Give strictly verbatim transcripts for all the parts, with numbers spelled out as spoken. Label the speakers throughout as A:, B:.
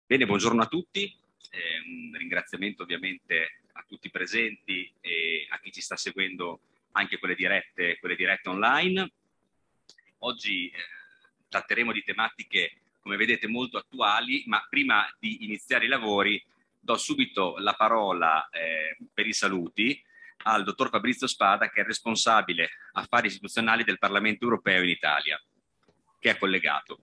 A: Bene, buongiorno a tutti, eh, un ringraziamento ovviamente a tutti i presenti e a chi ci sta seguendo anche quelle dirette, quelle dirette online. Oggi eh, tratteremo di tematiche, come vedete, molto attuali, ma prima di iniziare i lavori do subito la parola eh, per i saluti al dottor Fabrizio Spada, che è responsabile affari istituzionali del Parlamento europeo in Italia, che è collegato.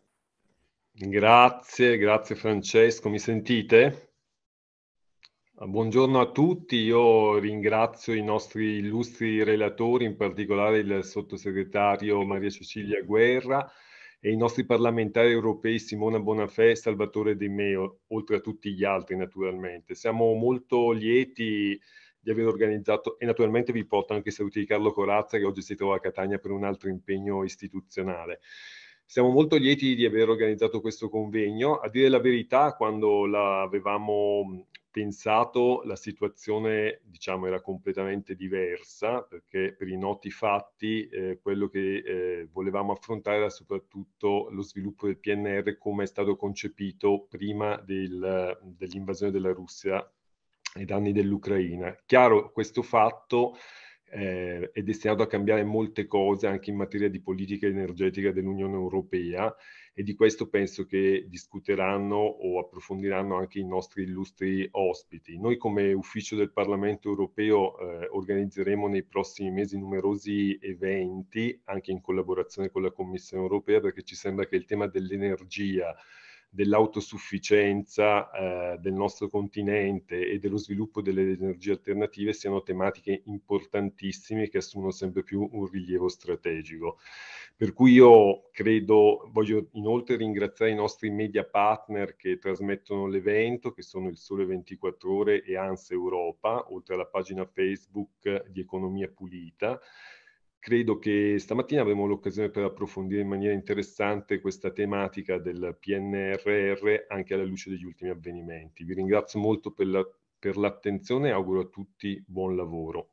B: Grazie, grazie Francesco, mi sentite? Buongiorno a tutti, io ringrazio i nostri illustri relatori, in particolare il sottosegretario Maria Cecilia Guerra e i nostri parlamentari europei Simona Bonafè e Salvatore De Meo, oltre a tutti gli altri naturalmente. Siamo molto lieti di aver organizzato, e naturalmente vi porto anche i saluti di Carlo Corazza, che oggi si trova a Catania per un altro impegno istituzionale. Siamo molto lieti di aver organizzato questo convegno. A dire la verità, quando l'avevamo pensato, la situazione, diciamo, era completamente diversa, perché per i noti fatti eh, quello che eh, volevamo affrontare era soprattutto lo sviluppo del P N R come è stato concepito prima del, dell'invasione della Russia ai danni dell'Ucraina. Chiaro, questo fatto eh, è destinato a cambiare molte cose anche in materia di politica energetica dell'Unione Europea, e di questo penso che discuteranno o approfondiranno anche i nostri illustri ospiti. Noi come Ufficio del Parlamento Europeo eh, organizzeremo nei prossimi mesi numerosi eventi, anche in collaborazione con la Commissione Europea, perché ci sembra che il tema dell'energia, dell'autosufficienza eh, del nostro continente e dello sviluppo delle energie alternative siano tematiche importantissime che assumono sempre più un rilievo strategico. Per cui io credo, voglio inoltre ringraziare i nostri media partner che trasmettono l'evento, che sono il Sole ventiquattro Ore e ANSA Europa, oltre alla pagina Facebook di Economia Pulita. Credo che stamattina avremo l'occasione per approfondire in maniera interessante questa tematica del P N R R anche alla luce degli ultimi avvenimenti. Vi ringrazio molto per la, per l'attenzione e auguro a tutti buon lavoro.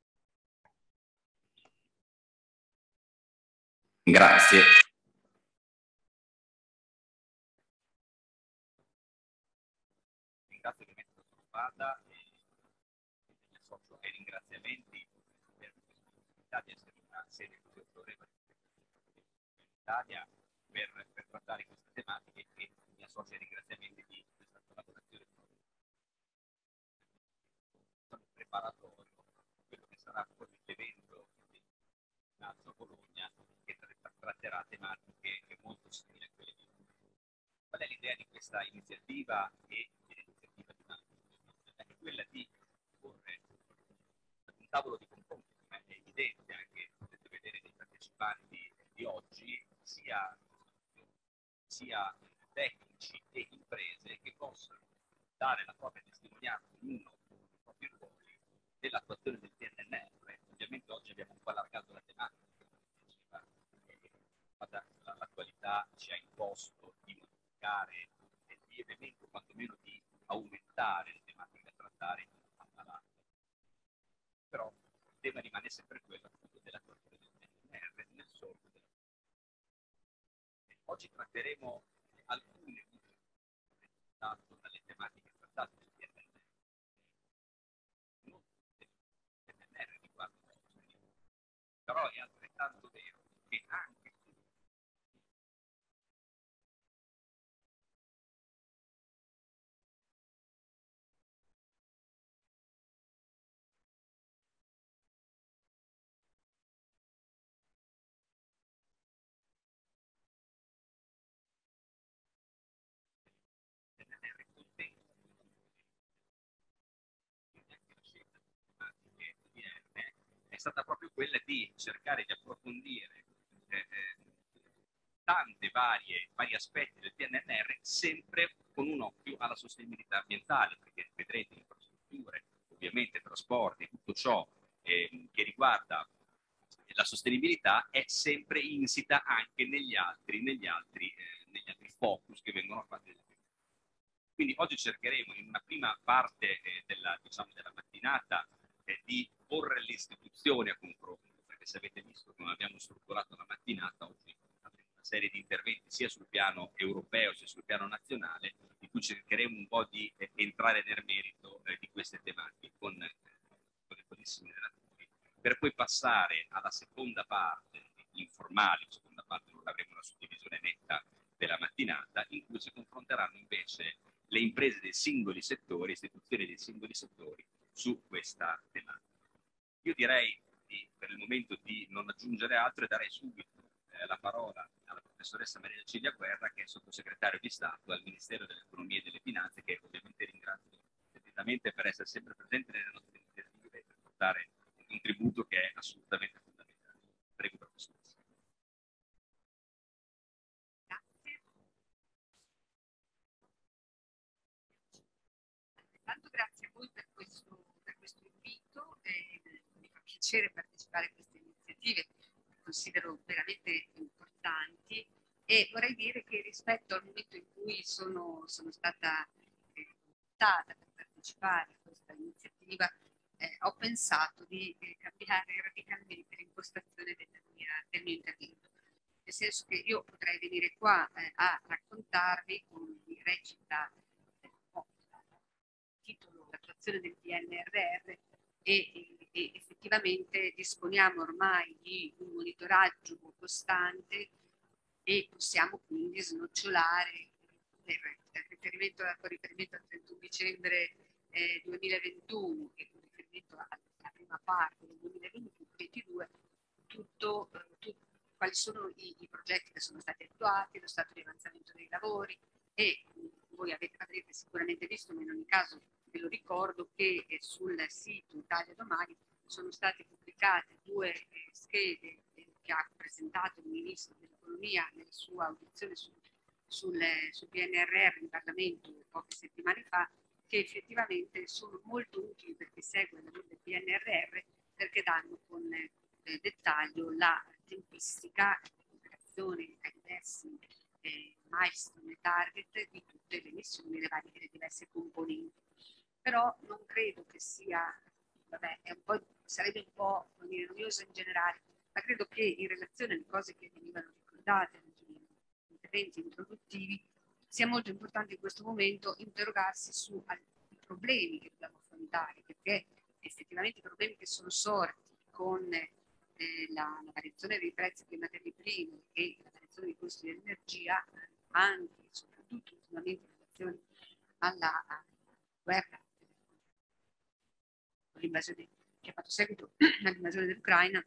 A: Grazie. Ringrazio ovviamente il dottor Spada e mi associo ai ringraziamenti per la possibilità di essere una sede così autorevole in Italia per, per trattare queste tematiche, e mi associo ai ringraziamenti di questa collaborazione. Sono preparatorio a quello che sarà poi l'evento di marzo a Bologna, che tratterà tematiche molto simili a quelle di noi. Qual è l'idea di questa iniziativa e dell'iniziativa di marzo? È quella di porre un tavolo di confronto, come è evidente anche, potete vedere dei partecipanti di oggi, sia, sia tecnici e imprese, che possano dare la propria testimonianza, ognuno con i propri ruoli, dell'attuazione del P N R. Ovviamente oggi abbiamo un po' allargato la tematica, l'attualità ci ha imposto di modificare lievemente, o quantomeno di aumentare le tematiche da trattare alla larga. Però il tema rimane sempre quello, appunto, dell'attuazione del P N R nel solco della. Oggi tratteremo alcune tanto dalle tematiche trattate del P N R. Non del P N R riguardano oggi, però è altrettanto vero che anche è stata proprio quella di cercare di approfondire eh, eh, tante varie vari aspetti del P N R, sempre con un occhio alla sostenibilità ambientale, perché vedrete infrastrutture, ovviamente trasporti, tutto ciò eh, che riguarda la sostenibilità è sempre insita anche negli altri, negli altri, eh, negli altri focus che vengono fatti. Quindi oggi cercheremo in una prima parte eh, della, diciamo, della mattinata eh, di porre le istituzioni a confronto, perché se avete visto come abbiamo strutturato la mattinata, oggi avremo una serie di interventi sia sul piano europeo sia sul piano nazionale, di cui cercheremo un po' di eh, entrare nel merito eh, di queste tematiche con, eh, con i buonissimi relatori, per poi passare alla seconda parte, informale, seconda parte non avremo una suddivisione netta della mattinata, in cui si confronteranno invece le imprese dei singoli settori, istituzioni dei singoli settori su questa tematica. Io direi di, per il momento di non aggiungere altro e darei subito eh, la parola alla professoressa Maria Cecilia Guerra, che è sottosegretario di Stato al Ministero dell'Economia e delle Finanze, che ovviamente ringrazio sentitamente per essere sempre presente nelle nostre iniziative e per portare un contributo che è assolutamente fondamentale. Prego, professoressa.
C: Grazie. Tanto grazie a voi per questo, per questo invito, eh, mi fa piacere partecipare a queste iniziative, che considero veramente importanti, e vorrei dire che rispetto al momento in cui sono, sono stata eh, invitata per partecipare a questa iniziativa, eh, ho pensato di eh, cambiare radicalmente l'impostazione del mio intervento. Nel senso che io potrei venire qua eh, a raccontarvi, come recita eh, titolo l'attuazione del P N R R, e, e, e effettivamente disponiamo ormai di un monitoraggio costante e possiamo quindi snocciolare per, per riferimento, con riferimento al trentuno dicembre eh, duemilaventuno e con riferimento alla prima parte del duemilaventidue tutto, eh, tutto quali sono i, i progetti che sono stati attuati, lo stato di avanzamento dei lavori, e voi avete, avrete sicuramente visto, ma in ogni caso ve lo ricordo, che eh, sul sito Italia Domani sono state pubblicate due eh, schede eh, che ha presentato il Ministro dell'Economia nella sua audizione su, sul, sul P N R R in Parlamento poche settimane fa, che effettivamente sono molto utili per chi segue la del P N R R, perché danno con eh, dettaglio la tempistica di cooperazione ai diversi eh, milestone e target di tutte le missioni, le varie, le diverse componenti. Però non credo che sia, vabbè, è un po', sarebbe un po' dire, noioso in generale, ma credo che in relazione alle cose che venivano ricordate negli interventi introduttivi sia molto importante in questo momento interrogarsi su alcuni problemi che dobbiamo affrontare, perché effettivamente i problemi che sono sorti con eh, la, la variazione dei prezzi delle materie prime e la variazione dei costi dell'energia, anche e soprattutto ultimamente in relazione alla, alla guerra, l'invasione che ha fatto seguito all'invasione dell'Ucraina,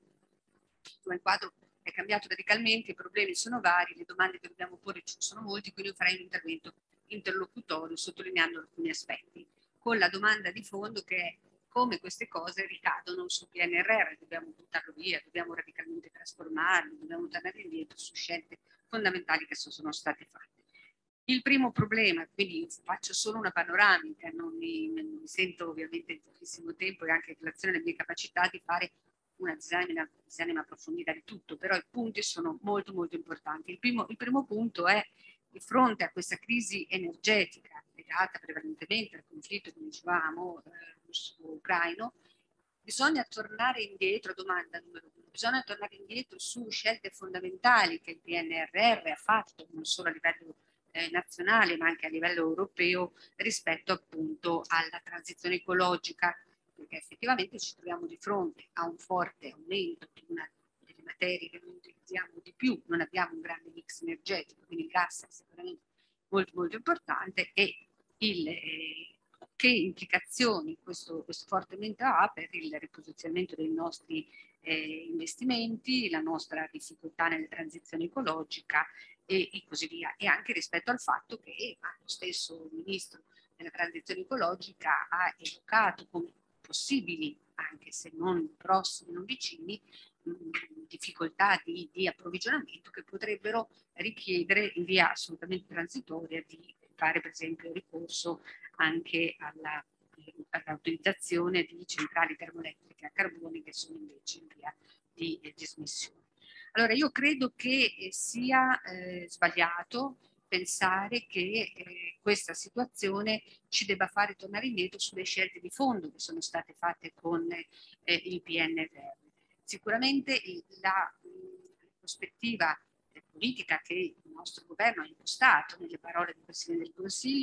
C: il quadro è cambiato radicalmente, i problemi sono vari, le domande che dobbiamo porre sono molti, quindi io farei un intervento interlocutorio sottolineando alcuni aspetti, con la domanda di fondo che è come queste cose ricadono sul P N R R, dobbiamo buttarlo via, dobbiamo radicalmente trasformarlo, dobbiamo tornare indietro su scelte fondamentali che sono state fatte. Il primo problema, quindi faccio solo una panoramica, non mi, non mi sento ovviamente in pochissimo tempo e anche in relazione alle mie capacità di fare una disamina, disamina approfondita di tutto, però i punti sono molto molto importanti. Il primo, il primo punto è, di fronte a questa crisi energetica legata prevalentemente al conflitto, come dicevamo, eh, russo-ucraino, bisogna tornare indietro, domanda numero uno, bisogna tornare indietro su scelte fondamentali che il P N R R ha fatto, non solo a livello eh, nazionale ma anche a livello europeo, rispetto appunto alla transizione ecologica, perché effettivamente ci troviamo di fronte a un forte aumento di una delle materie che noi utilizziamo di più, non abbiamo un grande mix energetico, quindi il gas è sicuramente molto molto importante, e il, eh, che implicazioni questo, questo forte aumento ha per il riposizionamento dei nostri eh, investimenti, la nostra difficoltà nella transizione ecologica e, e così via, e anche rispetto al fatto che ah, lo stesso ministro della transizione ecologica ha evocato come possibili, anche se non prossimi, non vicini, mh, difficoltà di, di approvvigionamento che potrebbero richiedere in via assolutamente transitoria di fare per esempio ricorso anche alla, all'utilizzazione di centrali termoelettriche a carbone che sono invece in via di eh, dismissione. Allora io credo che eh, sia eh, sbagliato pensare che eh, questa situazione ci debba fare tornare indietro sulle scelte di fondo che sono state fatte con eh, il P N R R. Sicuramente la mh, prospettiva politica che il nostro governo ha impostato nelle parole del Presidente del Consiglio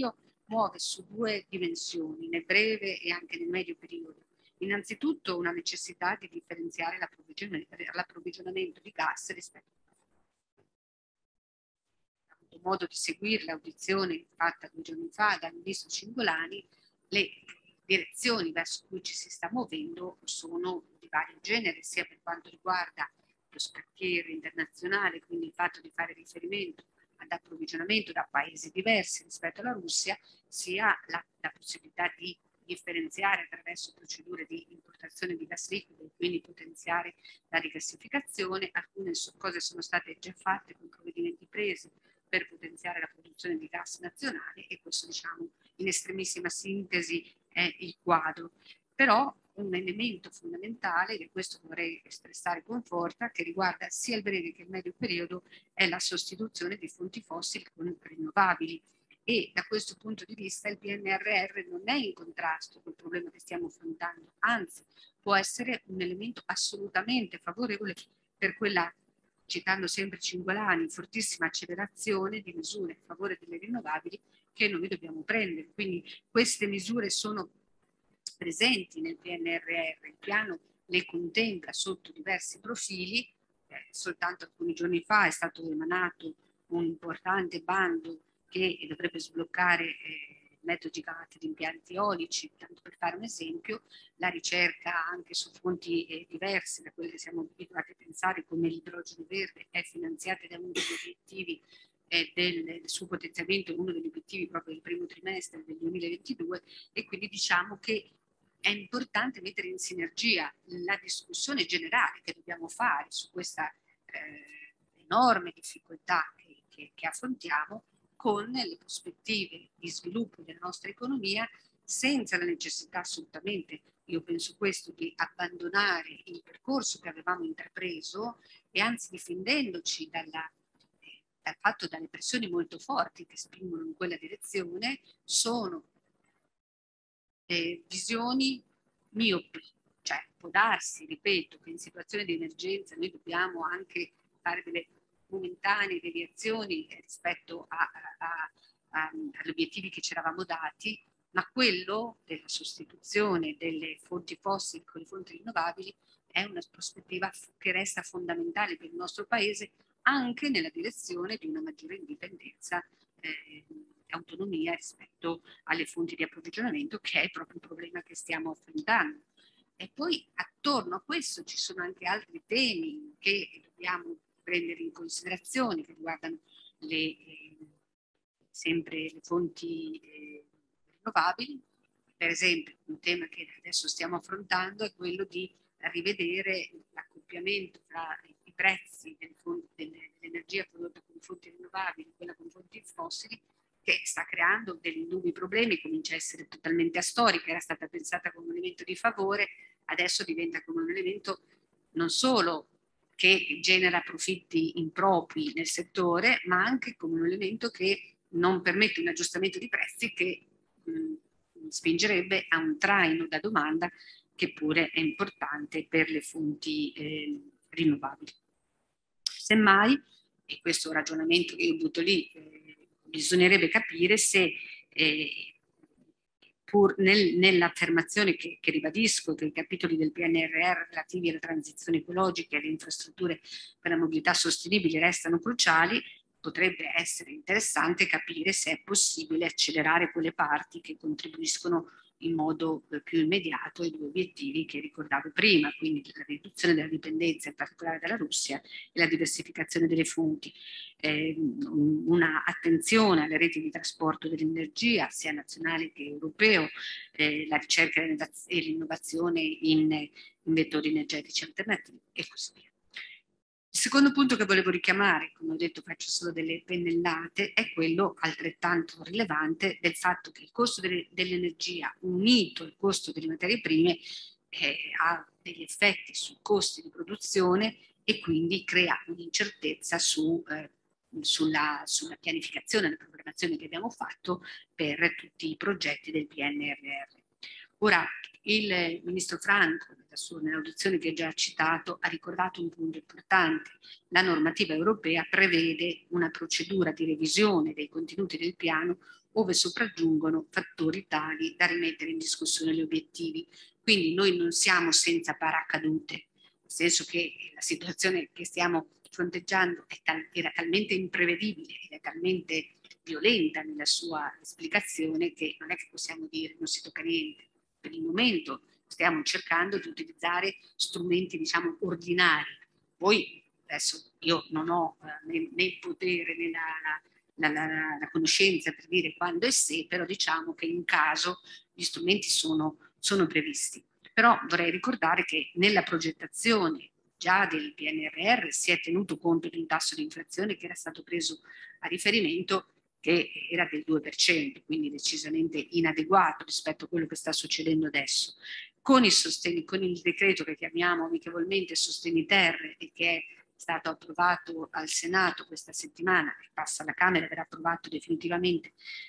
C: muove su due dimensioni, nel breve e anche nel medio periodo. Innanzitutto una necessità di differenziare l'approvvigionamento di gas rispetto a ho avuto modo di seguire l'audizione fatta due giorni fa dal ministro Cingolani. Le direzioni verso cui ci si sta muovendo sono di vario genere, sia per quanto riguarda lo scacchiere internazionale, quindi il fatto di fare riferimento ad approvvigionamento da paesi diversi rispetto alla Russia, sia la, la possibilità di differenziare attraverso procedure di importazione di gas liquido e quindi potenziare la rigassificazione. Alcune cose sono state già fatte con provvedimenti presi per potenziare la produzione di gas nazionale, e questo, diciamo, in estremissima sintesi è il quadro. Però un elemento fondamentale, e questo vorrei stressare con forza, che riguarda sia il breve che il medio periodo, è la sostituzione di fonti fossili con rinnovabili. E da questo punto di vista il P N R R non è in contrasto col problema che stiamo affrontando, anzi può essere un elemento assolutamente favorevole per quella, citando sempre Cingolani, fortissima accelerazione di misure a favore delle rinnovabili che noi dobbiamo prendere. Quindi queste misure sono presenti nel P N R R, il piano le contempla sotto diversi profili. Eh, soltanto alcuni giorni fa è stato emanato un importante bando che dovrebbe sbloccare eh, mezzo gigawatt di impianti eolici, tanto per fare un esempio. La ricerca anche su fonti eh, diverse da quelle che siamo abituati a pensare, come l'idrogeno verde, è finanziata da uno degli obiettivi eh, del, del suo potenziamento, uno degli obiettivi proprio del primo trimestre del duemilaventidue, e quindi diciamo che è importante mettere in sinergia la discussione generale che dobbiamo fare su questa eh, enorme difficoltà che, che, che affrontiamo, con le prospettive di sviluppo della nostra economia, senza la necessità assolutamente, io penso questo, di abbandonare il percorso che avevamo intrapreso, e anzi difendendoci dalla, eh, dal fatto, dalle pressioni molto forti che spingono in quella direzione. Sono eh, visioni miopi, cioè può darsi, ripeto, che in situazione di emergenza noi dobbiamo anche fare delle momentanee deviazioni rispetto a, a, a, agli obiettivi che ci eravamo dati, ma quello della sostituzione delle fonti fossili con le fonti rinnovabili è una prospettiva che resta fondamentale per il nostro Paese, anche nella direzione di una maggiore indipendenza, eh, autonomia rispetto alle fonti di approvvigionamento, che è proprio il problema che stiamo affrontando. E poi attorno a questo ci sono anche altri temi che dobbiamo prendere in considerazione, che riguardano le, eh, sempre le fonti eh, rinnovabili. Per esempio, un tema che adesso stiamo affrontando è quello di rivedere l'accoppiamento tra i prezzi dell'energia prodotta con fonti rinnovabili e quella con fonti fossili, che sta creando degli indubbi problemi. Comincia a essere totalmente astorica, era stata pensata come un elemento di favore, adesso diventa come un elemento non solo che genera profitti impropri nel settore, ma anche come un elemento che non permette un aggiustamento di prezzi che mh, spingerebbe a un traino da domanda che pure è importante per le fonti eh, rinnovabili. Semmai, e questo è un ragionamento che io butto lì, eh, bisognerebbe capire se eh, pur nel, nell'affermazione che, che ribadisco che i capitoli del P N R R relativi alla transizione ecologica e alle infrastrutture per la mobilità sostenibile restano cruciali, potrebbe essere interessante capire se è possibile accelerare quelle parti che contribuiscono in modo eh, più immediato ai due obiettivi che ricordavo prima, quindi la riduzione della dipendenza in particolare dalla Russia e la diversificazione delle fonti. Eh, una attenzione alle reti di trasporto dell'energia sia nazionale che europeo, eh, la ricerca e l'innovazione in, in vettori energetici alternativi e così via. Il secondo punto che volevo richiamare, come ho detto faccio solo delle pennellate, è quello altrettanto rilevante del fatto che il costo dell'energia unito al costo delle materie prime eh, ha degli effetti sui costi di produzione e quindi crea un'incertezza su, eh, sulla, sulla pianificazione e la programmazione che abbiamo fatto per tutti i progetti del P N R R. Ora, il ministro Franco, nell'audizione che ho già citato, ha ricordato un punto importante. La normativa europea prevede una procedura di revisione dei contenuti del piano ove sopraggiungono fattori tali da rimettere in discussione gli obiettivi. Quindi noi non siamo senza paracadute, nel senso che la situazione che stiamo fronteggiando è tal- era talmente imprevedibile ed è talmente violenta nella sua esplicazione che non è che possiamo dire non si tocca niente. Per il momento stiamo cercando di utilizzare strumenti, diciamo, ordinari. Poi adesso io non ho eh, né, né il potere né la, la, la, la conoscenza per dire quando e se, però diciamo che in caso gli strumenti sono, sono previsti. Però vorrei ricordare che nella progettazione già del P N R R si è tenuto conto di un tasso di inflazione che era stato preso a riferimento, che era del due per cento, quindi decisamente inadeguato rispetto a quello che sta succedendo adesso. Con, i sosteni, con il decreto che chiamiamo amichevolmente Sostegni Ter e che è stato approvato al Senato questa settimana, che passa alla Camera e verrà approvato definitivamente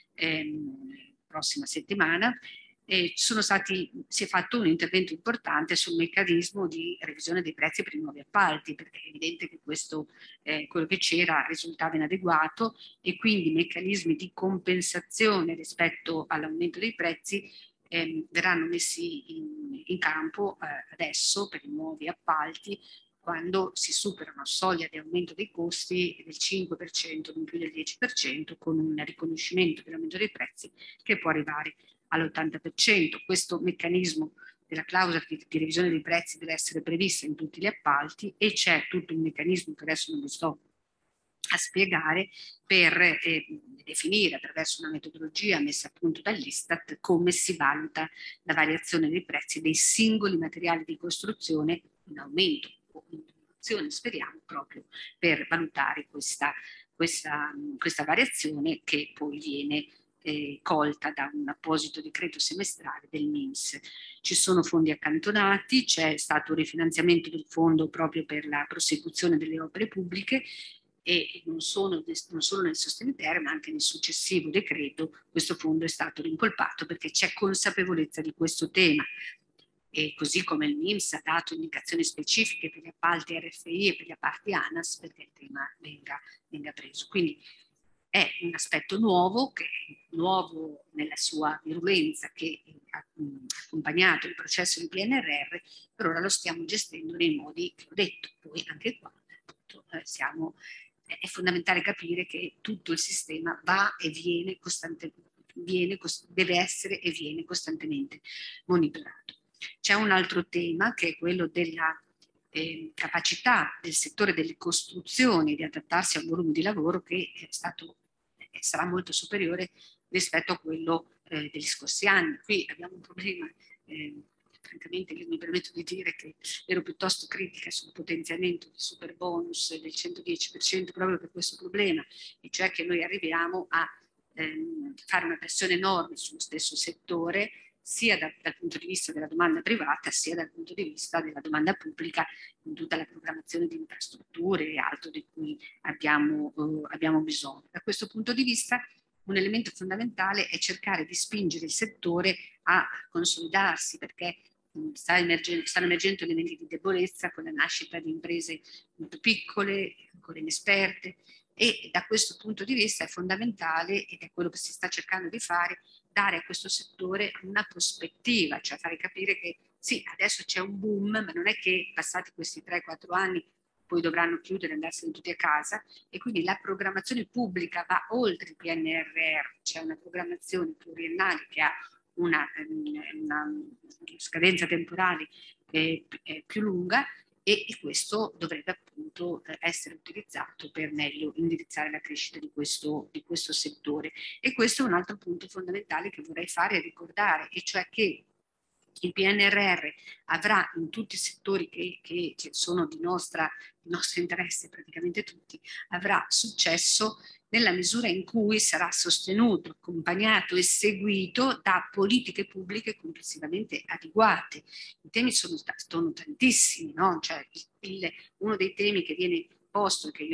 C: ehm, prossima settimana, e sono stati, si è fatto un intervento importante sul meccanismo di revisione dei prezzi per i nuovi appalti, perché è evidente che questo, eh, quello che c'era risultava inadeguato e quindi meccanismi di compensazione rispetto all'aumento dei prezzi eh, verranno messi in, in campo eh, adesso per i nuovi appalti, quando si supera una soglia di aumento dei costi del cinque per cento, non più del dieci per cento, con un riconoscimento dell'aumento dei prezzi che può arrivare all'ottanta per cento. Questo meccanismo della clausola di, di revisione dei prezzi deve essere prevista in tutti gli appalti e c'è tutto un meccanismo che adesso non vi sto a spiegare per eh, definire attraverso una metodologia messa a punto dall'Istat come si valuta la variazione dei prezzi dei singoli materiali di costruzione in aumento o in diminuzione, speriamo, proprio per valutare questa, questa, questa variazione che poi viene Eh, colta da un apposito decreto semestrale del M I N S. Ci sono fondi accantonati, c'è stato un rifinanziamento del fondo proprio per la prosecuzione delle opere pubbliche e non, sono, non solo nel Sostegni Ter ma anche nel successivo decreto questo fondo è stato rimpolpato perché c'è consapevolezza di questo tema. E così come il M I N S ha dato indicazioni specifiche per gli appalti R F I e per gli appalti ANAS perché il tema venga, venga preso. Quindi è un aspetto nuovo, che è nuovo nella sua virulenza, che ha accompagnato il processo di P N R R, per ora lo stiamo gestendo nei modi che ho detto. Poi anche qua appunto, eh, siamo, eh, è fondamentale capire che tutto il sistema va e viene costantemente, viene, deve essere e viene costantemente monitorato. C'è un altro tema che è quello della eh, capacità del settore delle costruzioni di adattarsi a un volume di lavoro che è stato sarà molto superiore rispetto a quello eh, degli scorsi anni. Qui abbiamo un problema, eh, francamente io mi permetto di dire che ero piuttosto critica sul potenziamento del super bonus del centodieci per cento proprio per questo problema, e cioè che noi arriviamo a ehm, fare una pressione enorme sullo stesso settore, sia da, dal punto di vista della domanda privata, sia dal punto di vista della domanda pubblica, in tutta la programmazione di infrastrutture e altro di cui abbiamo, uh, abbiamo bisogno. Da questo punto di vista un elemento fondamentale è cercare di spingere il settore a consolidarsi, perché mh, sta emergendo, stanno emergendo elementi di debolezza con la nascita di imprese molto piccole, ancora inesperte, e da questo punto di vista è fondamentale, ed è quello che si sta cercando di fare, dare a questo settore una prospettiva, cioè fare capire che sì, adesso c'è un boom, ma non è che passati questi tre quattro anni poi dovranno chiudere e andarsene tutti a casa, e quindi la programmazione pubblica va oltre il P N R R, c'è una programmazione pluriennale che ha una, una scadenza temporale eh, più lunga, e, e questo dovrebbe appunto essere utilizzato per meglio indirizzare la crescita di questo, di questo settore. E questo è un altro punto fondamentale che vorrei fare e ricordare, e cioè che il P N R R avrà in tutti i settori che, che, che sono di, nostra, di nostro interesse, praticamente tutti, avrà successo nella misura in cui sarà sostenuto, accompagnato e seguito da politiche pubbliche complessivamente adeguate. I temi sono, sono tantissimi, no? Cioè, il, uno dei temi che viene posto, che io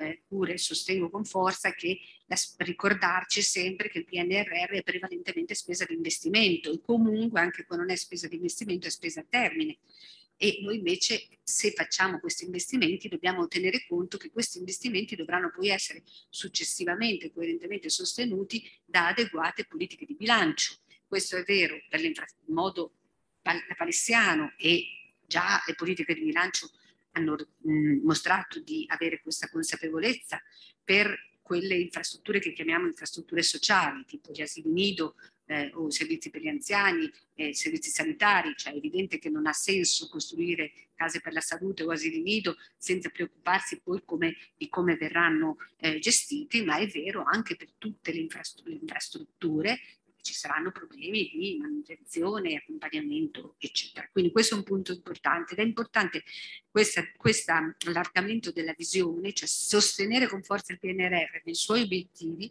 C: eh, pure sostengo con forza che la, ricordarci sempre che il P N R R è prevalentemente spesa di investimento, e comunque anche quando non è spesa di investimento è spesa a termine. E noi invece, se facciamo questi investimenti, dobbiamo tenere conto che questi investimenti dovranno poi essere successivamente, coerentemente sostenuti da adeguate politiche di bilancio. Questo è vero per in modo palissiano, e già le politiche di bilancio hanno mh, mostrato di avere questa consapevolezza per quelle infrastrutture che chiamiamo infrastrutture sociali, tipo gli asili nido, Eh, o servizi per gli anziani, eh, servizi sanitari. Cioè è evidente che non ha senso costruire case per la salute o asili nido senza preoccuparsi poi come, di come verranno eh, gestiti, ma è vero anche per tutte le infrastrutture, le infrastrutture ci saranno problemi di manutenzione, accompagnamento, eccetera. Quindi questo è un punto importante, ed è importante questo allargamento della visione, cioè sostenere con forza il P N R R nei suoi obiettivi,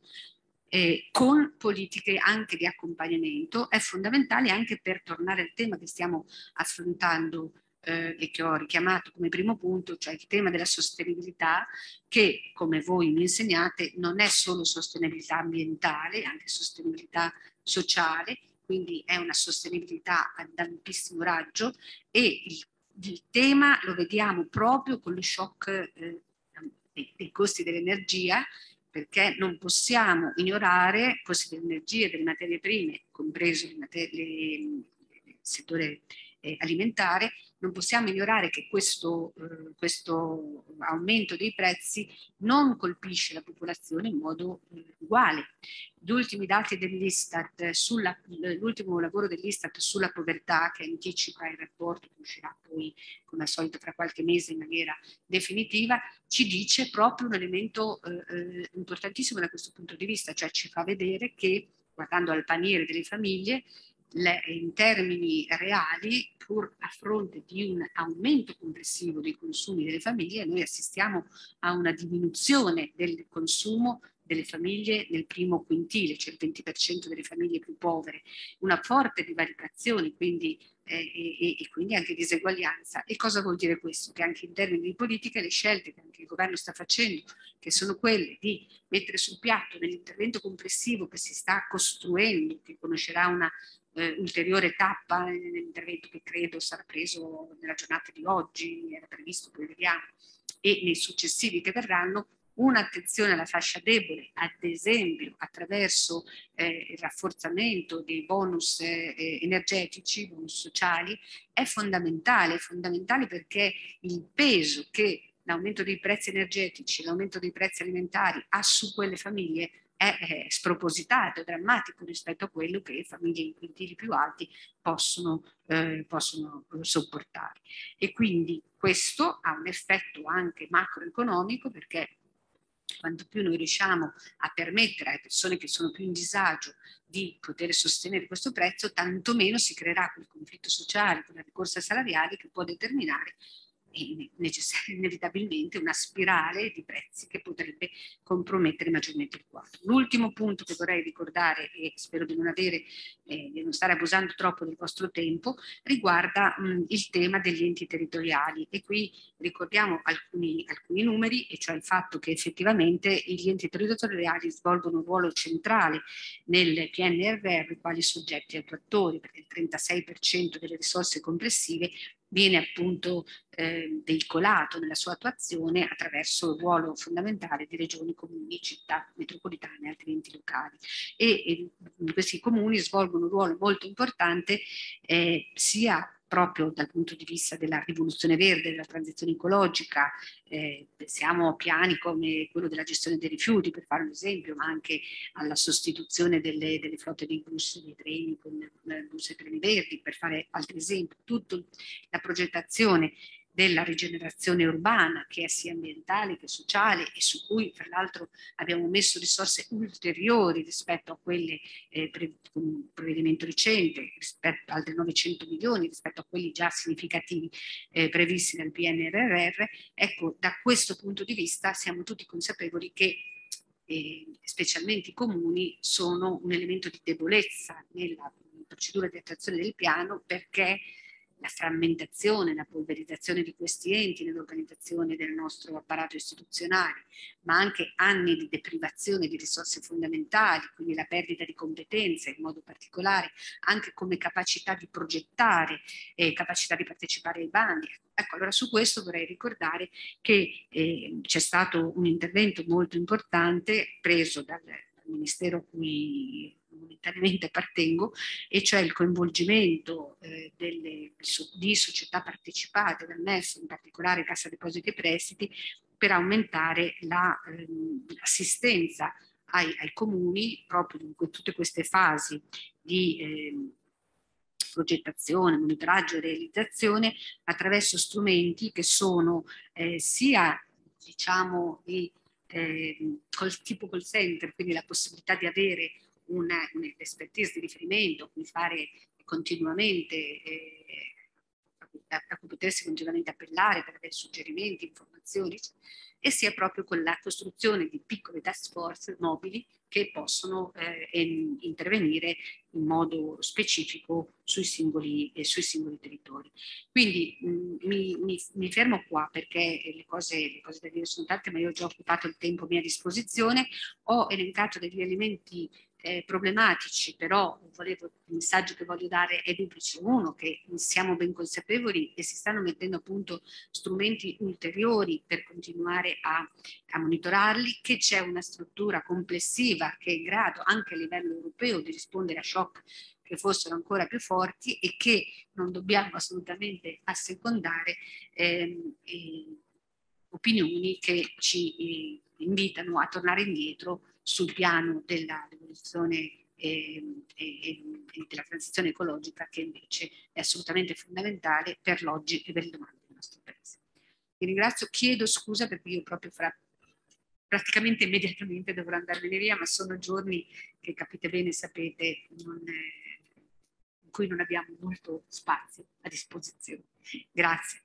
C: Eh, con politiche anche di accompagnamento. È fondamentale anche per tornare al tema che stiamo affrontando eh, e che ho richiamato come primo punto, cioè il tema della sostenibilità, che come voi mi insegnate non è solo sostenibilità ambientale, è anche sostenibilità sociale, quindi è una sostenibilità ad ampissimo raggio, e il, il tema lo vediamo proprio con lo shock eh, dei, dei costi dell'energia, perché non possiamo ignorare i costi dell'energia e delle materie prime, compreso le materie, il settore eh, alimentare. Non possiamo ignorare che questo, eh, questo aumento dei prezzi non colpisce la popolazione in modo eh, uguale. Gli ultimi dati dell'Istat, l'ultimo lavoro dell'Istat sulla povertà, che anticipa il rapporto che uscirà poi come al solito tra qualche mese in maniera definitiva, ci dice proprio un elemento eh, importantissimo da questo punto di vista, cioè ci fa vedere che, guardando al paniere delle famiglie, le, in termini reali, pur a fronte di un aumento complessivo dei consumi delle famiglie, noi assistiamo a una diminuzione del consumo delle famiglie nel primo quintile, cioè il venti per cento delle famiglie più povere, una forte divaricazione, quindi eh, e, e quindi anche diseguaglianza. E cosa vuol dire questo? Che anche in termini di politica le scelte che anche il governo sta facendo, che sono quelle di mettere sul piatto nell'intervento complessivo che si sta costruendo, che conoscerà una eh, ulteriore tappa nell'intervento che credo sarà preso nella giornata di oggi, era previsto, poi vediamo, e nei successivi che verranno, un'attenzione alla fascia debole, ad esempio attraverso eh, il rafforzamento dei bonus eh, energetici, bonus sociali, è fondamentale, è fondamentale perché il peso che l'aumento dei prezzi energetici, l'aumento dei prezzi alimentari ha su quelle famiglie è, è spropositato, è drammatico rispetto a quello che famiglie in quintili più alti possono, eh, possono sopportare. E quindi questo ha un effetto anche macroeconomico, perché quanto più noi riusciamo a permettere alle persone che sono più in disagio di poter sostenere questo prezzo, tanto meno si creerà quel conflitto sociale, quella ricorsa salariale che può determinare inevitabilmente una spirale di prezzi che potrebbe compromettere maggiormente il quadro. L'ultimo punto che vorrei ricordare, e spero di non avere, eh, di non stare abusando troppo del vostro tempo, riguarda mh, il tema degli enti territoriali, e qui ricordiamo alcuni, alcuni numeri, e cioè il fatto che effettivamente gli enti territoriali svolgono un ruolo centrale nel P N R R quali soggetti attuatori, perché il trentasei per cento delle risorse complessive viene appunto eh, veicolato nella sua attuazione attraverso il ruolo fondamentale di regioni, comuni, città metropolitane e altri enti locali. E, e questi comuni svolgono un ruolo molto importante eh, sia proprio dal punto di vista della rivoluzione verde, della transizione ecologica, eh, pensiamo a piani come quello della gestione dei rifiuti, per fare un esempio, ma anche alla sostituzione delle, delle flotte dei bus, dei treni con eh, bus e treni verdi, per fare altri esempi. Tutta la progettazione della rigenerazione urbana, che è sia ambientale che sociale, e su cui tra l'altro abbiamo messo risorse ulteriori rispetto a quelle eh, pre- con un provvedimento recente, rispetto ad altri novecento milioni, rispetto a quelli già significativi eh, previsti dal P N R R. Ecco, da questo punto di vista siamo tutti consapevoli che eh, specialmente i comuni sono un elemento di debolezza nella procedura di attuazione del piano, perché la frammentazione, la polverizzazione di questi enti nell'organizzazione del nostro apparato istituzionale, ma anche anni di deprivazione di risorse fondamentali, quindi la perdita di competenze in modo particolare, anche come capacità di progettare e capacità di partecipare ai bandi. Ecco, allora su questo vorrei ricordare che eh, c'è stato un intervento molto importante preso dal, dal Ministero a cui momentaneamente appartengo, e cioè il coinvolgimento eh, delle, di società partecipate dal M E F, in particolare Cassa Depositi e Prestiti, per aumentare l'assistenza la, ai, ai comuni proprio in tutte queste fasi di eh, progettazione, monitoraggio e realizzazione attraverso strumenti che sono eh, sia diciamo di eh, col tipo call center, quindi la possibilità di avere un'expertise di riferimento, quindi fare continuamente eh, a, a cui potersi continuamente appellare per avere suggerimenti, informazioni, e sia proprio con la costruzione di piccole task force mobili che possono eh, intervenire in modo specifico sui singoli, eh, sui singoli territori. Quindi mh, mi, mi, mi fermo qua perché le cose, le cose da dire sono tante, ma io ho già occupato il tempo a mia disposizione, ho elencato degli elementi Eh, problematici, però volevo, il messaggio che voglio dare è duplice. Uno, che siamo ben consapevoli e si stanno mettendo a punto strumenti ulteriori per continuare a, a monitorarli, che c'è una struttura complessiva che è in grado anche a livello europeo di rispondere a shock che fossero ancora più forti e che non dobbiamo assolutamente assecondare ehm, eh, opinioni che ci eh, invitano a tornare indietro sul piano della rivoluzione e, e, e della transizione ecologica, che invece è assolutamente fondamentale per l'oggi e per il domani del nostro paese. Vi ringrazio, chiedo scusa perché io proprio fra praticamente immediatamente dovrò andarmene via, ma sono giorni che capite bene, sapete, non, eh, in cui non abbiamo molto spazio a disposizione. Grazie.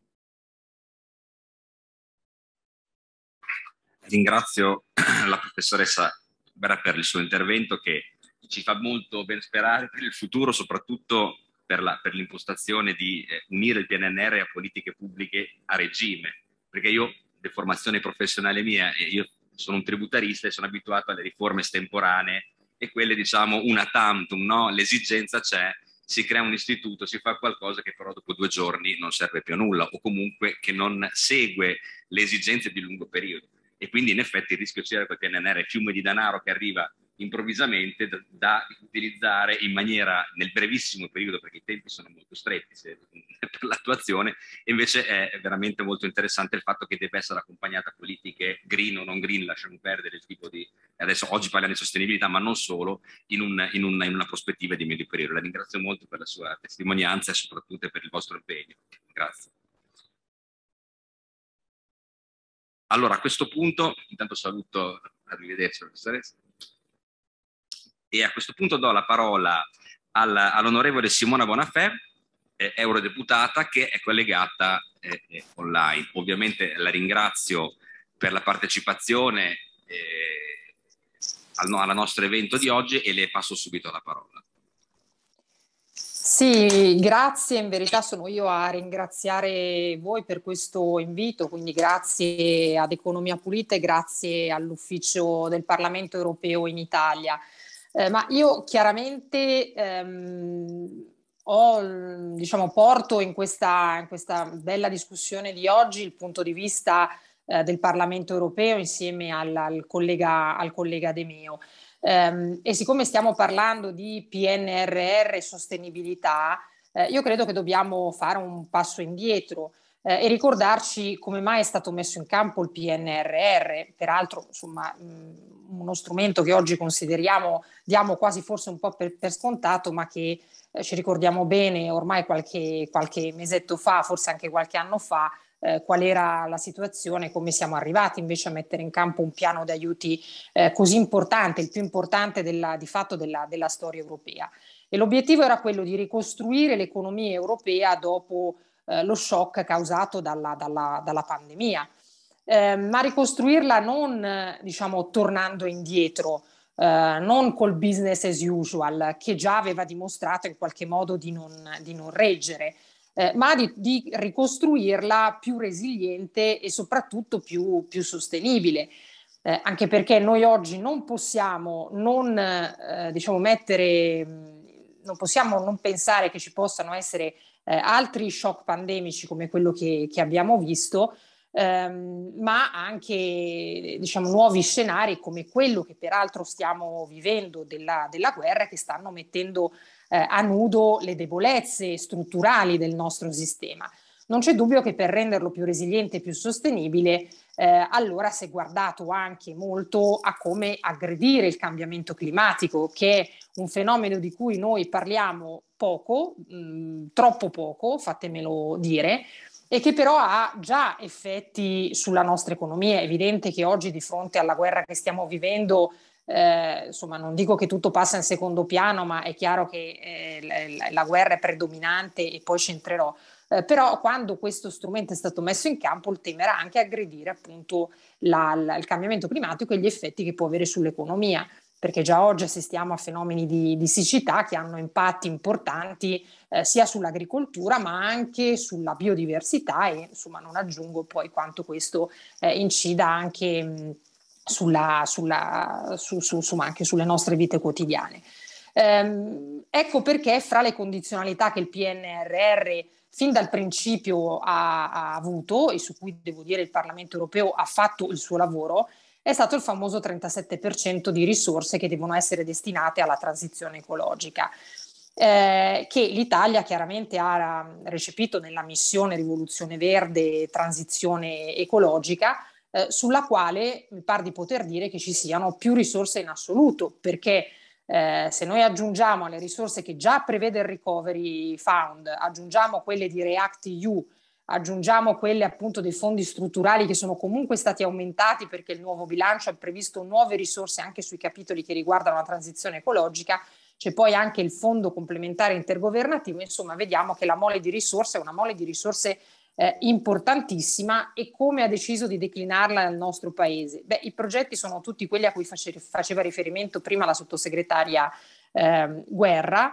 A: Ringrazio la professoressa Guerra per il suo intervento, che ci fa molto ben sperare per il futuro, soprattutto per l'impostazione di eh, unire il P N R R a politiche pubbliche a regime, perché io, di formazione professionale mia, io sono un tributarista e sono abituato alle riforme estemporanee e quelle, diciamo, una tantum, no? L'esigenza c'è, si crea un istituto, si fa qualcosa che però dopo due giorni non serve più a nulla, o comunque che non segue le esigenze di lungo periodo. E quindi in effetti il rischio c'era, perché P N R R è fiume di denaro che arriva improvvisamente da, da utilizzare in maniera, nel brevissimo periodo, perché i tempi sono molto stretti se, per l'attuazione, e invece è veramente molto interessante il fatto che deve essere accompagnata a politiche green o non green, lasciamo perdere il tipo di, adesso oggi parliamo di sostenibilità, ma non solo, in, un, in, una, in una prospettiva di medio periodo. La ringrazio molto per la sua testimonianza e soprattutto per il vostro impegno. Grazie. Allora, a questo punto, intanto saluto, arrivederci professoressa, e a questo punto do la parola all'onorevole Simona Bonafè, eh, eurodeputata, che è collegata eh, online. Ovviamente la ringrazio per la partecipazione eh, al, al nostro evento di oggi e le passo subito la parola.
D: Sì, grazie, in verità sono io a ringraziare voi per questo invito, quindi grazie ad Economia Pulita e grazie all'Ufficio del Parlamento Europeo in Italia. Eh, ma io chiaramente ehm, ho, diciamo, porto in questa, in questa bella discussione di oggi il punto di vista eh, del Parlamento Europeo insieme al, al, collega, al collega De Meo. Um, e siccome stiamo parlando di P N R R e sostenibilità, eh, io credo che dobbiamo fare un passo indietro eh, e ricordarci come mai è stato messo in campo il P N R R, peraltro insomma mh, uno strumento che oggi consideriamo, diamo quasi forse un po' per, per scontato, ma che eh, ci ricordiamo bene ormai qualche, qualche mesetto fa, forse anche qualche anno fa, Eh, qual era la situazione, come siamo arrivati invece a mettere in campo un piano di aiuti eh, così importante, il più importante della, di fatto della, della storia europea. E l'obiettivo era quello di ricostruire l'economia europea dopo eh, lo shock causato dalla, dalla, dalla pandemia, eh, ma ricostruirla non eh, diciamo tornando indietro, eh, non col business as usual, che già aveva dimostrato in qualche modo di non, di non reggere, eh, ma di, di ricostruirla più resiliente e soprattutto più, più sostenibile. Eh, anche perché noi oggi non possiamo non eh, diciamo mettere, non possiamo non pensare che ci possano essere eh, altri shock pandemici come quello che, che abbiamo visto, ehm, ma anche diciamo nuovi scenari come quello che peraltro stiamo vivendo della, della guerra, che stanno mettendo eh, a nudo le debolezze strutturali del nostro sistema. Non c'è dubbio che per renderlo più resiliente e più sostenibile, eh, allora si è guardato anche molto a come aggredire il cambiamento climatico, che è un fenomeno di cui noi parliamo poco, mh, troppo poco, fatemelo dire, e che però ha già effetti sulla nostra economia. È evidente che oggi, di fronte alla guerra che stiamo vivendo, Eh, insomma, non dico che tutto passa in secondo piano, ma è chiaro che eh, la, la guerra è predominante e poi ci entrerò. Eh, però quando questo strumento è stato messo in campo, il tema era anche aggredire appunto la, la, il cambiamento climatico e gli effetti che può avere sull'economia, perché già oggi assistiamo a fenomeni di, di siccità che hanno impatti importanti eh, sia sull'agricoltura ma anche sulla biodiversità e insomma non aggiungo poi quanto questo eh, incida anche mh, Sulla, sulla, su, su, su, anche sulle nostre vite quotidiane. Ehm, ecco perché fra le condizionalità che il P N R R fin dal principio ha, ha avuto e su cui devo dire il Parlamento europeo ha fatto il suo lavoro è stato il famoso trentasette per cento di risorse che devono essere destinate alla transizione ecologica. Eh, che l'Italia chiaramente ha recepito nella missione Rivoluzione Verde e Transizione Ecologica, Eh, sulla quale mi pare di poter dire che ci siano più risorse in assoluto, perché eh, se noi aggiungiamo alle risorse che già prevede il Recovery Fund, aggiungiamo quelle di React E U, aggiungiamo quelle appunto dei fondi strutturali che sono comunque stati aumentati perché il nuovo bilancio ha previsto nuove risorse anche sui capitoli che riguardano la transizione ecologica, c'è poi anche il fondo complementare intergovernativo, insomma vediamo che la mole di risorse è una mole di risorse Eh, importantissima. E come ha deciso di declinarla nel nostro paese? Beh, i progetti sono tutti quelli a cui face, faceva riferimento prima la sottosegretaria eh, Guerra.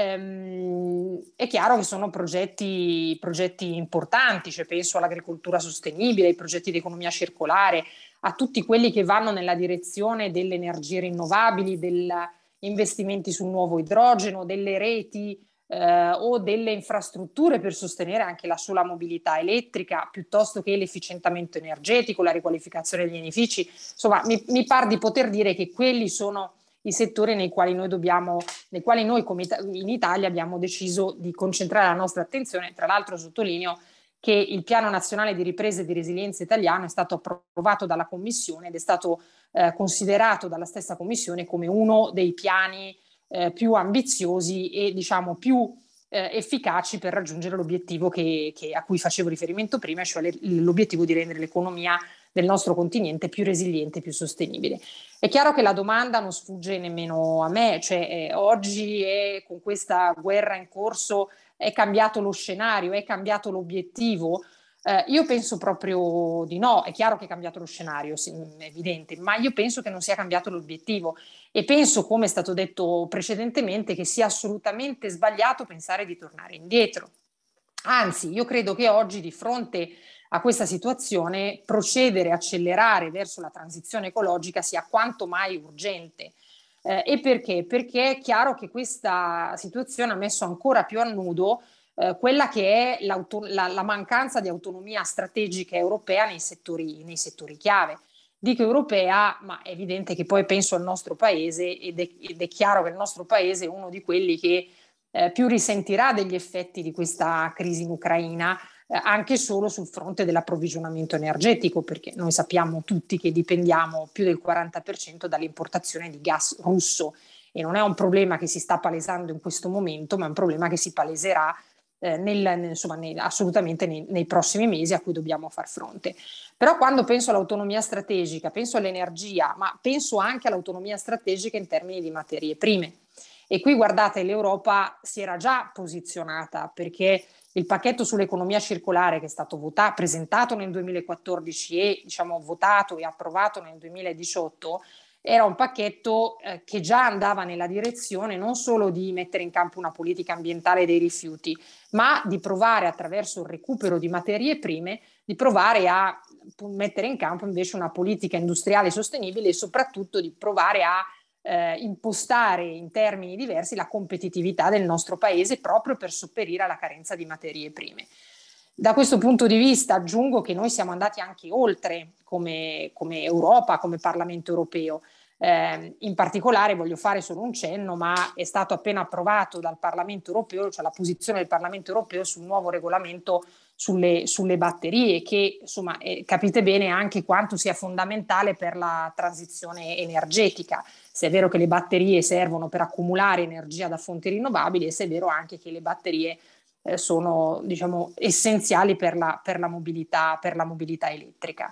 D: Ehm, è chiaro che sono progetti, progetti importanti, cioè penso all'agricoltura sostenibile, ai progetti di economia circolare, a tutti quelli che vanno nella direzione delle energie rinnovabili, degli investimenti sul nuovo idrogeno, delle reti Eh, o delle infrastrutture per sostenere anche la sola mobilità elettrica, piuttosto che l'efficientamento energetico, la riqualificazione degli edifici. Insomma, mi, mi par di poter dire che quelli sono i settori nei quali noi dobbiamo, nei quali noi come in Italia abbiamo deciso di concentrare la nostra attenzione. Tra l'altro sottolineo che il Piano Nazionale di Ripresa e di Resilienza italiano è stato approvato dalla Commissione ed è stato eh, considerato dalla stessa Commissione come uno dei piani Eh, più ambiziosi e diciamo più eh, efficaci per raggiungere l'obiettivo che, che, a cui facevo riferimento prima, cioè le, l'obiettivo di rendere l'economia del nostro continente più resiliente, più sostenibile. È chiaro che la domanda non sfugge nemmeno a me, cioè eh, oggi è, con questa guerra in corso è cambiato lo scenario, è cambiato l'obiettivo. Eh, io penso proprio di no. È chiaro che è cambiato lo scenario, sì, è evidente, ma io penso che non sia cambiato l'obiettivo e penso, come è stato detto precedentemente, che sia assolutamente sbagliato pensare di tornare indietro. Anzi, io credo che oggi, di fronte a questa situazione, procedere, accelerare verso la transizione ecologica sia quanto mai urgente. Eh, e perché? Perché è chiaro che questa situazione ha messo ancora più a nudo eh, quella che è la, la mancanza di autonomia strategica europea nei settori, nei settori chiave. Dico europea, ma è evidente che poi penso al nostro paese ed è, ed è chiaro che il nostro paese è uno di quelli che eh, più risentirà degli effetti di questa crisi in Ucraina, eh, anche solo sul fronte dell'approvvigionamento energetico, perché noi sappiamo tutti che dipendiamo più del quaranta per cento dall'importazione di gas russo e non è un problema che si sta palesando in questo momento, ma è un problema che si paleserà Eh, nel, nel, insomma, nei, assolutamente nei, nei prossimi mesi a cui dobbiamo far fronte. Però quando penso all'autonomia strategica, penso all'energia, ma penso anche all'autonomia strategica in termini di materie prime. E qui guardate, l'Europa si era già posizionata perché il pacchetto sull'economia circolare che è stato votato, presentato nel duemilaquattordici e diciamo votato e approvato nel duemiladiciotto era un pacchetto eh, che già andava nella direzione non solo di mettere in campo una politica ambientale dei rifiuti, ma di provare attraverso il recupero di materie prime, di provare a mettere in campo invece una politica industriale sostenibile e soprattutto di provare a eh, impostare in termini diversi la competitività del nostro paese proprio per sopperire alla carenza di materie prime. Da questo punto di vista aggiungo che noi siamo andati anche oltre come, come Europa, come Parlamento europeo. Eh, in particolare voglio fare solo un cenno, ma è stato appena approvato dal Parlamento europeo, cioè la posizione del Parlamento europeo sul nuovo regolamento sulle, sulle batterie, che insomma eh, capite bene anche quanto sia fondamentale per la transizione energetica. Se è vero che le batterie servono per accumulare energia da fonti rinnovabili, e se è vero anche che le batterie eh, sono, diciamo, essenziali per la, per la mobilità, per la mobilità elettrica.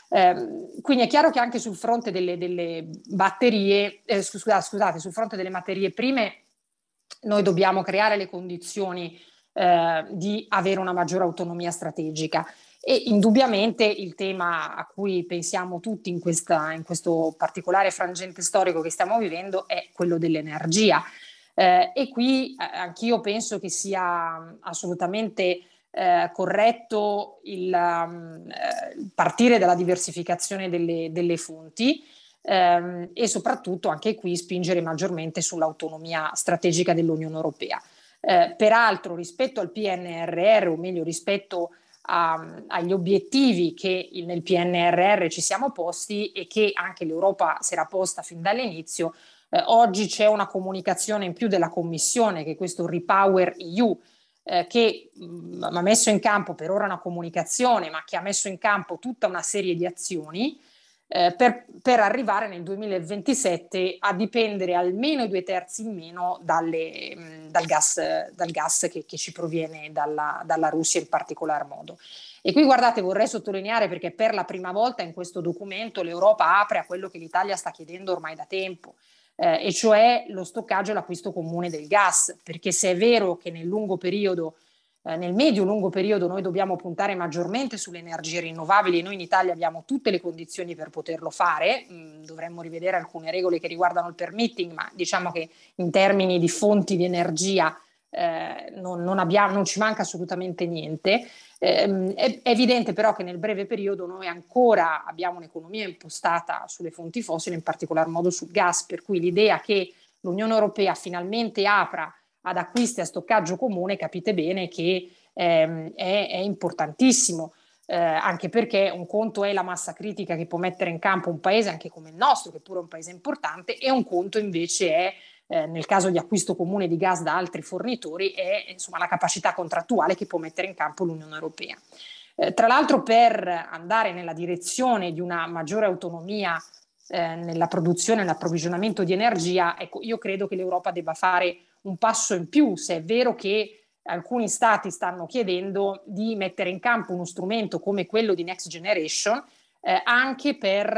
D: Eh, quindi è chiaro che anche sul fronte delle, delle batterie, eh, scusate, scusate, sul fronte delle materie prime, noi dobbiamo creare le condizioni eh, di avere una maggiore autonomia strategica. E indubbiamente il tema a cui pensiamo tutti in, questa, in questo particolare frangente storico che stiamo vivendo è quello dell'energia. Eh, e qui eh, anch'io penso che sia assolutamente eh, corretto il um, eh, partire dalla diversificazione delle, delle fonti ehm, e soprattutto anche qui spingere maggiormente sull'autonomia strategica dell'Unione Europea. Eh, peraltro rispetto al P N R R, o meglio rispetto a, agli obiettivi che nel P N R R ci siamo posti e che anche l'Europa si era posta fin dall'inizio, Eh, oggi c'è una comunicazione in più della Commissione, che è questo Repower E U, eh, che mh, ha messo in campo per ora una comunicazione, ma che ha messo in campo tutta una serie di azioni eh, per, per arrivare nel duemilaventisette a dipendere almeno i due terzi in meno dalle, mh, dal gas, dal gas che, che ci proviene dalla, dalla Russia in particolar modo. E qui guardate, vorrei sottolineare, perché per la prima volta in questo documento l'Europa apre a quello che l'Italia sta chiedendo ormai da tempo. Eh, e cioè lo stoccaggio e l'acquisto comune del gas, perché se è vero che nel lungo periodo, eh, nel medio-lungo periodo noi dobbiamo puntare maggiormente sulle energie rinnovabili, e noi in Italia abbiamo tutte le condizioni per poterlo fare, mh, dovremmo rivedere alcune regole che riguardano il permitting, ma diciamo che in termini di fonti di energia eh, non, non, abbiamo, non ci manca assolutamente niente. Eh, è, è evidente però che nel breve periodo noi ancora abbiamo un'economia impostata sulle fonti fossili, in particolar modo sul gas, per cui l'idea che l'Unione Europea finalmente apra ad acquisti a stoccaggio comune, capite bene che ehm, è, è importantissimo, eh, anche perché un conto è la massa critica che può mettere in campo un paese anche come il nostro, che pure è un paese importante, e un conto invece è Eh, nel caso di acquisto comune di gas da altri fornitori, è insomma la capacità contrattuale che può mettere in campo l'Unione Europea. Eh, tra l'altro, per andare nella direzione di una maggiore autonomia eh, nella produzione e nell'approvvigionamento di energia, ecco, io credo che l'Europa debba fare un passo in più, se è vero che alcuni stati stanno chiedendo di mettere in campo uno strumento come quello di Next Generation eh, anche per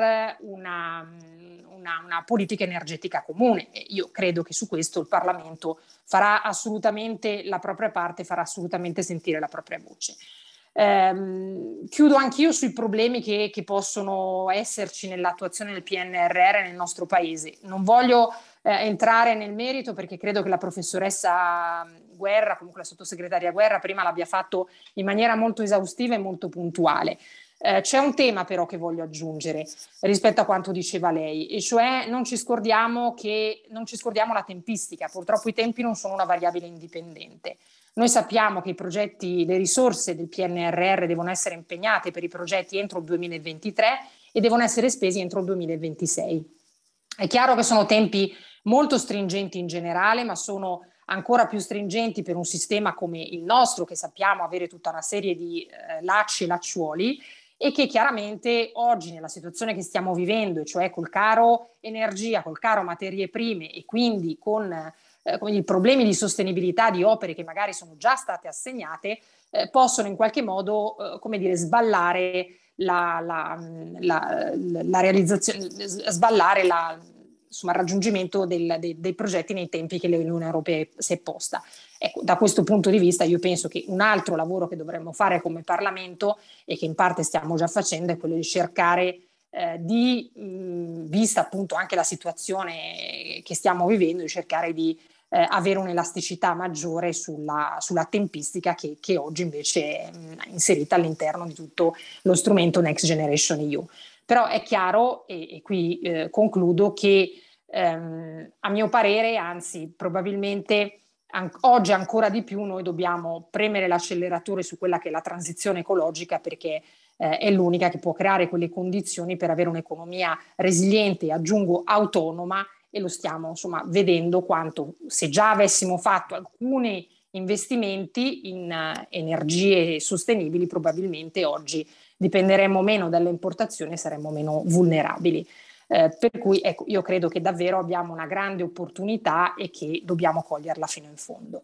D: una Una, una politica energetica comune. E io credo che su questo il Parlamento farà assolutamente la propria parte, farà assolutamente sentire la propria voce. Ehm, chiudo anch'io sui problemi che, che possono esserci nell'attuazione del P N R R nel nostro paese. Non voglio eh, entrare nel merito, perché credo che la professoressa Guerra, comunque la sottosegretaria Guerra, prima l'abbia fatto in maniera molto esaustiva e molto puntuale. Eh, c'è un tema però che voglio aggiungere rispetto a quanto diceva lei, e cioè non ci scordiamo che non ci scordiamo la tempistica. Purtroppo i tempi non sono una variabile indipendente. Noi sappiamo che i progetti, le risorse del P N R R devono essere impegnate per i progetti entro il duemilaventitré e devono essere spesi entro il duemilaventisei. È chiaro che sono tempi molto stringenti in generale, ma sono ancora più stringenti per un sistema come il nostro, che sappiamo avere tutta una serie di eh, lacci e lacciuoli, e che chiaramente oggi, nella situazione che stiamo vivendo, cioè col caro energia, col caro materie prime, e quindi con, eh, con i problemi di sostenibilità di opere che magari sono già state assegnate, eh, possono in qualche modo eh, come dire, sballare la, la, la, la realizzazione, sballare la, insomma, il raggiungimento del, dei, dei progetti nei tempi che l'Unione Europea si è posta. Ecco, da questo punto di vista io penso che un altro lavoro che dovremmo fare come Parlamento, e che in parte stiamo già facendo, è quello di cercare eh, di, mh, vista appunto anche la situazione che stiamo vivendo, di cercare di eh, avere un'elasticità maggiore sulla, sulla tempistica che, che oggi invece è mh, inserita all'interno di tutto lo strumento Next Generation E U. Però è chiaro, e, e qui eh, concludo, che ehm, a mio parere, anzi probabilmente an- oggi ancora di più noi dobbiamo premere l'acceleratore su quella che è la transizione ecologica, perché eh, è l'unica che può creare quelle condizioni per avere un'economia resiliente e, aggiungo, autonoma, e lo stiamo insomma vedendo quanto, se già avessimo fatto alcuni investimenti in uh, energie sostenibili, probabilmente oggi dipenderemmo meno dalle importazioni e saremmo meno vulnerabili. Eh, per cui ecco, io credo che davvero abbiamo una grande opportunità e che dobbiamo coglierla fino in fondo.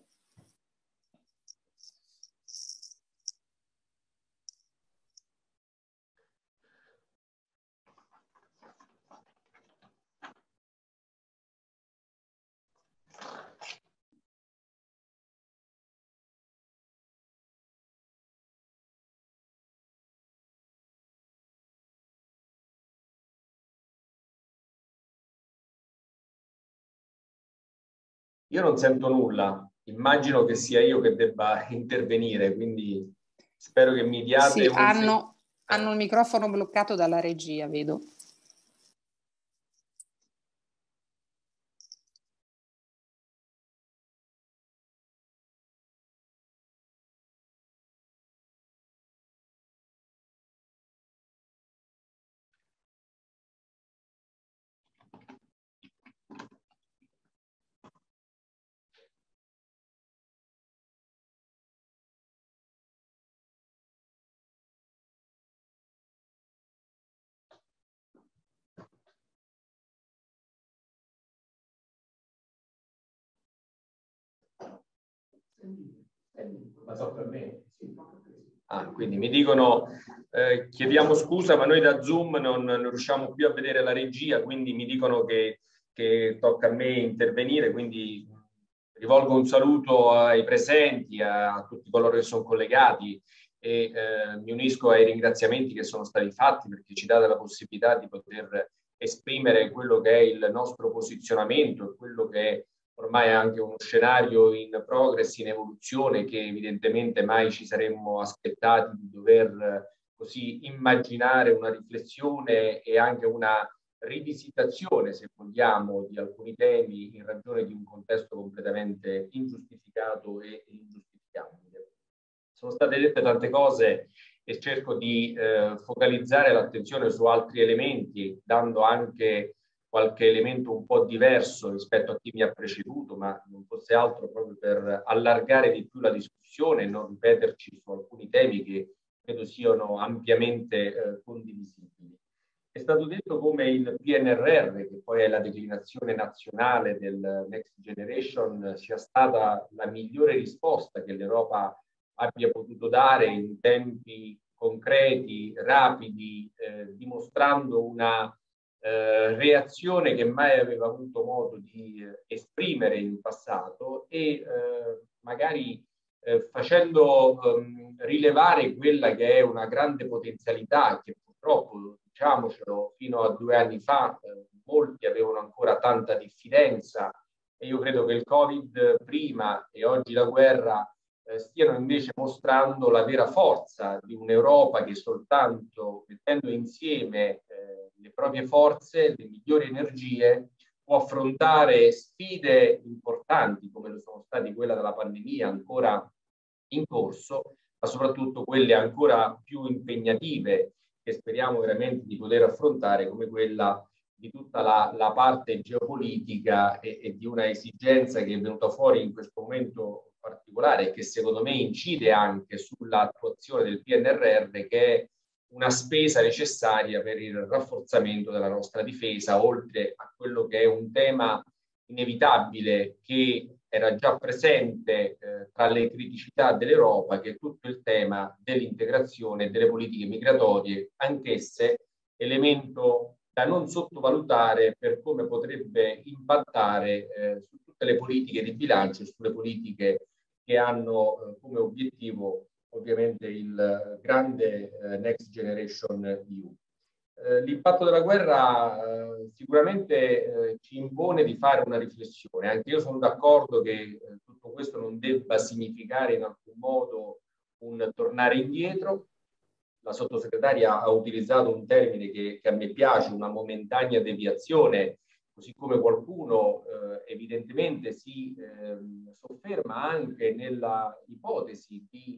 E: Io non sento nulla, immagino che sia io che debba intervenire, quindi spero che mi diate
D: Sì,
E: un
D: hanno,
E: eh.
D: hanno il microfono bloccato dalla regia, vedo.
E: Ma so per me. Ah, quindi mi dicono eh, chiediamo scusa, ma noi da Zoom non, non riusciamo più a vedere la regia, quindi mi dicono che, che tocca a me intervenire, quindi rivolgo un saluto ai presenti, a, a tutti coloro che sono collegati e eh, mi unisco ai ringraziamenti che sono stati fatti, perché ci date la possibilità di poter esprimere quello che è il nostro posizionamento e quello che è ormai anche uno scenario in progress, in evoluzione, che evidentemente mai ci saremmo aspettati di dover così immaginare una riflessione e anche una rivisitazione, se vogliamo, di alcuni temi in ragione di un contesto completamente ingiustificato e ingiustificabile. Sono state dette tante cose e cerco di eh, focalizzare l'attenzione su altri elementi, dando anche qualche elemento un po' diverso rispetto a chi mi ha preceduto, ma non fosse altro proprio per allargare di più la discussione e non ripeterci su alcuni temi che credo siano ampiamente eh, condivisibili. È stato detto come il P N R R, che poi è la declinazione nazionale del Next Generation, sia stata la migliore risposta che l'Europa abbia potuto dare in tempi concreti, rapidi, eh, dimostrando una eh, reazione che mai aveva avuto modo di eh, esprimere in passato e eh, magari eh, facendo ehm, rilevare quella che è una grande potenzialità che purtroppo, diciamocelo, fino a due anni fa eh, molti avevano ancora tanta diffidenza e io credo che il Covid prima e oggi la guerra eh, stiano invece mostrando la vera forza di un'Europa che soltanto mettendo insieme eh, le proprie forze, le migliori energie, può affrontare sfide importanti come lo sono stati quella della pandemia ancora in corso, ma soprattutto quelle ancora più impegnative che speriamo veramente di poter affrontare, come quella di tutta la, la parte geopolitica e, e di una esigenza che è venuta fuori in questo momento particolare e che secondo me incide anche sull'attuazione del P N R R, che è una spesa necessaria per il rafforzamento della nostra difesa, oltre a quello che è un tema inevitabile che era già presente eh, tra le criticità dell'Europa, che è tutto il tema dell'integrazione delle politiche migratorie, anch'esse elemento da non sottovalutare per come potrebbe impattare eh, su tutte le politiche di bilancio e sulle politiche che hanno eh, come obiettivo ovviamente il grande eh, Next Generation E U. eh, l'impatto della guerra eh, sicuramente eh, ci impone di fare una riflessione. Anche io sono d'accordo che eh, tutto questo non debba significare in alcun modo un tornare indietro. La sottosegretaria ha utilizzato un termine che, che a me piace, una momentanea deviazione, così come qualcuno eh, evidentemente si eh, sofferma anche nella ipotesi di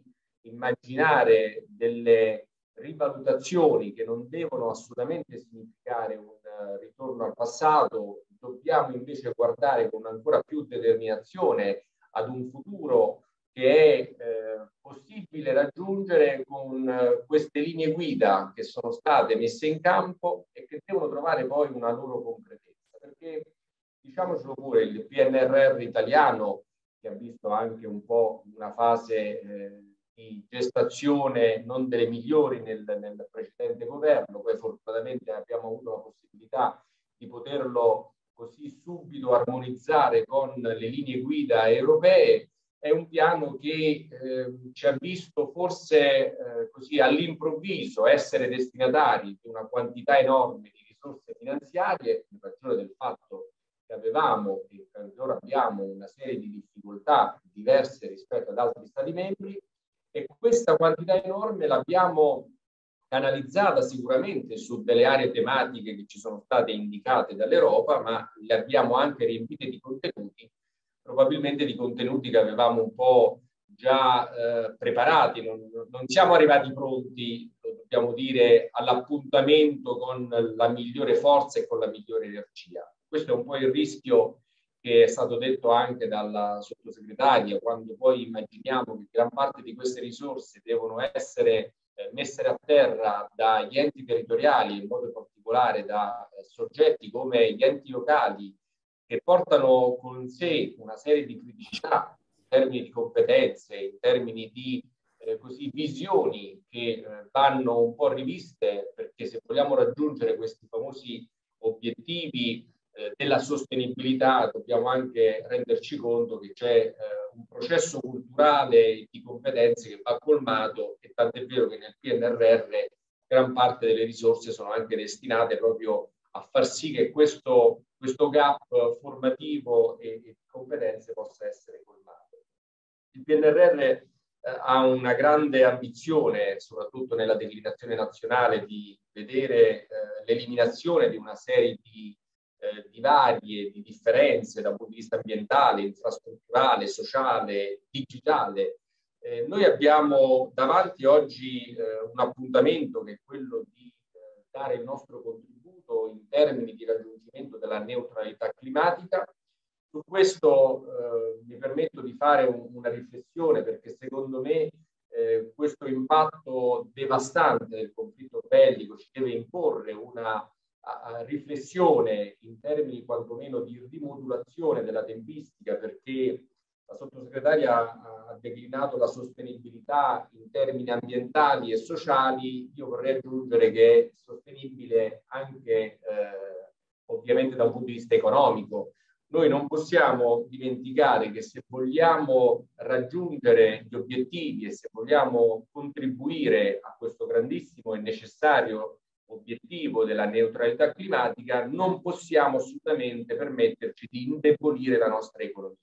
E: immaginare delle rivalutazioni che non devono assolutamente significare un uh, ritorno al passato. Dobbiamo invece guardare con ancora più determinazione ad un futuro che è eh, possibile raggiungere con eh, queste linee guida che sono state messe in campo e che devono trovare poi una loro concretezza. Perché, diciamocelo pure, il P N R R italiano, che ha visto anche un po' una fase eh, di gestazione non delle migliori nel, nel precedente governo, poi fortunatamente abbiamo avuto la possibilità di poterlo così subito armonizzare con le linee guida europee. È un piano che eh, ci ha visto forse eh, così all'improvviso essere destinatari di una quantità enorme di risorse finanziarie, in ragione del fatto che avevamo e che ancora abbiamo una serie di difficoltà diverse rispetto ad altri Stati membri, e questa quantità enorme l'abbiamo canalizzata sicuramente su delle aree tematiche che ci sono state indicate dall'Europa, ma le abbiamo anche riempite di contenuti, probabilmente di contenuti che avevamo un po' già eh, preparati. Non, non siamo arrivati pronti, lo dobbiamo dire, all'appuntamento con la migliore forza e con la migliore energia. Questo è un po' il rischio che è stato detto anche dalla sottosegretaria, quando poi immaginiamo che gran parte di queste risorse devono essere eh, messe a terra dagli enti territoriali, in modo particolare da eh, soggetti come gli enti locali, che portano con sé una serie di criticità in termini di competenze, in termini di eh, così, visioni che eh, vanno un po' riviste, perché se vogliamo raggiungere questi famosi obiettivi eh, della sostenibilità dobbiamo anche renderci conto che c'è eh, un processo culturale di competenze che va colmato, e tant'è vero che nel P N R R gran parte delle risorse sono anche destinate proprio a far sì che questo questo gap formativo e di competenze possa essere colmato. Il P N R R eh, ha una grande ambizione, soprattutto nella declinazione nazionale, di vedere eh, l'eliminazione di una serie di eh, divari e di differenze dal punto di vista ambientale, infrastrutturale, sociale, digitale. Eh, noi abbiamo davanti oggi eh, un appuntamento che è quello di eh, dare il nostro contributo in termini di raggiungimento della neutralità climatica. Su questo eh, mi permetto di fare un, una riflessione, perché secondo me eh, questo impatto devastante del conflitto bellico ci deve imporre una a, a riflessione in termini quantomeno di rimodulazione della tempistica, perché la sottosegretaria ha declinato la sostenibilità in termini ambientali e sociali. Io vorrei aggiungere che è sostenibile anche eh, ovviamente da un punto di vista economico. Noi non possiamo dimenticare che se vogliamo raggiungere gli obiettivi e se vogliamo contribuire a questo grandissimo e necessario obiettivo della neutralità climatica, non possiamo assolutamente permetterci di indebolire la nostra economia.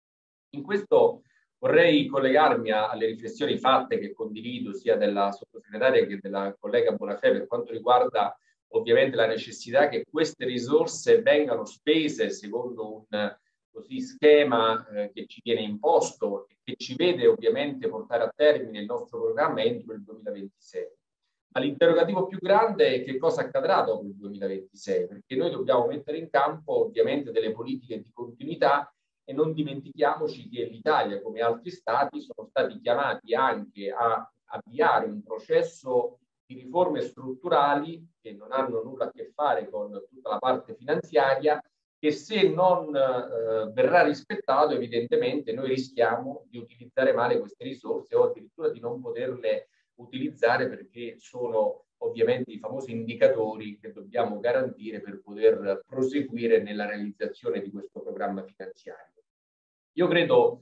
E: In questo vorrei collegarmi a, alle riflessioni fatte, che condivido sia della sottosegretaria che della collega Bonafè, per quanto riguarda ovviamente la necessità che queste risorse vengano spese secondo un così schema eh, che ci viene imposto e che ci vede ovviamente portare a termine il nostro programma entro il duemilaventisei. Ma l'interrogativo più grande è che cosa accadrà dopo il duemilaventisei, perché noi dobbiamo mettere in campo ovviamente delle politiche di continuità. E non dimentichiamoci che l'Italia, come altri stati, sono stati chiamati anche a avviare un processo di riforme strutturali che non hanno nulla a che fare con tutta la parte finanziaria, che se non eh, verrà rispettato, evidentemente noi rischiamo di utilizzare male queste risorse o addirittura di non poterle utilizzare, perché sono ovviamente i famosi indicatori che dobbiamo garantire per poter proseguire nella realizzazione di questo programma finanziario. Io credo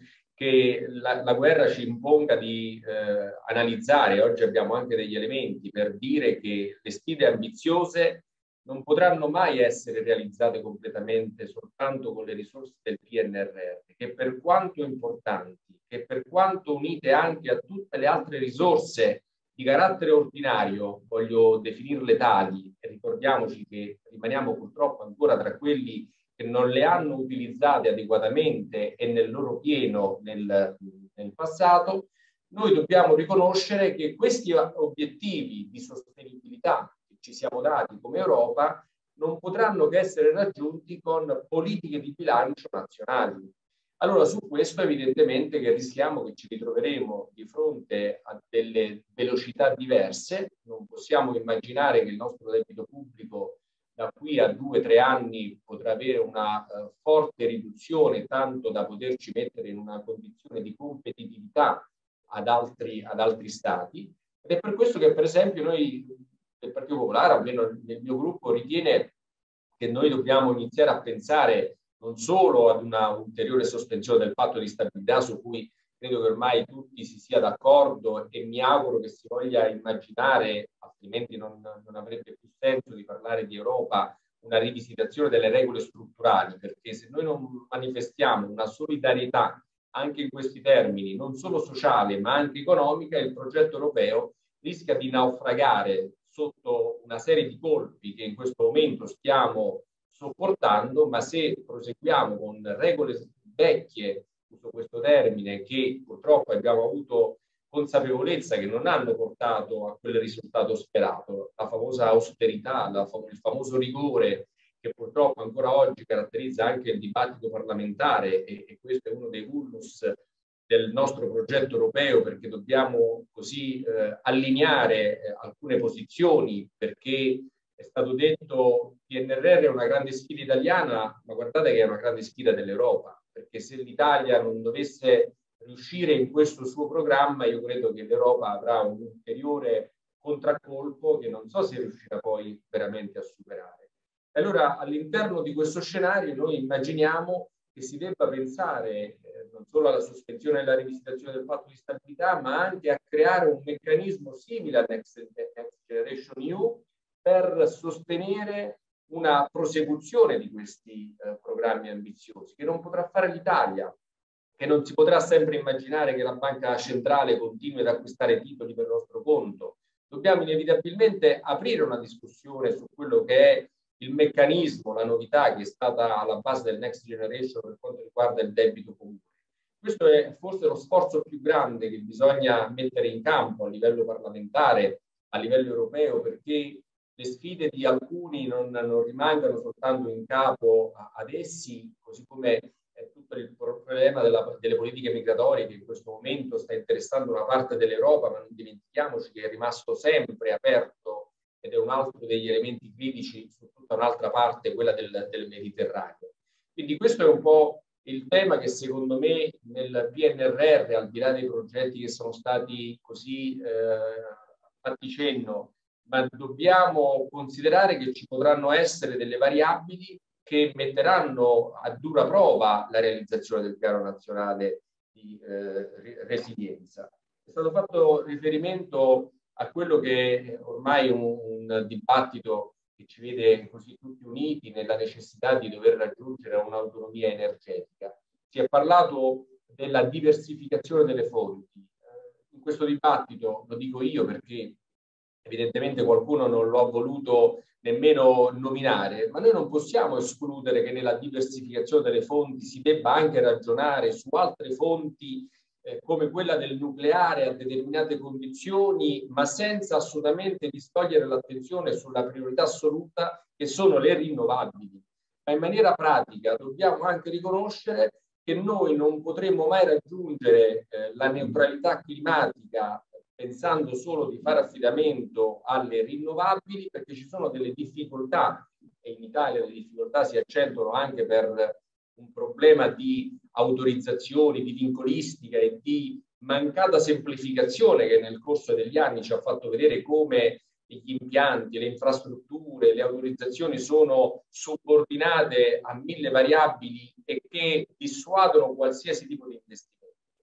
E: che la, la guerra ci imponga di eh, analizzare, oggi abbiamo anche degli elementi per dire che le sfide ambiziose non potranno mai essere realizzate completamente soltanto con le risorse del P N R R, che per quanto importanti, che per quanto unite anche a tutte le altre risorse di carattere ordinario, voglio definirle tali, e ricordiamoci che rimaniamo purtroppo ancora tra quelli che non le hanno utilizzate adeguatamente e nel loro pieno nel, nel passato, noi dobbiamo riconoscere che questi obiettivi di sostenibilità che ci siamo dati come Europa non potranno che essere raggiunti con politiche di bilancio nazionali. Allora su questo evidentemente che rischiamo che ci ritroveremo di fronte a delle velocità diverse, non possiamo immaginare che il nostro debito pubblico da qui a due o tre anni potrà avere una uh, forte riduzione, tanto da poterci mettere in una condizione di competitività ad altri, ad altri stati. Ed è per questo che per esempio noi del Partito Popolare, almeno nel mio gruppo, ritiene che noi dobbiamo iniziare a pensare non solo ad una ulteriore sospensione del patto di stabilità, su cui credo che ormai tutti si sia d'accordo e mi auguro che si voglia immaginare, altrimenti non, non avrebbe più senso di parlare di Europa, una rivisitazione delle regole strutturali, perché se noi non manifestiamo una solidarietà anche in questi termini, non solo sociale ma anche economica, il progetto europeo rischia di naufragare sotto una serie di colpi che in questo momento stiamo sopportando, ma se proseguiamo con regole vecchie, uso questo termine, che purtroppo abbiamo avuto consapevolezza che non hanno portato a quel risultato sperato, la famosa austerità, la, il famoso rigore che purtroppo ancora oggi caratterizza anche il dibattito parlamentare, e, e questo è uno dei vulnus del nostro progetto europeo, perché dobbiamo così eh, allineare eh, alcune posizioni, perché è stato detto P N R R è una grande sfida italiana, ma guardate che è una grande sfida dell'Europa, perché se l'Italia non dovesse riuscire in questo suo programma, io credo che l'Europa avrà un ulteriore contraccolpo che non so se riuscirà poi veramente a superare. Allora, all'interno di questo scenario noi immaginiamo che si debba pensare eh, non solo alla sospensione e alla rivisitazione del patto di stabilità, ma anche a creare un meccanismo simile al Next, Next Generation E U per sostenere una prosecuzione di questi eh, programmi ambiziosi, che non potrà fare l'Italia, che non si potrà sempre immaginare che la banca centrale continui ad acquistare titoli per il nostro conto. Dobbiamo inevitabilmente aprire una discussione su quello che è il meccanismo, la novità che è stata alla base del Next Generation per quanto riguarda il debito comune. Questo è forse lo sforzo più grande che bisogna mettere in campo a livello parlamentare, a livello europeo, perché le sfide di alcuni non, non rimangano soltanto in capo a, ad essi, così come è tutto il problema della, delle politiche migratorie che in questo momento sta interessando una parte dell'Europa, ma non dimentichiamoci che è rimasto sempre aperto ed è un altro degli elementi critici su tutta un'altra parte, quella del, del Mediterraneo. Quindi questo è un po' il tema che secondo me nel P N R R, al di là dei progetti che sono stati così eh, fatti cenno, ma dobbiamo considerare che ci potranno essere delle variabili che metteranno a dura prova la realizzazione del piano nazionale di eh, resilienza. È stato fatto riferimento a quello che è ormai un, un dibattito che ci vede così tutti uniti nella necessità di dover raggiungere un'autonomia energetica. Si è parlato della diversificazione delle fonti. In questo dibattito, lo dico io perché evidentemente qualcuno non lo ha voluto nemmeno nominare, ma noi non possiamo escludere che nella diversificazione delle fonti si debba anche ragionare su altre fonti eh, come quella del nucleare a determinate condizioni, ma senza assolutamente distogliere l'attenzione sulla priorità assoluta che sono le rinnovabili. Ma in maniera pratica dobbiamo anche riconoscere che noi non potremo mai raggiungere eh, la neutralità climatica pensando solo di fare affidamento alle rinnovabili, perché ci sono delle difficoltà, e in Italia le difficoltà si accentuano anche per un problema di autorizzazioni, di vincolistica e di mancata semplificazione che nel corso degli anni ci ha fatto vedere come gli impianti, le infrastrutture, le autorizzazioni sono subordinate a mille variabili e che dissuadono qualsiasi tipo di investimento.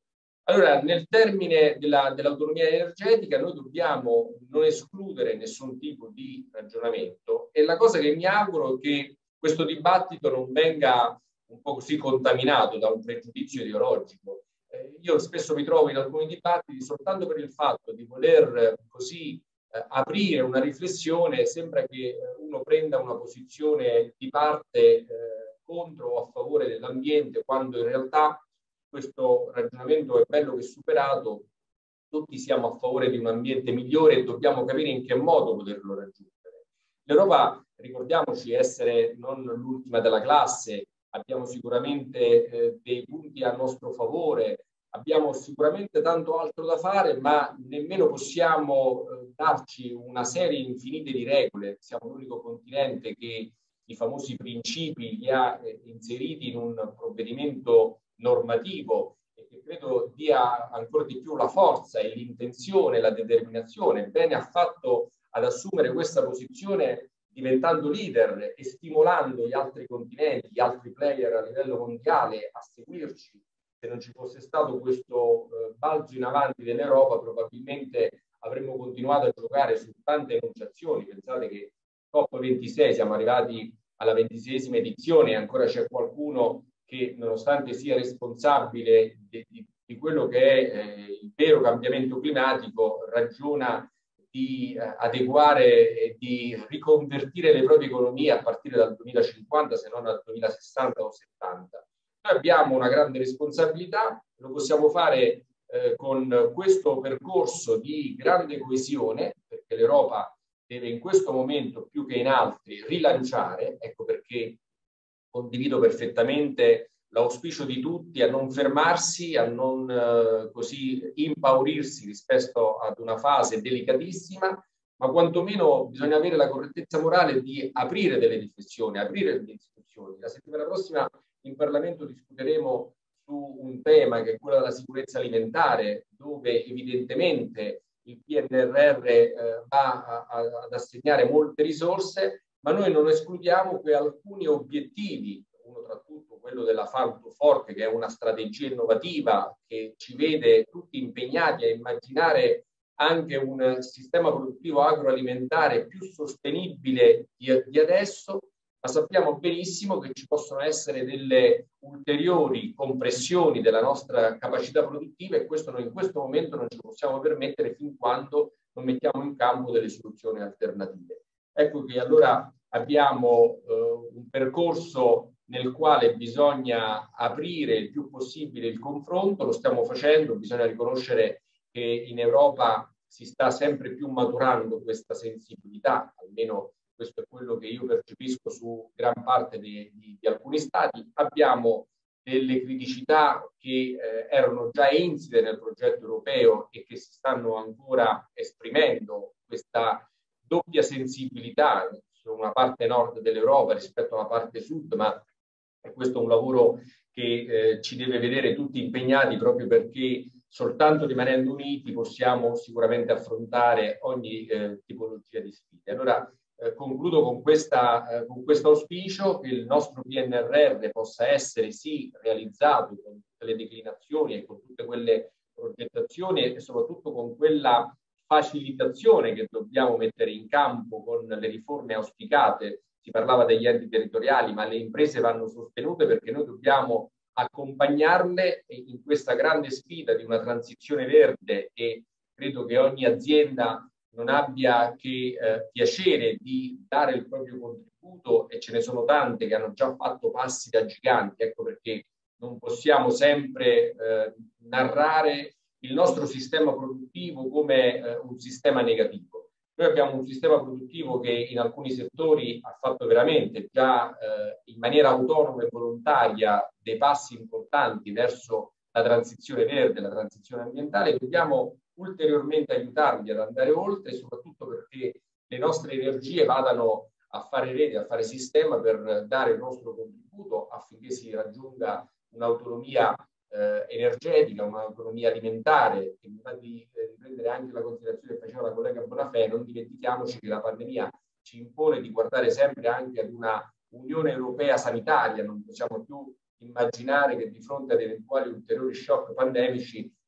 E: Allora, nel termine della, dell'autonomia energetica noi dobbiamo non escludere nessun tipo di ragionamento, e la cosa che mi auguro è che questo dibattito non venga un po' così contaminato da un pregiudizio ideologico. Eh, io spesso mi trovo in alcuni dibattiti soltanto per il fatto di voler eh, così eh, aprire una riflessione, sembra che eh, uno prenda una posizione di parte eh, contro o a favore dell'ambiente, quando in realtà questo ragionamento è bello che superato, tutti siamo a favore di un ambiente migliore e dobbiamo capire in che modo poterlo raggiungere. L'Europa, ricordiamoci, essere non l'ultima della classe, abbiamo sicuramente eh, dei punti a nostro favore, abbiamo sicuramente tanto altro da fare, ma nemmeno possiamo eh, darci una serie infinita di regole. Siamo l'unico continente che i famosi principi li ha eh, inseriti in un provvedimento normativo, e che credo dia ancora di più la forza e l'intenzione, la determinazione. Bene ha fatto ad assumere questa posizione, diventando leader e stimolando gli altri continenti, gli altri player a livello mondiale a seguirci. Se non ci fosse stato questo eh, balzo in avanti dell'Europa, probabilmente avremmo continuato a giocare su tante enunciazioni. Pensate che COP ventisei, siamo arrivati alla ventiseiesima edizione e ancora c'è qualcuno che, nonostante sia responsabile di, di, di quello che è eh, il vero cambiamento climatico, ragiona di eh, adeguare e di riconvertire le proprie economie a partire dal duemilacinquanta, se non dal duemilasessanta o settanta. Noi abbiamo una grande responsabilità, lo possiamo fare eh, con questo percorso di grande coesione, perché l'Europa deve in questo momento più che in altri rilanciare. Ecco perché condivido perfettamente l'auspicio di tutti a non fermarsi, a non eh, così impaurirsi rispetto ad una fase delicatissima, ma quantomeno bisogna avere la correttezza morale di aprire delle riflessioni, aprire delle discussioni. La settimana prossima in Parlamento discuteremo su un tema che è quello della sicurezza alimentare, dove evidentemente il P N R R eh, va a, a, ad assegnare molte risorse, ma noi non escludiamo che alcuni obiettivi, uno tra tutti quello della Farm to Fork, che è una strategia innovativa che ci vede tutti impegnati a immaginare anche un sistema produttivo agroalimentare più sostenibile di, di adesso, ma sappiamo benissimo che ci possono essere delle ulteriori compressioni della nostra capacità produttiva, e questo noi in questo momento non ci possiamo permettere fin quando non mettiamo in campo delle soluzioni alternative. Ecco che allora abbiamo eh, un percorso nel quale bisogna aprire il più possibile il confronto, lo stiamo facendo, bisogna riconoscere che in Europa si sta sempre più maturando questa sensibilità, almeno questo è quello che io percepisco su gran parte di, di, di alcuni stati. Abbiamo delle criticità che eh, erano già insite nel progetto europeo e che si stanno ancora esprimendo, questa doppia sensibilità su una parte nord dell'Europa rispetto alla parte sud, ma è questo un lavoro che eh, ci deve vedere tutti impegnati, proprio perché soltanto rimanendo uniti possiamo sicuramente affrontare ogni eh, tipologia di sfide. Allora eh, concludo con questa eh, con questo auspicio che il nostro P N R R possa essere sì realizzato con tutte le declinazioni e con tutte quelle progettazioni e soprattutto con quella facilitazione che dobbiamo mettere in campo con le riforme auspicate. Si parlava degli enti territoriali, ma le imprese vanno sostenute perché noi dobbiamo accompagnarle in questa grande sfida di una transizione verde, e credo che ogni azienda non abbia che eh, piacere di dare il proprio contributo, e ce ne sono tante che hanno già fatto passi da giganti. Ecco perché non possiamo sempre eh, narrare il nostro sistema produttivo come eh, un sistema negativo. Noi abbiamo un sistema produttivo che in alcuni settori ha fatto veramente già eh, in maniera autonoma e volontaria dei passi importanti verso la transizione verde, la transizione ambientale. Dobbiamo ulteriormente aiutarli ad andare oltre, soprattutto perché le nostre energie vadano a fare rete, a fare sistema per dare il nostro contributo affinché si raggiunga un'autonomia eh, energetica, un'autonomia alimentare. E mi fa di eh, riprendere anche la considerazione che faceva la collega Bonafè, non dimentichiamoci che la pandemia ci impone di guardare sempre anche ad una Unione Europea sanitaria. Non possiamo più immaginare che di fronte ad eventuali ulteriori shock pandemici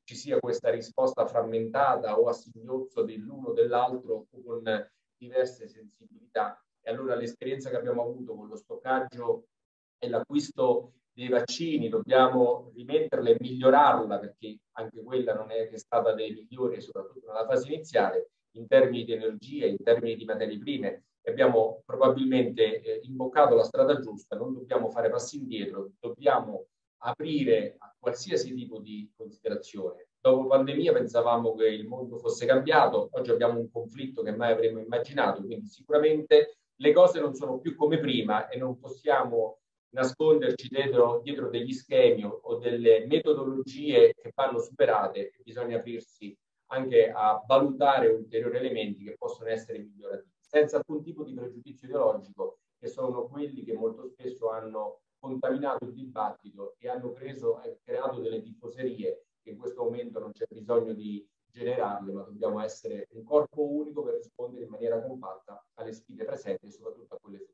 E: ci sia questa risposta frammentata o a singhiozzo dell'uno o dell'altro o con diverse sensibilità. E allora l'esperienza che abbiamo avuto con lo stoccaggio e l'acquisto dei vaccini dobbiamo rimetterla e migliorarla, perché anche quella non è che è stata dei migliori, soprattutto nella fase iniziale, in termini di energia, in termini di materie prime. Abbiamo probabilmente eh, imboccato la strada giusta, non dobbiamo fare passi indietro, dobbiamo aprire a qualsiasi tipo di considerazione. Dopo pandemia pensavamo che il mondo fosse cambiato, oggi abbiamo un conflitto che mai avremmo immaginato, quindi sicuramente le cose non sono più come prima e non possiamo nasconderci dietro, dietro degli schemi o delle metodologie che vanno superate. Bisogna aprirsi anche a valutare ulteriori elementi che possono essere migliorativi, senza alcun tipo di pregiudizio ideologico, che sono quelli che molto spesso hanno contaminato il dibattito e hanno preso e creato delle tifoserie che in questo momento non c'è bisogno di generarle, ma dobbiamo essere un corpo unico per rispondere in maniera compatta alle sfide presenti e soprattutto a quelle future.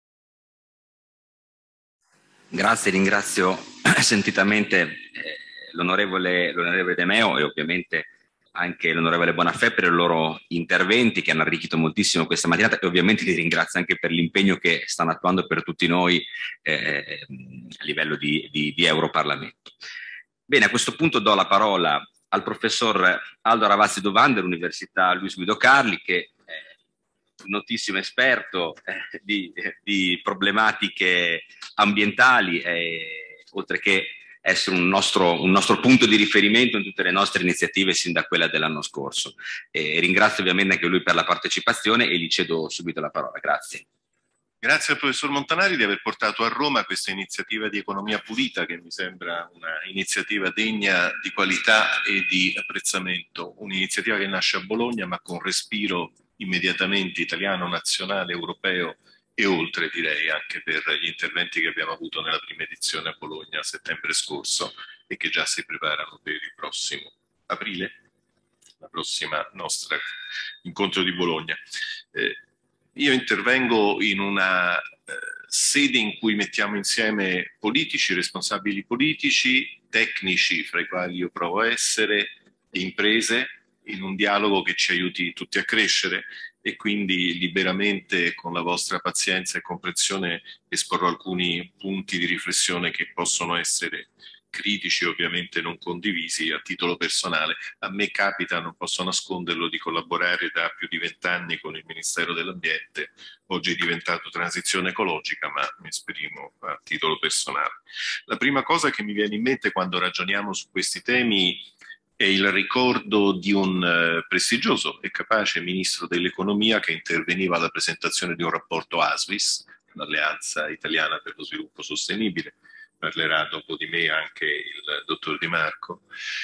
A: Grazie, ringrazio sentitamente eh, l'onorevole De Meo e ovviamente anche l'onorevole Bonafè per i loro interventi che hanno arricchito moltissimo questa mattinata, e ovviamente li ringrazio anche per l'impegno che stanno attuando per tutti noi eh, a livello di, di, di Europarlamento. Bene, a questo punto do la parola al professor Aldo Ravazzi Dovan dell'Università Luis Guido Carli, che è un notissimo esperto eh, di, di problematiche ambientali, eh, oltre che essere un nostro, un nostro punto di riferimento in tutte le nostre iniziative sin da quella dell'anno scorso. E ringrazio ovviamente anche lui per la partecipazione e gli cedo subito la parola. Grazie.
F: Grazie al professor Montanari di aver portato a Roma questa iniziativa di economia pulita, che mi sembra un'iniziativa degna di qualità e di apprezzamento, un'iniziativa che nasce a Bologna ma con respiro immediatamente italiano, nazionale, europeo e oltre, direi, anche per gli interventi che abbiamo avuto nella prima edizione a Bologna a settembre scorso e che già si preparano per il prossimo aprile, la prossima nostra incontro di Bologna. Eh, io intervengo in una eh, sede in cui mettiamo insieme politici, responsabili politici, tecnici, fra i quali io provo a essere, e imprese, in un dialogo che ci aiuti tutti a crescere, e quindi liberamente, con la vostra pazienza e comprensione, esporrò alcuni punti di riflessione che possono essere critici, ovviamente non condivisi a titolo personale. A me capita, non posso nasconderlo, di collaborare da più di vent'anni con il Ministero dell'Ambiente. Oggi è diventato transizione ecologica, ma mi esprimo a titolo personale. La prima cosa che mi viene in mente quando ragioniamo su questi temi è il ricordo di un eh, prestigioso e capace ministro dell'economia che interveniva alla presentazione di un rapporto A S V I S, l'Alleanza Italiana per lo Sviluppo Sostenibile. Parlerà dopo di me anche il dottor Di Marco,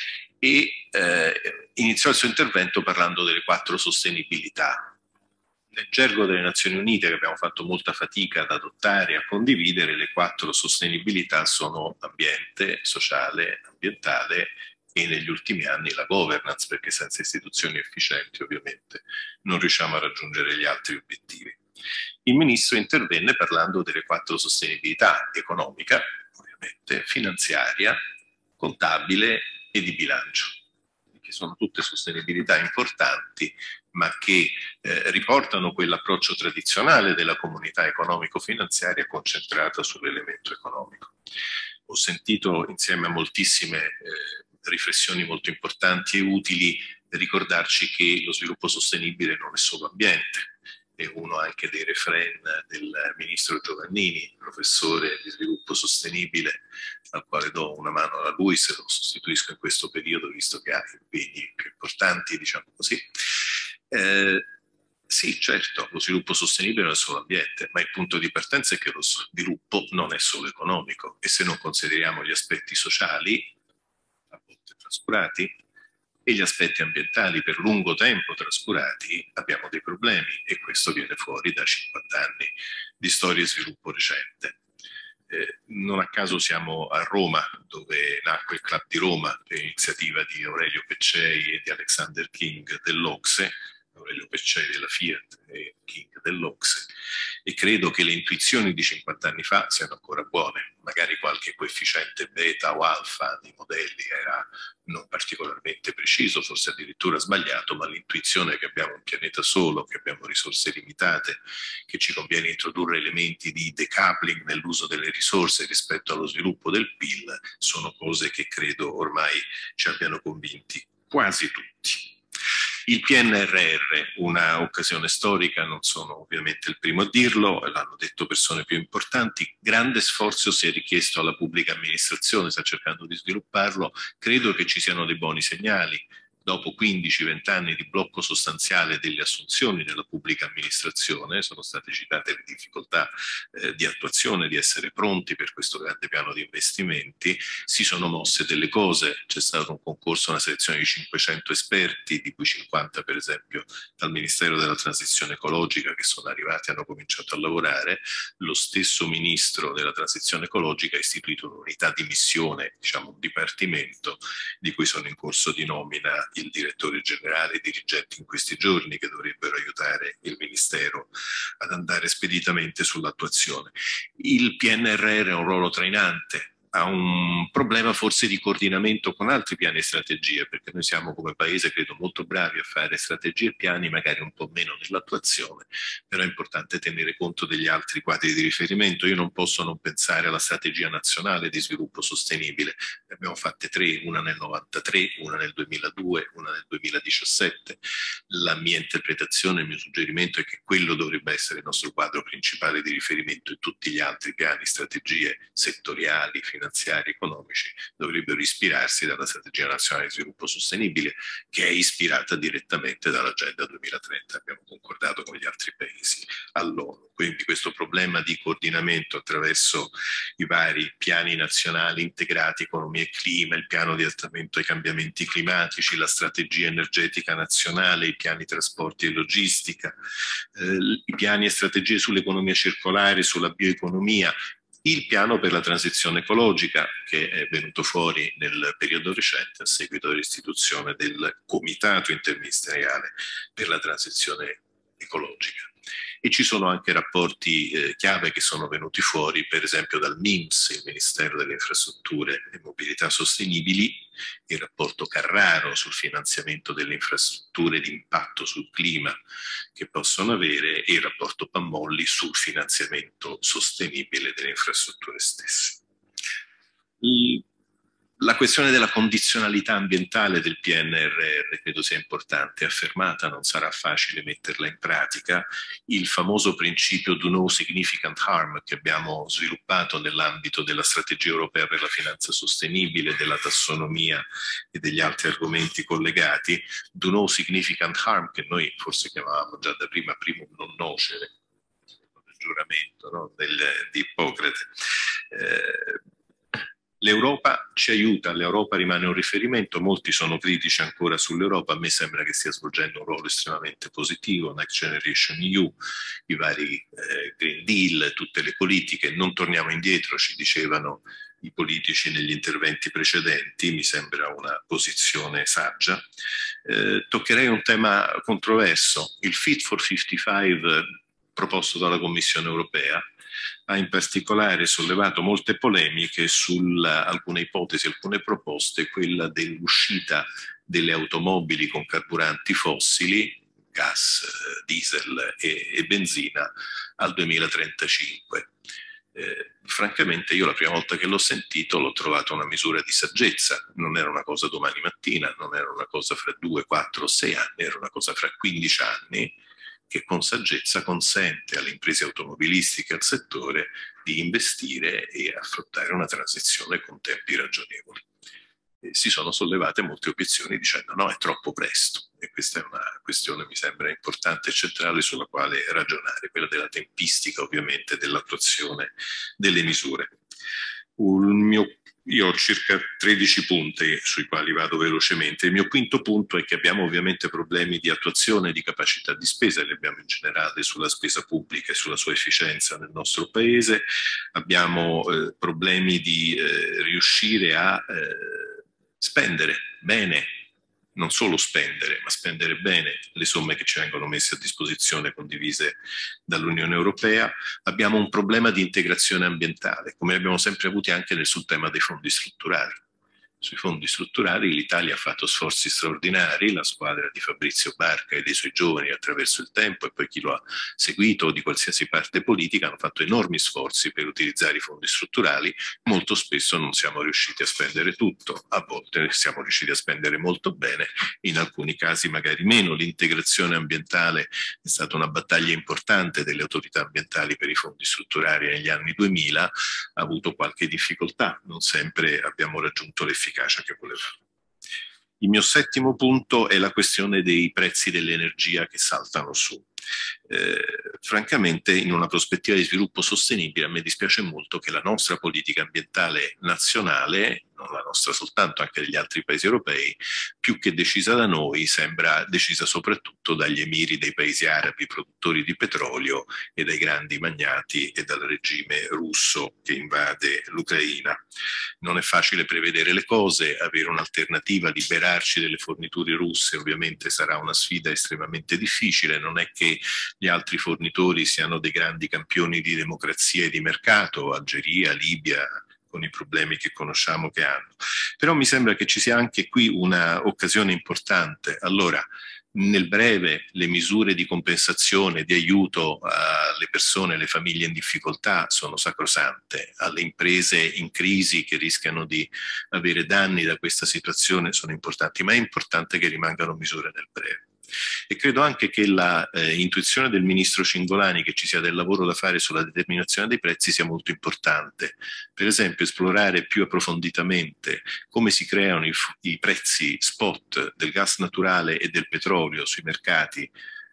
F: e eh, iniziò il suo intervento parlando delle quattro sostenibilità. Nel gergo delle Nazioni Unite, che abbiamo fatto molta fatica ad adottare e a condividere, le quattro sostenibilità sono ambiente, sociale, ambientale e negli ultimi anni la governance, perché senza istituzioni efficienti ovviamente non riusciamo a raggiungere gli altri obiettivi. Il ministro intervenne parlando delle quattro sostenibilità: economica, ovviamente, finanziaria, contabile e di bilancio, che sono tutte sostenibilità importanti, ma che eh, riportano quell'approccio tradizionale della comunità economico-finanziaria concentrata sull'elemento economico. Ho sentito, insieme a moltissime eh, riflessioni molto importanti e utili, ricordarci che lo sviluppo sostenibile non è solo ambiente. È uno anche dei refrain del ministro Giovannini, professore di sviluppo sostenibile, al quale do una mano a lui se lo sostituisco in questo periodo, visto che ha impegni più importanti, diciamo così. Eh, sì, certo, lo sviluppo sostenibile non è solo ambiente, ma il punto di partenza è che lo sviluppo non è solo economico, e se non consideriamo gli aspetti sociali, a volte trascurati, e gli aspetti ambientali per lungo tempo trascurati, abbiamo dei problemi, e questo viene fuori da cinquanta anni di storia e sviluppo recente. Eh, non a caso siamo a Roma, dove nacque il Club di Roma per iniziativa di Aurelio Peccei e di Alexander King dell'Ocse, Aurelio Peccei della Fiat e King dell'Ocse, e credo che le intuizioni di cinquanta anni fa siano ancora buone. Magari qualche coefficiente beta o alfa dei modelli era non particolarmente preciso, forse addirittura sbagliato, ma l'intuizione che abbiamo un pianeta solo, che abbiamo risorse limitate, che ci conviene introdurre elementi di decoupling nell'uso delle risorse rispetto allo sviluppo del P I L, sono cose che credo ormai ci abbiano convinti quasi tutti. Il P N R R, una occasione storica, non sono ovviamente il primo a dirlo, l'hanno detto persone più importanti, grande sforzo si è richiesto alla pubblica amministrazione, sta cercando di svilupparlo, credo che ci siano dei buoni segnali. Dopo quindici venti anni di blocco sostanziale delle assunzioni nella pubblica amministrazione, sono state citate le difficoltà eh, di attuazione, di essere pronti per questo grande piano di investimenti, si sono mosse delle cose, c'è stato un concorso, una selezione di cinquecento esperti, di cui cinquanta per esempio dal Ministero della Transizione Ecologica che sono arrivati e hanno cominciato a lavorare, lo stesso Ministro della Transizione Ecologica ha istituito un'unità di missione, diciamo un dipartimento, di cui sono in corso di nomina il direttore generale e i dirigenti in questi giorni che dovrebbero aiutare il Ministero ad andare speditamente sull'attuazione. Il P N R R ha un ruolo trainante, ha un problema forse di coordinamento con altri piani e strategie, perché noi siamo come paese credo molto bravi a fare strategie e piani, magari un po' meno nell'attuazione, però è importante tenere conto degli altri quadri di riferimento. Io non posso non pensare alla strategia nazionale di sviluppo sostenibile, ne abbiamo fatte tre, una nel novantatré, una nel duemiladue, una nel duemiladiciassette. La mia interpretazione, il mio suggerimento è che quello dovrebbe essere il nostro quadro principale di riferimento e tutti gli altri piani, strategie settoriali, finanziari, finanziari e economici dovrebbero ispirarsi dalla strategia nazionale di sviluppo sostenibile, che è ispirata direttamente dall'agenda duemilatrenta, abbiamo concordato con gli altri paesi all'ONU. Quindi questo problema di coordinamento attraverso i vari piani nazionali integrati, economia e clima, il piano di adattamento ai cambiamenti climatici, la strategia energetica nazionale, i piani trasporti e logistica, eh, i piani e strategie sull'economia circolare, sulla bioeconomia, il piano per la transizione ecologica che è venuto fuori nel periodo recente a seguito dell'istituzione del Comitato Interministeriale per la transizione ecologica. E ci sono anche rapporti eh, chiave che sono venuti fuori, per esempio dal MIMS, il Ministero delle Infrastrutture e Mobilità Sostenibili, il rapporto Carraro sul finanziamento delle infrastrutture di impatto sul clima che possono avere e il rapporto Pammolli sul finanziamento sostenibile delle infrastrutture stesse. I, La questione della condizionalità ambientale del P N R R credo sia importante, affermata, non sarà facile metterla in pratica. Il famoso principio do no significant harm che abbiamo sviluppato nell'ambito della strategia europea per la finanza sostenibile, della tassonomia e degli altri argomenti collegati, do no significant harm, che noi forse chiamavamo già da prima primum non nocere, il giuramento, no? Del, di Ippocrate. Eh, L'Europa ci aiuta, l'Europa rimane un riferimento, molti sono critici ancora sull'Europa, a me sembra che stia svolgendo un ruolo estremamente positivo, Next Generation E U, i vari eh, Green Deal, tutte le politiche, non torniamo indietro, ci dicevano i politici negli interventi precedenti, mi sembra una posizione saggia. Eh, toccherei un tema controverso, il Fit for cinquantacinque proposto dalla Commissione europea, ha in particolare sollevato molte polemiche su alcune ipotesi, alcune proposte, quella dell'uscita delle automobili con carburanti fossili, gas, diesel e, e benzina, al duemilatrentacinque. Eh, francamente io la prima volta che l'ho sentito l'ho trovato una misura di saggezza, non era una cosa domani mattina, non era una cosa fra due, quattro, sei anni, era una cosa fra quindici anni, che con saggezza consente alle imprese automobilistiche, al settore, di investire e affrontare una transizione con tempi ragionevoli. E si sono sollevate molte obiezioni dicendo no, è troppo presto, e questa è una questione mi sembra importante e centrale sulla quale ragionare, quella della tempistica ovviamente dell'attuazione delle misure. Un mio Io ho circa tredici punti sui quali vado velocemente. Il mio quinto punto è che abbiamo ovviamente problemi di attuazione e di capacità di spesa, li abbiamo in generale sulla spesa pubblica e sulla sua efficienza nel nostro Paese. Abbiamo eh, problemi di eh, riuscire a eh, spendere bene non solo spendere, ma spendere bene le somme che ci vengono messe a disposizione condivise dall'Unione Europea. Abbiamo un problema di integrazione ambientale, come abbiamo sempre avuti anche sul tema dei fondi strutturali. Sui fondi strutturali l'Italia ha fatto sforzi straordinari, la squadra di Fabrizio Barca e dei suoi giovani attraverso il tempo e poi chi lo ha seguito di qualsiasi parte politica hanno fatto enormi sforzi per utilizzare i fondi strutturali. Molto spesso non siamo riusciti a spendere tutto, a volte siamo riusciti a spendere molto bene, in alcuni casi magari meno. L'integrazione ambientale è stata una battaglia importante delle autorità ambientali per i fondi strutturali negli anni duemila, ha avuto qualche difficoltà, non sempre abbiamo raggiunto l'efficacia che volevamo. Il mio settimo punto è la questione dei prezzi dell'energia che saltano su. Eh, francamente, in una prospettiva di sviluppo sostenibile, a me dispiace molto che la nostra politica ambientale nazionale, non la nostra soltanto, anche degli altri paesi europei, più che decisa da noi, sembra decisa soprattutto dagli emiri dei paesi arabi produttori di petrolio e dai grandi magnati e dal regime russo che invade l'Ucraina. Non è facile prevedere le cose, avere un'alternativa, liberarci delle forniture russe ovviamente sarà una sfida estremamente difficile, non è che gli altri fornitori siano dei grandi campioni di democrazia e di mercato, Algeria, Libia, con i problemi che conosciamo che hanno. Però mi sembra che ci sia anche qui un'occasione importante. Allora, nel breve le misure di compensazione, di aiuto alle persone, alle famiglie in difficoltà sono sacrosante, alle imprese in crisi che rischiano di avere danni da questa situazione sono importanti, ma è importante che rimangano misure nel breve. E credo anche che la eh, intuizione del ministro Cingolani che ci sia del lavoro da fare sulla determinazione dei prezzi sia molto importante. Per esempio esplorare più approfonditamente come si creano i, i prezzi spot del gas naturale e del petrolio sui mercati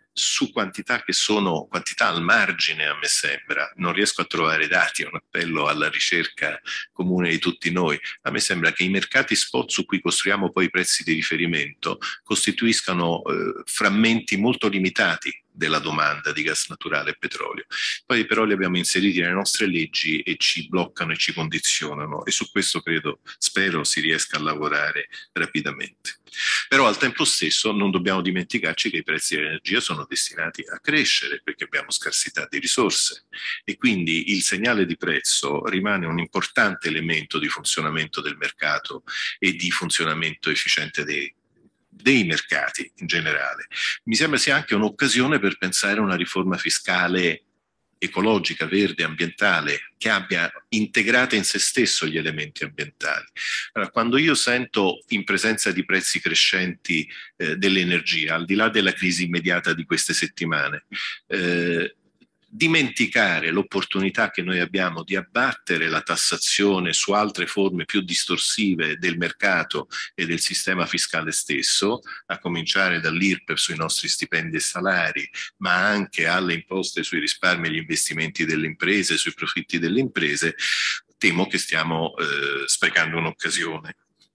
F: su quantità che sono quantità al margine, a me sembra. Non riesco a trovare dati, è un appello alla ricerca comune di tutti noi. A me sembra che i mercati spot su cui costruiamo poi i prezzi di riferimento costituiscano eh, frammenti molto limitati della domanda di gas naturale e petrolio. Poi però li abbiamo inseriti nelle nostre leggi e ci bloccano e ci condizionano, e su questo credo, spero si riesca a lavorare rapidamente. Però al tempo stesso non dobbiamo dimenticarci che i prezzi dell'energia sono destinati a crescere perché abbiamo scarsità di risorse e quindi il segnale di prezzo rimane un importante elemento di funzionamento del mercato e di funzionamento efficiente dei dei mercati in generale. Mi sembra sia anche un'occasione per pensare a una riforma fiscale ecologica, verde, ambientale, che abbia integrata in se stesso gli elementi ambientali. Allora, quando io sento in presenza di prezzi crescenti eh, dell'energia, al di là della crisi immediata di queste settimane, eh, dimenticare l'opportunità che noi abbiamo di abbattere la tassazione su altre forme più distorsive del mercato e del sistema fiscale stesso, a cominciare dall'I R P E F sui nostri stipendi e salari, ma anche alle imposte sui risparmi e gli investimenti delle imprese, sui profitti delle imprese, temo che stiamo eh, sprecando un'occasione.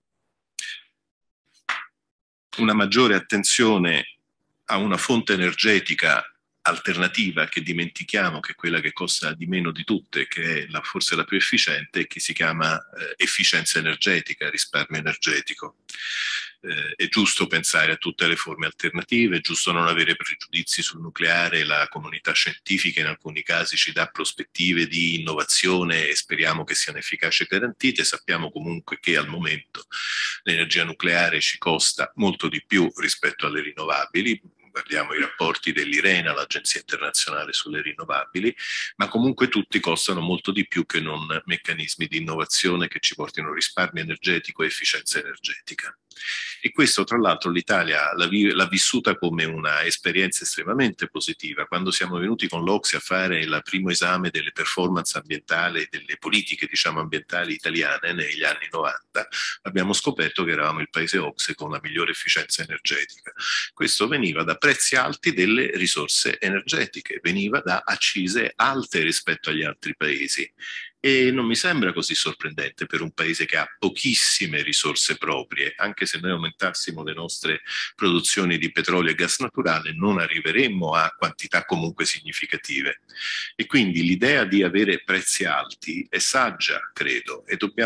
F: Una maggiore attenzione a una fonte energetica alternativa che dimentichiamo, che è quella che costa di meno di tutte, che è la, forse la più efficiente, che si chiama eh, efficienza energetica, risparmio energetico. Eh, è giusto pensare a tutte le forme alternative, è giusto non avere pregiudizi sul nucleare, la comunità scientifica in alcuni casi ci dà prospettive di innovazione e speriamo che siano efficaci e garantite. Sappiamo comunque che al momento l'energia nucleare ci costa molto di più rispetto alle rinnovabili. Guardiamo i rapporti dell'IRENA, l'Agenzia Internazionale sulle Rinnovabili, ma comunque tutti costano molto di più che non meccanismi di innovazione che ci portino risparmio energetico e efficienza energetica. E questo, tra l'altro, l'Italia l'ha vissuta come una esperienza estremamente positiva. Quando siamo venuti con l'O C S E a fare il primo esame delle performance ambientali e delle politiche, diciamo, ambientali italiane negli anni novanta, abbiamo scoperto che eravamo il paese O C S E con la migliore efficienza energetica. Questo veniva da prezzi alti delle risorse energetiche, veniva da accise alte rispetto agli altri paesi. E non mi sembra così sorprendente per un paese che ha pochissime risorse proprie. Anche se noi aumentassimo le nostre produzioni di petrolio e gas naturale, non arriveremmo a quantità comunque significative. E quindi l'idea di avere prezzi alti è saggia, credo, e dobbiamo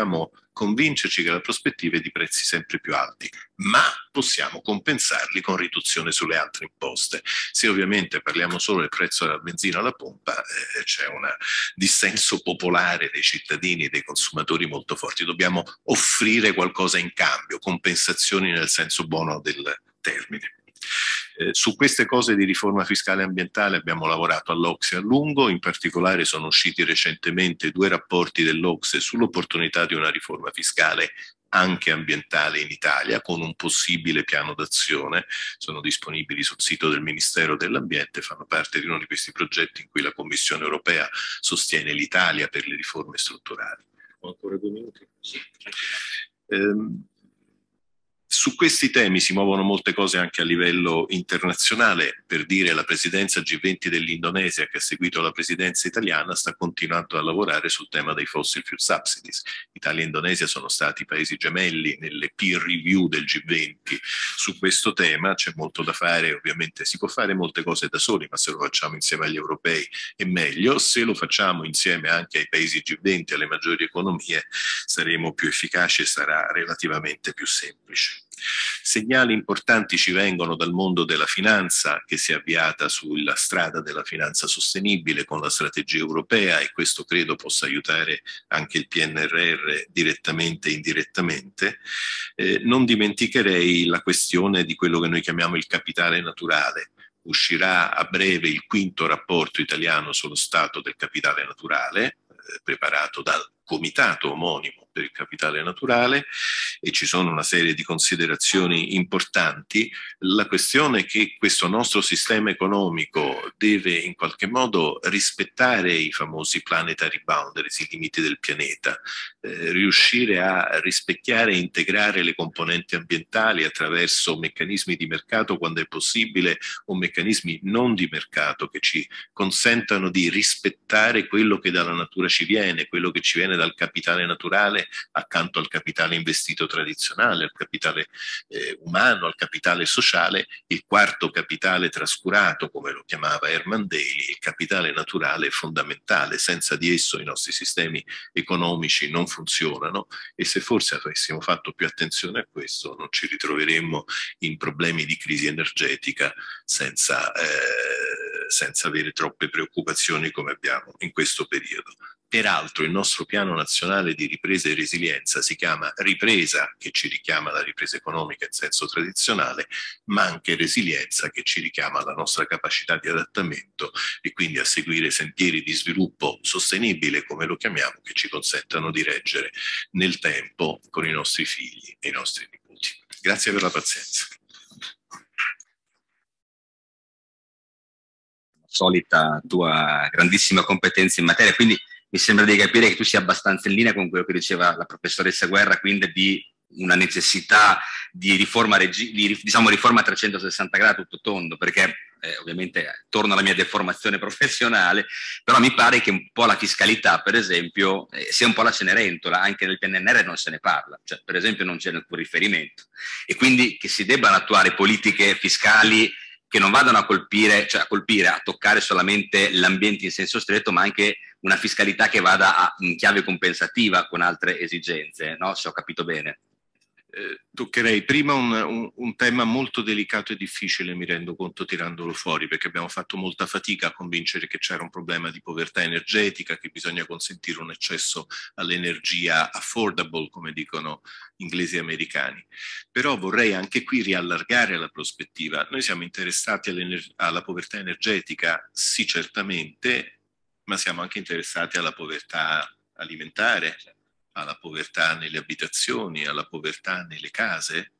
F: convincerci che la prospettiva è di prezzi sempre più alti, ma possiamo compensarli con riduzione sulle altre imposte. Se ovviamente parliamo solo del prezzo della benzina alla pompa, eh, c'è un dissenso popolare dei cittadini e dei consumatori molto forti. Dobbiamo offrire qualcosa in cambio, compensazioni nel senso buono del termine. Eh, su queste cose di riforma fiscale e ambientale abbiamo lavorato all'Ocse a lungo, in particolare sono usciti recentemente due rapporti dell'Ocse sull'opportunità di una riforma fiscale anche ambientale in Italia, con un possibile piano d'azione. Sono disponibili sul sito del Ministero dell'Ambiente, fanno parte di uno di questi progetti in cui la Commissione europea sostiene l'Italia per le riforme strutturali. Ho ancora due minuti? Sì. Ehm, Su questi temi si muovono molte cose anche a livello internazionale. Per dire, la presidenza G venti dell'Indonesia, che ha seguito la presidenza italiana, sta continuando a lavorare sul tema dei fossil fuel subsidies. Italia e Indonesia sono stati paesi gemelli nelle peer review del G venti su questo tema. C'è molto da fare, ovviamente si può fare molte cose da soli, ma se lo facciamo insieme agli europei è meglio. Se lo facciamo insieme anche ai paesi G venti, alle maggiori economie, saremo più efficaci e sarà relativamente più semplice. Segnali importanti ci vengono dal mondo della finanza, che si è avviata sulla strada della finanza sostenibile con la strategia europea, e questo credo possa aiutare anche il P N R R direttamente e indirettamente. Eh, non dimenticherei la questione di quello che noi chiamiamo il capitale naturale. Uscirà a breve il quinto rapporto italiano sullo stato del capitale naturale, eh, preparato dal comitato omonimo per il capitale naturale, e ci sono una serie di considerazioni importanti. La questione è che questo nostro sistema economico deve in qualche modo rispettare i famosi planetary boundaries, i limiti del pianeta, eh, riuscire a rispecchiare e integrare le componenti ambientali attraverso meccanismi di mercato quando è possibile, o meccanismi non di mercato che ci consentano di rispettare quello che dalla natura ci viene, quello che ci viene dal capitale naturale accanto al capitale investito tradizionale, al capitale eh, umano, al capitale sociale. Il quarto capitale trascurato, come lo chiamava Herman Daly, il capitale naturale, è fondamentale. Senza di esso i nostri sistemi economici non funzionano, e se forse avessimo fatto più attenzione a questo non ci ritroveremmo in problemi di crisi energetica senza, eh, senza avere troppe preoccupazioni come abbiamo in questo periodo. Peraltro il nostro piano nazionale di ripresa e resilienza si chiama ripresa, che ci richiama alla ripresa economica in senso tradizionale, ma anche resilienza, che ci richiama alla nostra capacità di adattamento e quindi a seguire sentieri di sviluppo sostenibile, come lo chiamiamo, che ci consentano di reggere nel tempo con i nostri figli e i nostri nipoti. Grazie per la pazienza.
G: Solita tua grandissima competenza in materia, quindi mi sembra di capire che tu sia abbastanza in linea con quello che diceva la professoressa Guerra, quindi di una necessità di riforma, di, diciamo, riforma a trecentosessanta gradi tutto tondo, perché eh, ovviamente torno alla mia deformazione professionale, però mi pare che un po' la fiscalità, per esempio, eh, sia un po' la Cenerentola. Anche nel P N R R non se ne parla, cioè per esempio non c'è alcun riferimento, e quindi che si debbano attuare politiche fiscali che non vadano a colpire, cioè a colpire, a toccare solamente l'ambiente in senso stretto, ma anche una fiscalità che vada a, in chiave compensativa con altre esigenze, no? Se ho capito bene.
F: Eh, toccherei prima un, un, un tema molto delicato e difficile, mi rendo conto tirandolo fuori, perché abbiamo fatto molta fatica a convincere che c'era un problema di povertà energetica, che bisogna consentire un accesso all'energia affordable, come dicono inglesi e americani. Però vorrei anche qui riallargare la prospettiva. Noi siamo interessati alla povertà energetica, sì, certamente, ma siamo anche interessati alla povertà alimentare, alla povertà nelle abitazioni, alla povertà nelle case,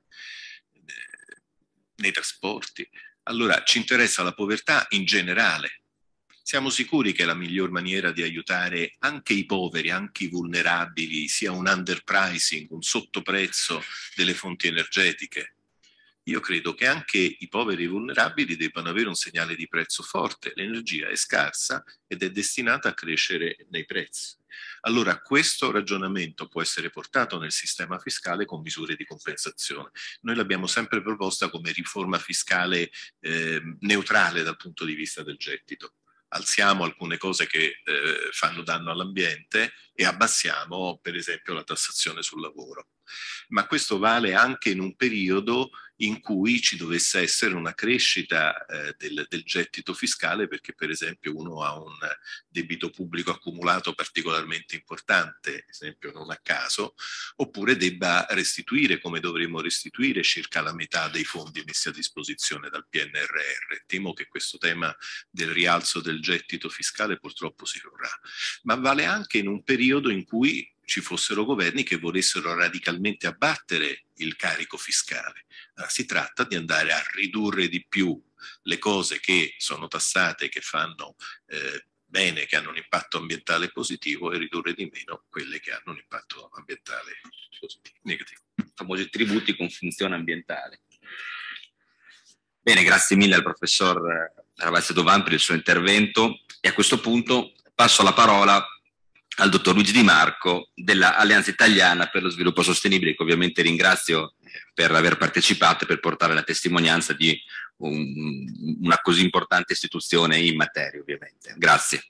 F: nei trasporti. Allora ci interessa la povertà in generale. Siamo sicuri che la miglior maniera di aiutare anche i poveri, anche i vulnerabili, sia un underpricing, un sottoprezzo delle fonti energetiche? Io credo che anche i poveri e i vulnerabili debbano avere un segnale di prezzo forte. L'energia è scarsa ed è destinata a crescere nei prezzi. Allora questo ragionamento può essere portato nel sistema fiscale con misure di compensazione. Noi l'abbiamo sempre proposta come riforma fiscale eh, neutrale dal punto di vista del gettito. alziamo alcune cose che eh, fanno danno all'ambiente e abbassiamo per esempio la tassazione sul lavoro. Ma questo vale anche in un periodo in cui ci dovesse essere una crescita eh, del, del gettito fiscale, perché per esempio uno ha un debito pubblico accumulato particolarmente importante, ad esempio non a caso, oppure debba restituire, come dovremmo restituire, circa la metà dei fondi messi a disposizione dal P N R R. Temo che questo tema del rialzo del gettito fiscale purtroppo si vorrà. Ma vale anche in un periodo in cui ci fossero governi che volessero radicalmente abbattere il carico fiscale. Allora, si tratta di andare a ridurre di più le cose che sono tassate, che fanno eh, bene, che hanno un impatto ambientale positivo, e ridurre di meno quelle che hanno un impatto ambientale positivo, negativo.
G: I famosi tributi con funzione ambientale. Bene, grazie mille al professor Ravazza Dovan per il suo intervento, e a questo punto passo la parola al dottor Luigi Di Marco dell'Alleanza Italiana per lo Sviluppo Sostenibile, che ovviamente ringrazio per aver partecipato e per portare la testimonianza di un, una così importante istituzione in materia, ovviamente. Grazie.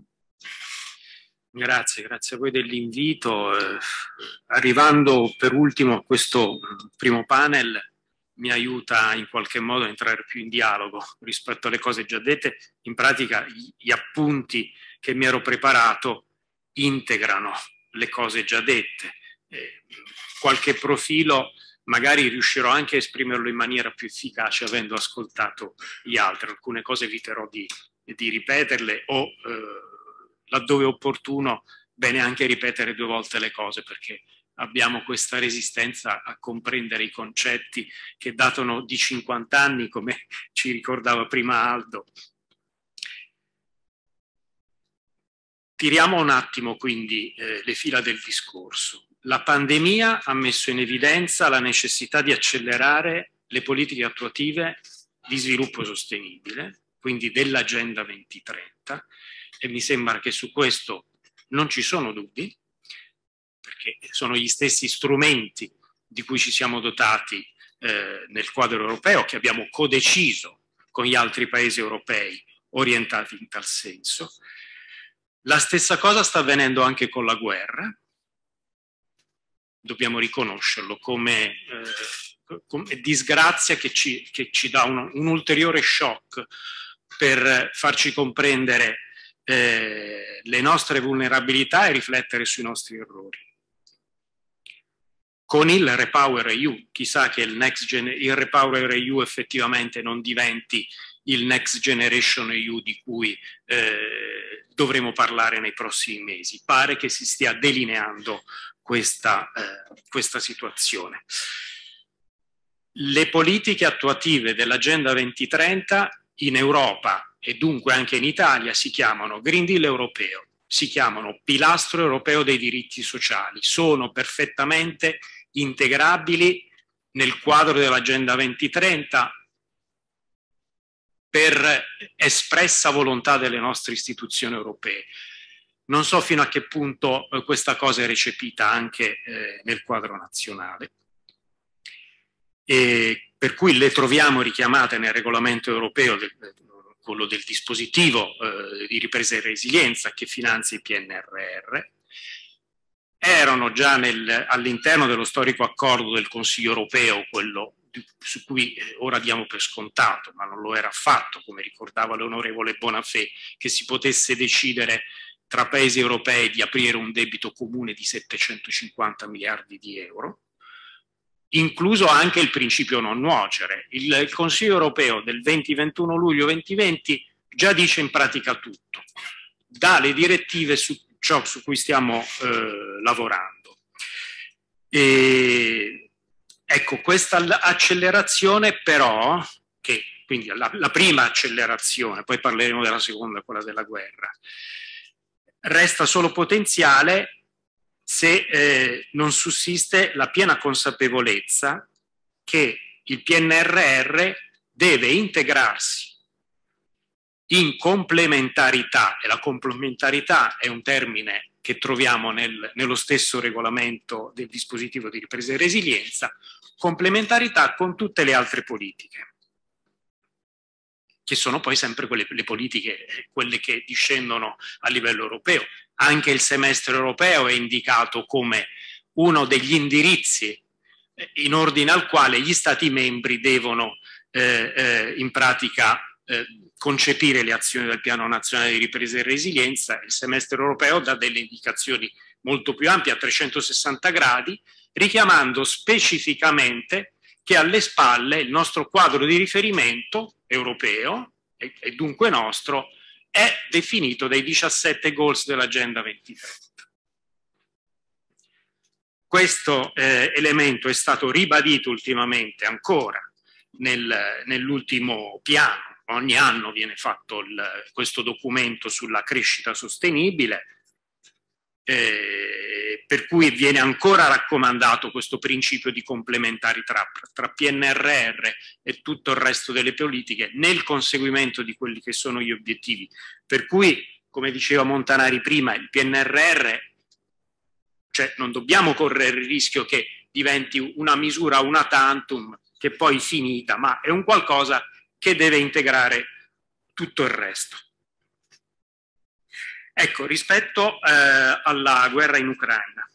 H: Grazie, grazie a voi dell'invito. Eh, arrivando per ultimo a questo primo panel mi aiuta in qualche modo a entrare più in dialogo rispetto alle cose già dette. In pratica gli appunti che mi ero preparato integrano le cose già dette. Eh, qualche profilo magari riuscirò anche a esprimerlo in maniera più efficace avendo ascoltato gli altri. Alcune cose eviterò di, di ripeterle o eh, laddove opportuno bene anche ripetere due volte le cose, perché abbiamo questa resistenza a comprendere i concetti che datano di cinquanta anni, come ci ricordava prima Aldo. Tiriamo un attimo quindi eh, le fila del discorso. La pandemia ha messo in evidenza la necessità di accelerare le politiche attuative di sviluppo sostenibile, quindi dell'Agenda duemilatrenta, e mi sembra che su questo non ci sono dubbi, perché sono gli stessi strumenti di cui ci siamo dotati eh, nel quadro europeo, che abbiamo codeciso con gli altri paesi europei orientati in tal senso. La stessa cosa sta avvenendo anche con la guerra, dobbiamo riconoscerlo come, eh, come disgrazia che ci, che ci dà un, un ulteriore shock per farci comprendere eh, le nostre vulnerabilità e riflettere sui nostri errori. Con il Repower E U, chissà che il, next gen il Repower E U effettivamente non diventi il Next Generation E U di cui eh, dovremo parlare nei prossimi mesi. Pare che si stia delineando questa, eh, questa situazione. Le politiche attuative dell'Agenda duemilatrenta in Europa e dunque anche in Italia si chiamano Green Deal europeo, si chiamano Pilastro europeo dei diritti sociali, sono perfettamente integrabili nel quadro dell'Agenda duemilatrenta per espressa volontà delle nostre istituzioni europee. Non so fino a che punto eh, questa cosa è recepita anche eh, nel quadro nazionale. E per cui le troviamo richiamate nel regolamento europeo, del, quello del dispositivo eh, di ripresa e resilienza che finanzia il P N R R. Erano già all'interno dello storico accordo del Consiglio europeo, quello su cui ora diamo per scontato, ma non lo era affatto, come ricordava l'onorevole Bonafè, che si potesse decidere tra paesi europei di aprire un debito comune di settecentocinquanta miliardi di euro, incluso anche il principio non nuocere. Il, il Consiglio europeo del venti ventuno luglio duemilaventi già dice in pratica tutto, dà le direttive su ciò su cui stiamo eh, lavorando. E, ecco, questa accelerazione però, che quindi la, la prima accelerazione, poi parleremo della seconda, quella della guerra, resta solo potenziale se eh, non sussiste la piena consapevolezza che il P N R R deve integrarsi in complementarità, e la complementarità è un termine che troviamo nel, nello stesso regolamento del dispositivo di ripresa e resilienza, complementarità con tutte le altre politiche. che sono poi sempre quelle le politiche, quelle che discendono a livello europeo. Anche il semestre europeo è indicato come uno degli indirizzi in ordine al quale gli Stati membri devono eh, eh, in pratica eh, concepire le azioni del Piano Nazionale di Ripresa e Resilienza. Il semestre europeo dà delle indicazioni molto più ampie a trecentosessanta gradi, richiamando specificamente che alle spalle il nostro quadro di riferimento europeo, e, e dunque nostro, è definito dai diciassette goals dell'Agenda duemilatrenta. Questo eh, elemento è stato ribadito ultimamente ancora nel, nell'ultimo piano. Ogni anno viene fatto il, questo documento sulla crescita sostenibile, eh, per cui viene ancora raccomandato questo principio di complementarità tra, tra P N R R e tutto il resto delle politiche nel conseguimento di quelli che sono gli obiettivi. Per cui, come diceva Montanari prima, il P N R R, cioè non dobbiamo correre il rischio che diventi una misura una tantum che poi finita, ma è un qualcosa che deve integrare tutto il resto. Ecco, rispetto eh, alla guerra in Ucraina.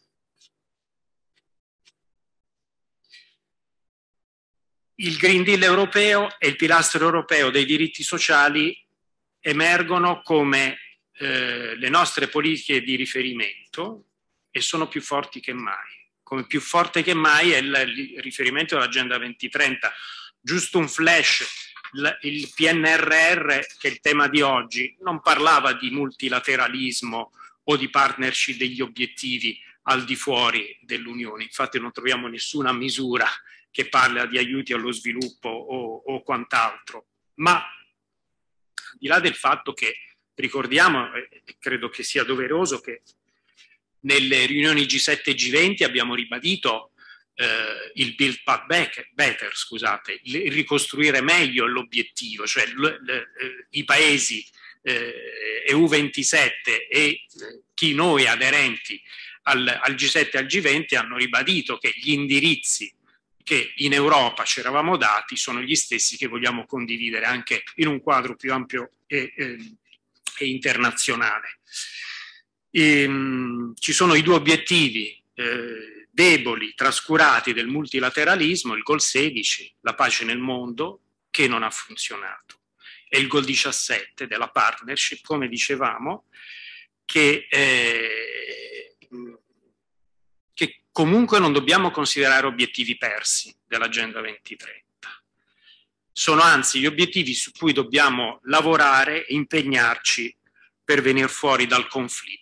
H: Il Green Deal europeo e il pilastro europeo dei diritti sociali emergono come eh, le nostre politiche di riferimento e sono più forti che mai. Come più forte che mai è il, il riferimento all'Agenda duemilatrenta. Giusto un flash. Il P N R R, che è il tema di oggi, non parlava di multilateralismo o di partnership degli obiettivi al di fuori dell'Unione. Infatti non troviamo nessuna misura che parla di aiuti allo sviluppo o, o quant'altro. Ma al di là del fatto che, ricordiamo, e credo che sia doveroso, che nelle riunioni G sette e G venti abbiamo ribadito Uh, il Build Back Better, scusate, il ricostruire meglio l'obiettivo, cioè l, l, i paesi eh, E U ventisette e eh, chi noi aderenti al, al G sette e al G venti hanno ribadito che gli indirizzi che in Europa ci eravamo dati sono gli stessi che vogliamo condividere anche in un quadro più ampio e, e, e internazionale. E, mh, ci sono i due obiettivi eh, deboli, trascurati del multilateralismo, il goal sedici, la pace nel mondo, che non ha funzionato, e il goal diciassette della partnership, come dicevamo, che, eh, che comunque non dobbiamo considerare obiettivi persi dell'Agenda duemilatrenta. Sono anzi gli obiettivi su cui dobbiamo lavorare e impegnarci per venire fuori dal conflitto.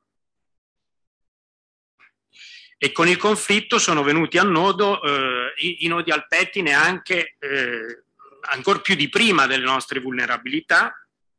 H: E con il conflitto sono venuti a nodo eh, i, i nodi al pettine anche eh, ancora più di prima delle nostre vulnerabilità,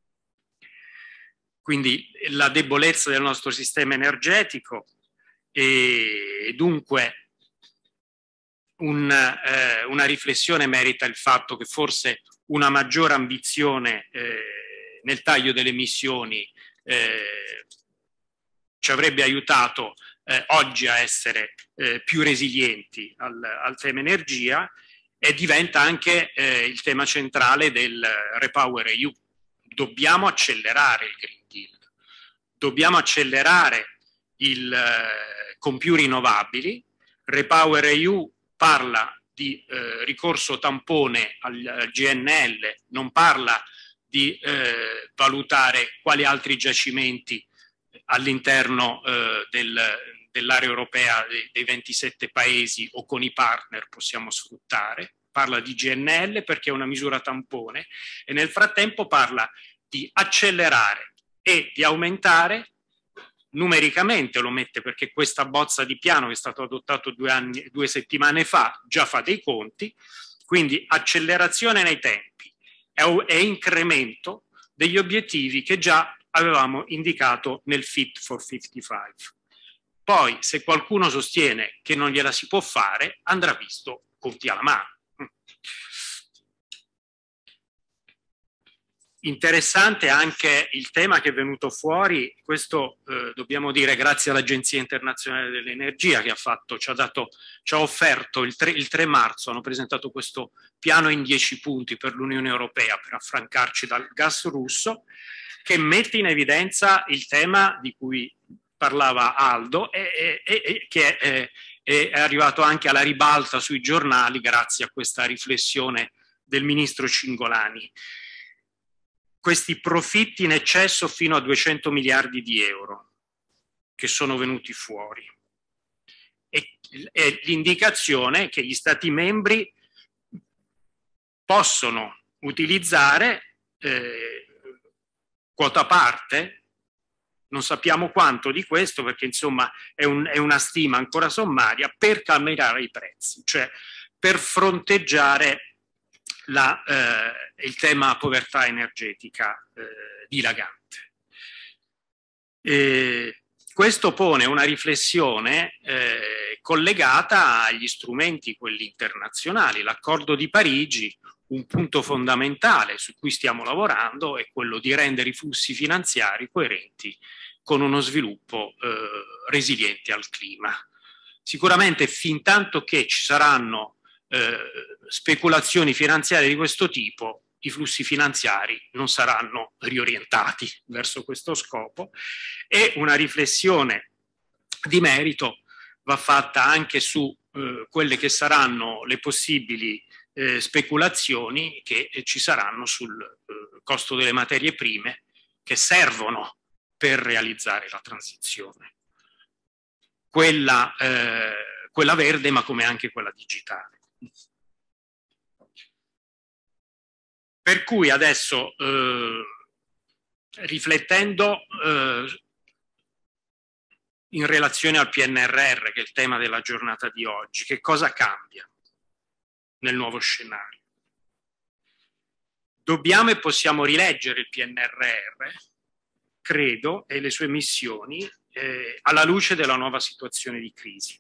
H: quindi la debolezza del nostro sistema energetico e, e dunque un, eh, una riflessione merita il fatto che forse una maggiore ambizione eh, nel taglio delle emissioni eh, ci avrebbe aiutato Eh, oggi a essere eh, più resilienti al, al tema energia, e diventa anche eh, il tema centrale del Repower E U. Dobbiamo accelerare il Green Deal, dobbiamo accelerare il, eh, con più rinnovabili. Repower E U parla di eh, ricorso tampone al, al G N L, non parla di eh, valutare quali altri giacimenti all'interno eh, del dell'area europea dei, dei ventisette paesi o con i partner possiamo sfruttare, parla di G N L perché è una misura tampone, e nel frattempo parla di accelerare e di aumentare numericamente, lo mette perché questa bozza di piano che è stato adottato due, anni, due settimane fa già fa dei conti, quindi accelerazione nei tempi e, e incremento degli obiettivi che già avevamo indicato nel Fit for cinquantacinque. Poi, se qualcuno sostiene che non gliela si può fare, andrà visto conti alla mano. interessante anche il tema che è venuto fuori, questo eh, dobbiamo dire grazie all'Agenzia Internazionale dell'Energia che ha fatto, ci ha dato, ci ha offerto il tre, il tre marzo, hanno presentato questo piano in dieci punti per l'Unione Europea per affrancarci dal gas russo, che mette in evidenza il tema di cui parlava Aldo e, e, e che è, è arrivato anche alla ribalta sui giornali grazie a questa riflessione del ministro Cingolani. Questi profitti in eccesso fino a duecento miliardi di euro che sono venuti fuori e, e l'indicazione che gli Stati membri possono utilizzare eh, quota parte, non sappiamo quanto di questo perché insomma è, un, è una stima ancora sommaria, per calmierare i prezzi, cioè per fronteggiare La, eh, il tema povertà energetica eh, dilagante. E questo pone una riflessione eh, collegata agli strumenti, quelli internazionali. L'accordo di Parigi, un punto fondamentale su cui stiamo lavorando è quello di rendere i flussi finanziari coerenti con uno sviluppo eh, resiliente al clima. Sicuramente fin tanto che ci saranno Eh, speculazioni finanziarie di questo tipo, i flussi finanziari non saranno riorientati verso questo scopo e una riflessione di merito va fatta anche su eh, quelle che saranno le possibili eh, speculazioni che eh, ci saranno sul eh, costo delle materie prime che servono per realizzare la transizione, quella, eh, quella verde ma come anche quella digitale. Per cui adesso, eh, riflettendo eh, in relazione al P N R R, che è il tema della giornata di oggi, che cosa cambia nel nuovo scenario? Dobbiamo e possiamo rileggere il P N R R, credo, e le sue missioni eh, alla luce della nuova situazione di crisi.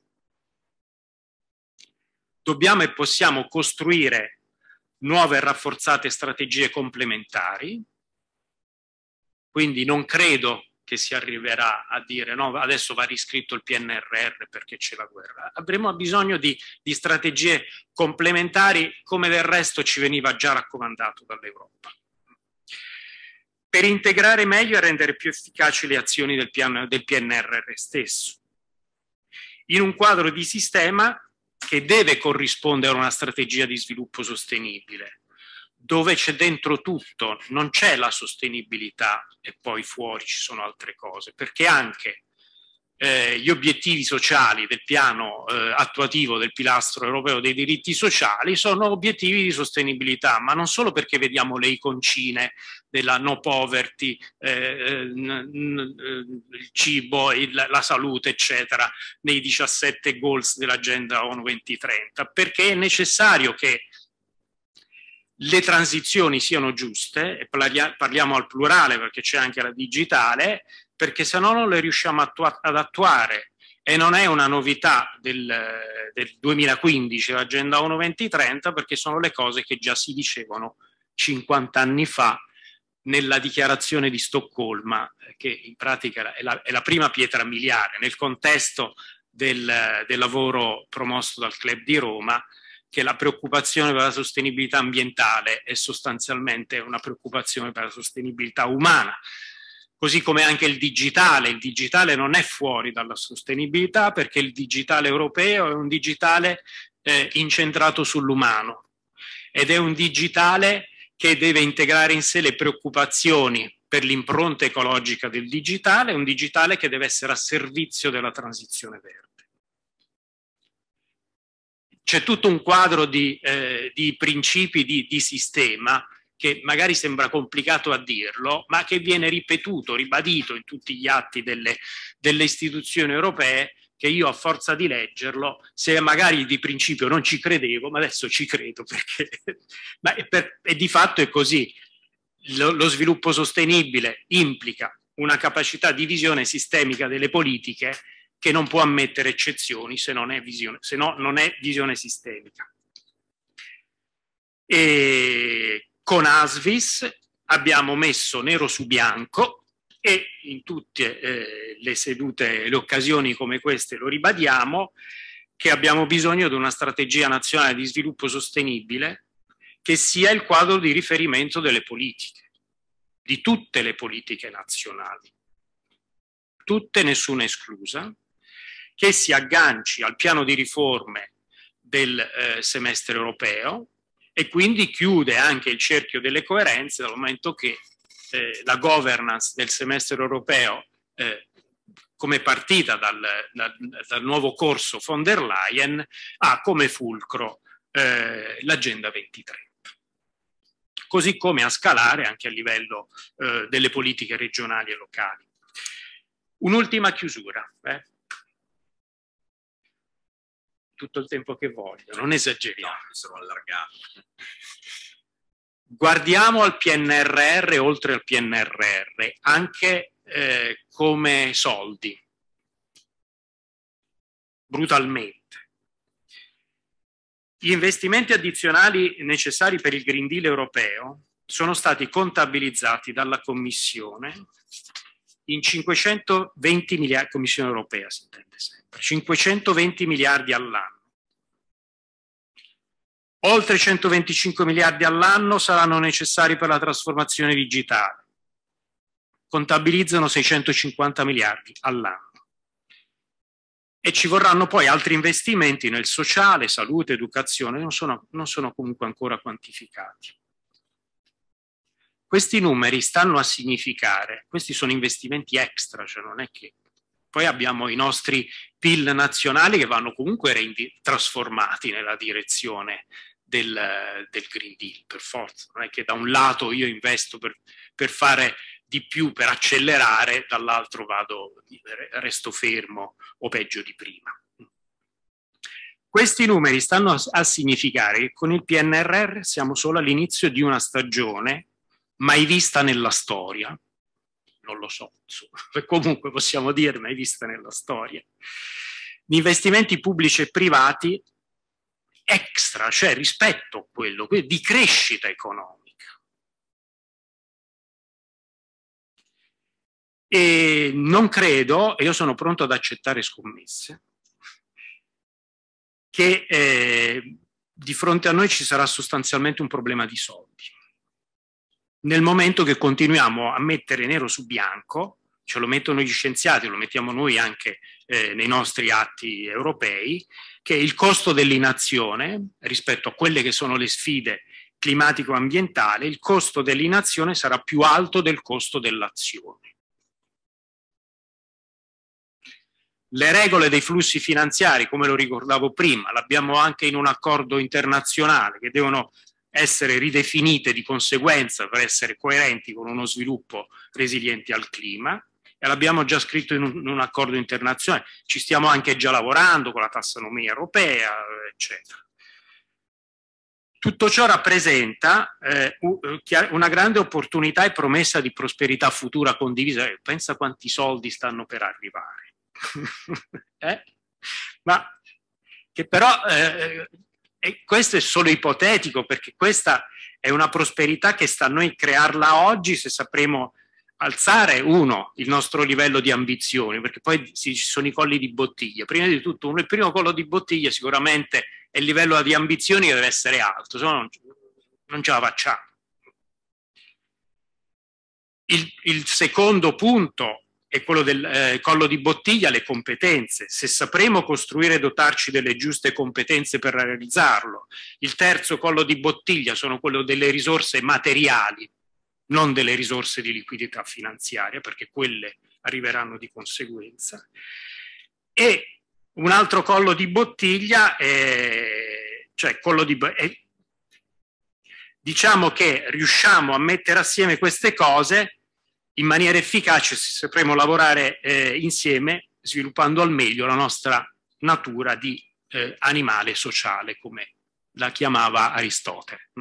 H: Dobbiamo e possiamo costruire nuove e rafforzate strategie complementari, quindi non credo che si arriverà a dire no, adesso va riscritto il P N R R perché c'è la guerra. Avremo bisogno di, di strategie complementari come del resto ci veniva già raccomandato dall'Europa. Per integrare meglio e rendere più efficaci le azioni del, piano, del P N R R stesso, in un quadro di sistema che deve corrispondere a una strategia di sviluppo sostenibile, dove c'è dentro tutto, non c'è la sostenibilità e poi fuori ci sono altre cose, perché anche eh, gli obiettivi sociali del piano eh, attuativo del pilastro europeo dei diritti sociali sono obiettivi di sostenibilità, ma non solo perché vediamo le iconcine della no poverty, eh, il cibo, il, la salute, eccetera, nei diciassette goals dell'agenda ONU duemilatrenta, perché è necessario che le transizioni siano giuste, e parliamo al plurale perché c'è anche la digitale, perché se no non le riusciamo attua- ad attuare, e non è una novità del, del duemilaquindici l'agenda ONU duemilatrenta, perché sono le cose che già si dicevano cinquanta anni fa nella dichiarazione di Stoccolma, che in pratica è la, è la prima pietra miliare nel contesto del, del lavoro promosso dal Club di Roma, che la preoccupazione per la sostenibilità ambientale è sostanzialmente una preoccupazione per la sostenibilità umana, così come anche il digitale. Il digitale non è fuori dalla sostenibilità, perché il digitale europeo è un digitale eh, incentrato sull'umano ed è un digitale che deve integrare in sé le preoccupazioni per l'impronta ecologica del digitale, un digitale che deve essere a servizio della transizione verde. C'è tutto un quadro di, eh, di principi di, di sistema che magari sembra complicato a dirlo, ma che viene ripetuto, ribadito in tutti gli atti delle, delle istituzioni europee, che io a forza di leggerlo, se magari di principio non ci credevo, ma adesso ci credo perché ma è per, e di fatto è così. Lo, lo sviluppo sostenibile implica una capacità di visione sistemica delle politiche che non può ammettere eccezioni se non è visione, se no non è visione sistemica. E con ASVIS abbiamo messo nero su bianco, e in tutte eh, le sedute, le occasioni come queste lo ribadiamo, che abbiamo bisogno di una strategia nazionale di sviluppo sostenibile che sia il quadro di riferimento delle politiche, di tutte le politiche nazionali, tutte, nessuna esclusa, che si agganci al piano di riforme del eh, semestre europeo e quindi chiude anche il cerchio delle coerenze, dal momento che eh, la governance del semestre europeo, eh, come partita dal, dal, dal nuovo corso von der Leyen, ha come fulcro eh, l'Agenda ventitrenta. Così come a scalare anche a livello eh, delle politiche regionali e locali. Un'ultima chiusura. Eh? Tutto il tempo che voglio, non esageriamo.
A: No, sono allargato.
H: Guardiamo al P N R R, oltre al P N R R, anche eh, come soldi, brutalmente. Gli investimenti addizionali necessari per il Green Deal europeo sono stati contabilizzati dalla Commissione in cinquecentoventi miliardi, Commissione europea si intende sempre, cinquecentoventi miliardi all'anno. Oltre centoventicinque miliardi all'anno saranno necessari per la trasformazione digitale. Contabilizzano seicentocinquanta miliardi all'anno. E ci vorranno poi altri investimenti nel sociale, salute, educazione, non sono, non sono comunque ancora quantificati. Questi numeri stanno a significare, questi sono investimenti extra, cioè non è che... Poi abbiamo i nostri P I L nazionali che vanno comunque trasformati nella direzione del, del Green Deal, per forza. Non è che da un lato io investo per, per fare di più, per accelerare, dall'altro vado, resto fermo o peggio di prima. Questi numeri stanno a, a significare che con il P N R R siamo solo all'inizio di una stagione mai vista nella storia. Non lo so, comunque possiamo dire mai vista nella storia, di investimenti pubblici e privati extra, cioè rispetto a quello, di crescita economica. E non credo, e io sono pronto ad accettare scommesse, che eh, di fronte a noi ci sarà sostanzialmente un problema di soldi. Nel momento che continuiamo a mettere nero su bianco, ce lo mettono gli scienziati, lo mettiamo noi anche eh, nei nostri atti europei, che il costo dell'inazione rispetto a quelle che sono le sfide climatico-ambientali, il costo dell'inazione sarà più alto del costo dell'azione. Le regole dei flussi finanziari, come lo ricordavo prima, l'abbiamo anche in un accordo internazionale che devono essere ridefinite di conseguenza per essere coerenti con uno sviluppo resiliente al clima, e l'abbiamo già scritto in un, in un accordo internazionale. Ci stiamo anche già lavorando con la tassonomia europea, eccetera. Tutto ciò rappresenta eh, una grande opportunità e promessa di prosperità futura condivisa. Pensa quanti soldi stanno per arrivare. eh? Ma che però... Eh, E questo è solo ipotetico, perché questa è una prosperità che sta a noi crearla oggi se sapremo alzare, uno, il nostro livello di ambizioni, perché poi ci sono i colli di bottiglia. Prima di tutto, uno, il primo collo di bottiglia sicuramente è il livello di ambizioni che deve essere alto, se no non, non ce la facciamo. Il, il secondo punto è quello del eh, collo di bottiglia, le competenze. Se sapremo costruire e dotarci delle giuste competenze per realizzarlo. Il terzo collo di bottiglia sono quello delle risorse materiali, non delle risorse di liquidità finanziaria, perché quelle arriveranno di conseguenza. E un altro collo di bottiglia è, cioè collo di è, diciamo che riusciamo a mettere assieme queste cose in maniera efficace se sapremo lavorare eh, insieme, sviluppando al meglio la nostra natura di eh, animale sociale, come la chiamava Aristotele.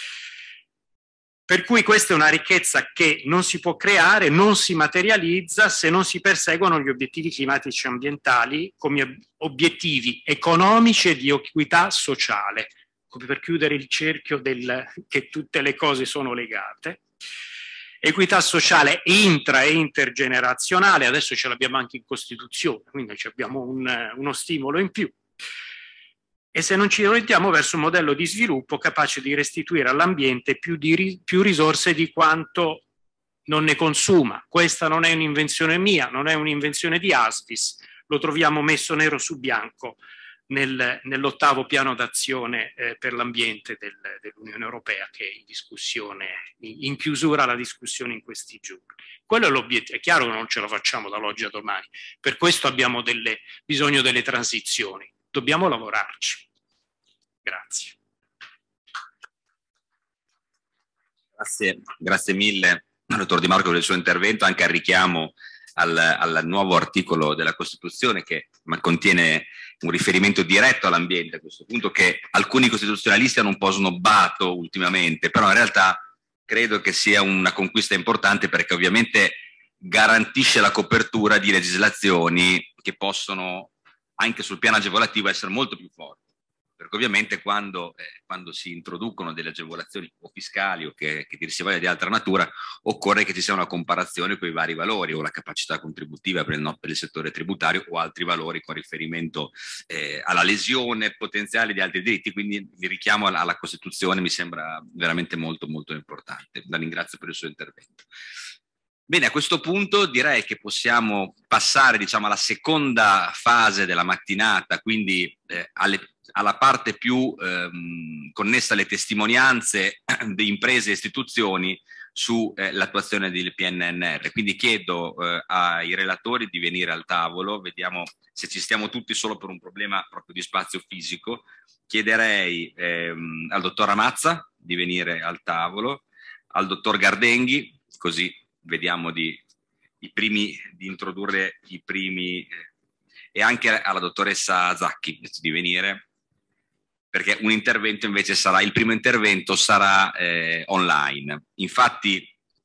H: Per cui questa è una ricchezza che non si può creare, non si materializza se non si perseguono gli obiettivi climatici e ambientali come obiettivi economici e di equità sociale, come per chiudere il cerchio del, che tutte le cose sono legate. Equità sociale intra e intergenerazionale, adesso ce l'abbiamo anche in Costituzione, quindi abbiamo un, uno stimolo in più. E se non ci orientiamo verso un modello di sviluppo capace di restituire all'ambiente più, più risorse di quanto non ne consuma. Questa non è un'invenzione mia, non è un'invenzione di Asvis, lo troviamo messo nero su bianco nel, nell'ottavo piano d'azione eh, per l'ambiente del, dell'Unione Europea, che è in discussione, in, in chiusura la discussione in questi giorni. Quello è l'obiettivo. È chiaro che non ce la facciamo dall'oggi a domani, per questo abbiamo delle, bisogno delle transizioni. Dobbiamo lavorarci. Grazie.
G: Grazie, grazie mille, dottor Di Marco, per il suo intervento, anche al richiamo al, al nuovo articolo della Costituzione che contiene un riferimento diretto all'ambiente a questo punto, che alcuni costituzionalisti hanno un po' snobbato ultimamente, però in realtà credo che sia una conquista importante, perché ovviamente garantisce la copertura di legislazioni che possono anche sul piano agevolativo essere molto più forti, perché ovviamente quando, eh, quando si introducono delle agevolazioni o fiscali o che, che dir si voglia di altra natura, occorre che ci sia una comparazione con i vari valori o la capacità contributiva per il, no, per il settore tributario o altri valori con riferimento eh, alla lesione potenziale di altri diritti, quindi il richiamo alla, alla Costituzione mi sembra veramente molto molto importante. La ringrazio per il suo intervento. Bene, a questo punto direi che possiamo passare, diciamo, alla seconda fase della mattinata, quindi eh, alle, alla parte più ehm, connessa alle testimonianze di imprese e istituzioni sull'attuazione eh, del P N N R. Quindi chiedo eh, ai relatori di venire al tavolo, vediamo se ci stiamo tutti solo per un problema proprio di spazio fisico. Chiederei ehm, al dottor Amazza di venire al tavolo, al dottor Gardenghi, così vediamo di, i primi, di introdurre i primi, eh, e anche alla dottoressa Zacchi di venire, perché un intervento invece sarà, il primo intervento sarà eh, online. Infatti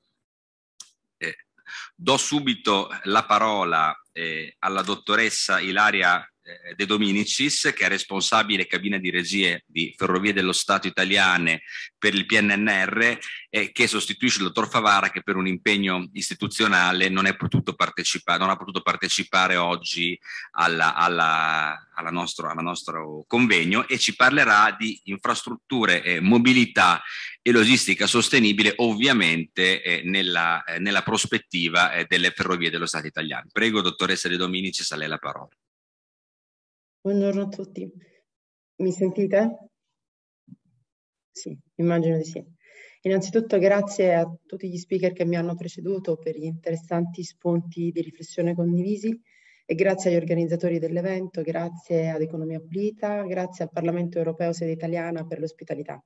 G: eh, do subito la parola eh, alla dottoressa Ilaria eh, De Dominicis, che è responsabile cabina di regie di Ferrovie dello Stato italiane per il P N N R, eh, che sostituisce il dottor Favara, che per un impegno istituzionale non è potuto partecipare, non ha potuto partecipare oggi alla, alla, alla nostro, alla nostro convegno, e ci parlerà di infrastrutture, eh, mobilità e logistica sostenibile, ovviamente eh, nella, eh, nella prospettiva eh, delle Ferrovie dello Stato italiane. Prego, dottoressa De Dominicis, a lei la parola.
I: Buongiorno a tutti. Mi sentite? Sì, immagino di sì. Innanzitutto grazie a tutti gli speaker che mi hanno preceduto per gli interessanti spunti di riflessione condivisi, e grazie agli organizzatori dell'evento, grazie ad Economia Pulita, grazie al Parlamento Europeo sede italiana per l'ospitalità.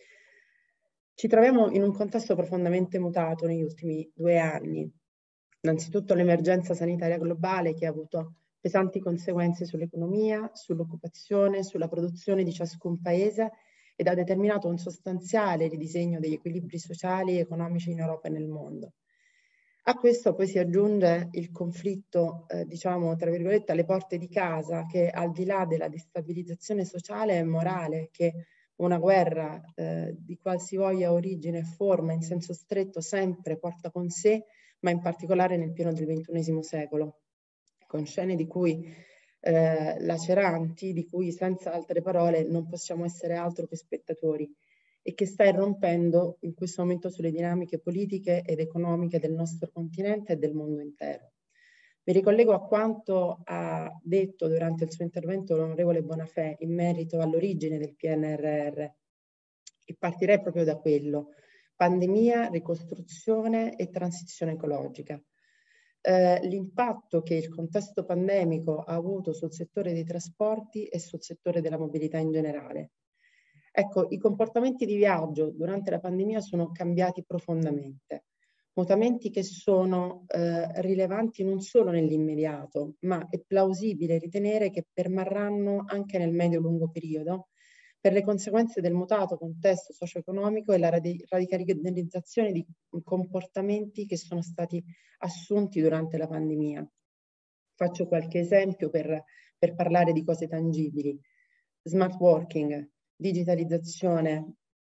I: Ci troviamo in un contesto profondamente mutato negli ultimi due anni. Innanzitutto l'emergenza sanitaria globale, che ha avuto pesanti conseguenze sull'economia, sull'occupazione, sulla produzione di ciascun paese, ed ha determinato un sostanziale ridisegno degli equilibri sociali e economici in Europa e nel mondo. A questo poi si aggiunge il conflitto, eh, diciamo, tra virgolette, alle porte di casa, che al di là della destabilizzazione sociale e morale che una guerra eh, di qualsivoglia origine e forma in senso stretto sempre porta con sé, ma in particolare nel pieno del ventunesimo secolo, con scene di cui eh, laceranti, di cui senza altre parole non possiamo essere altro che spettatori, e che sta irrompendo in questo momento sulle dinamiche politiche ed economiche del nostro continente e del mondo intero. Mi ricollego a quanto ha detto durante il suo intervento l'onorevole Bonafè in merito all'origine del P N R R, e partirei proprio da quello: pandemia, ricostruzione e transizione ecologica. Eh, l'impatto che il contesto pandemico ha avuto sul settore dei trasporti e sul settore della mobilità in generale. Ecco, i comportamenti di viaggio durante la pandemia sono cambiati profondamente, mutamenti che sono eh, rilevanti non solo nell'immediato, ma è plausibile ritenere che permarranno anche nel medio-lungo periodo, per le conseguenze del mutato contesto socio-economico e la radi- radicalizzazione di comportamenti che sono stati assunti durante la pandemia. Faccio qualche esempio per, per parlare di cose tangibili: smart working, digitalizzazione,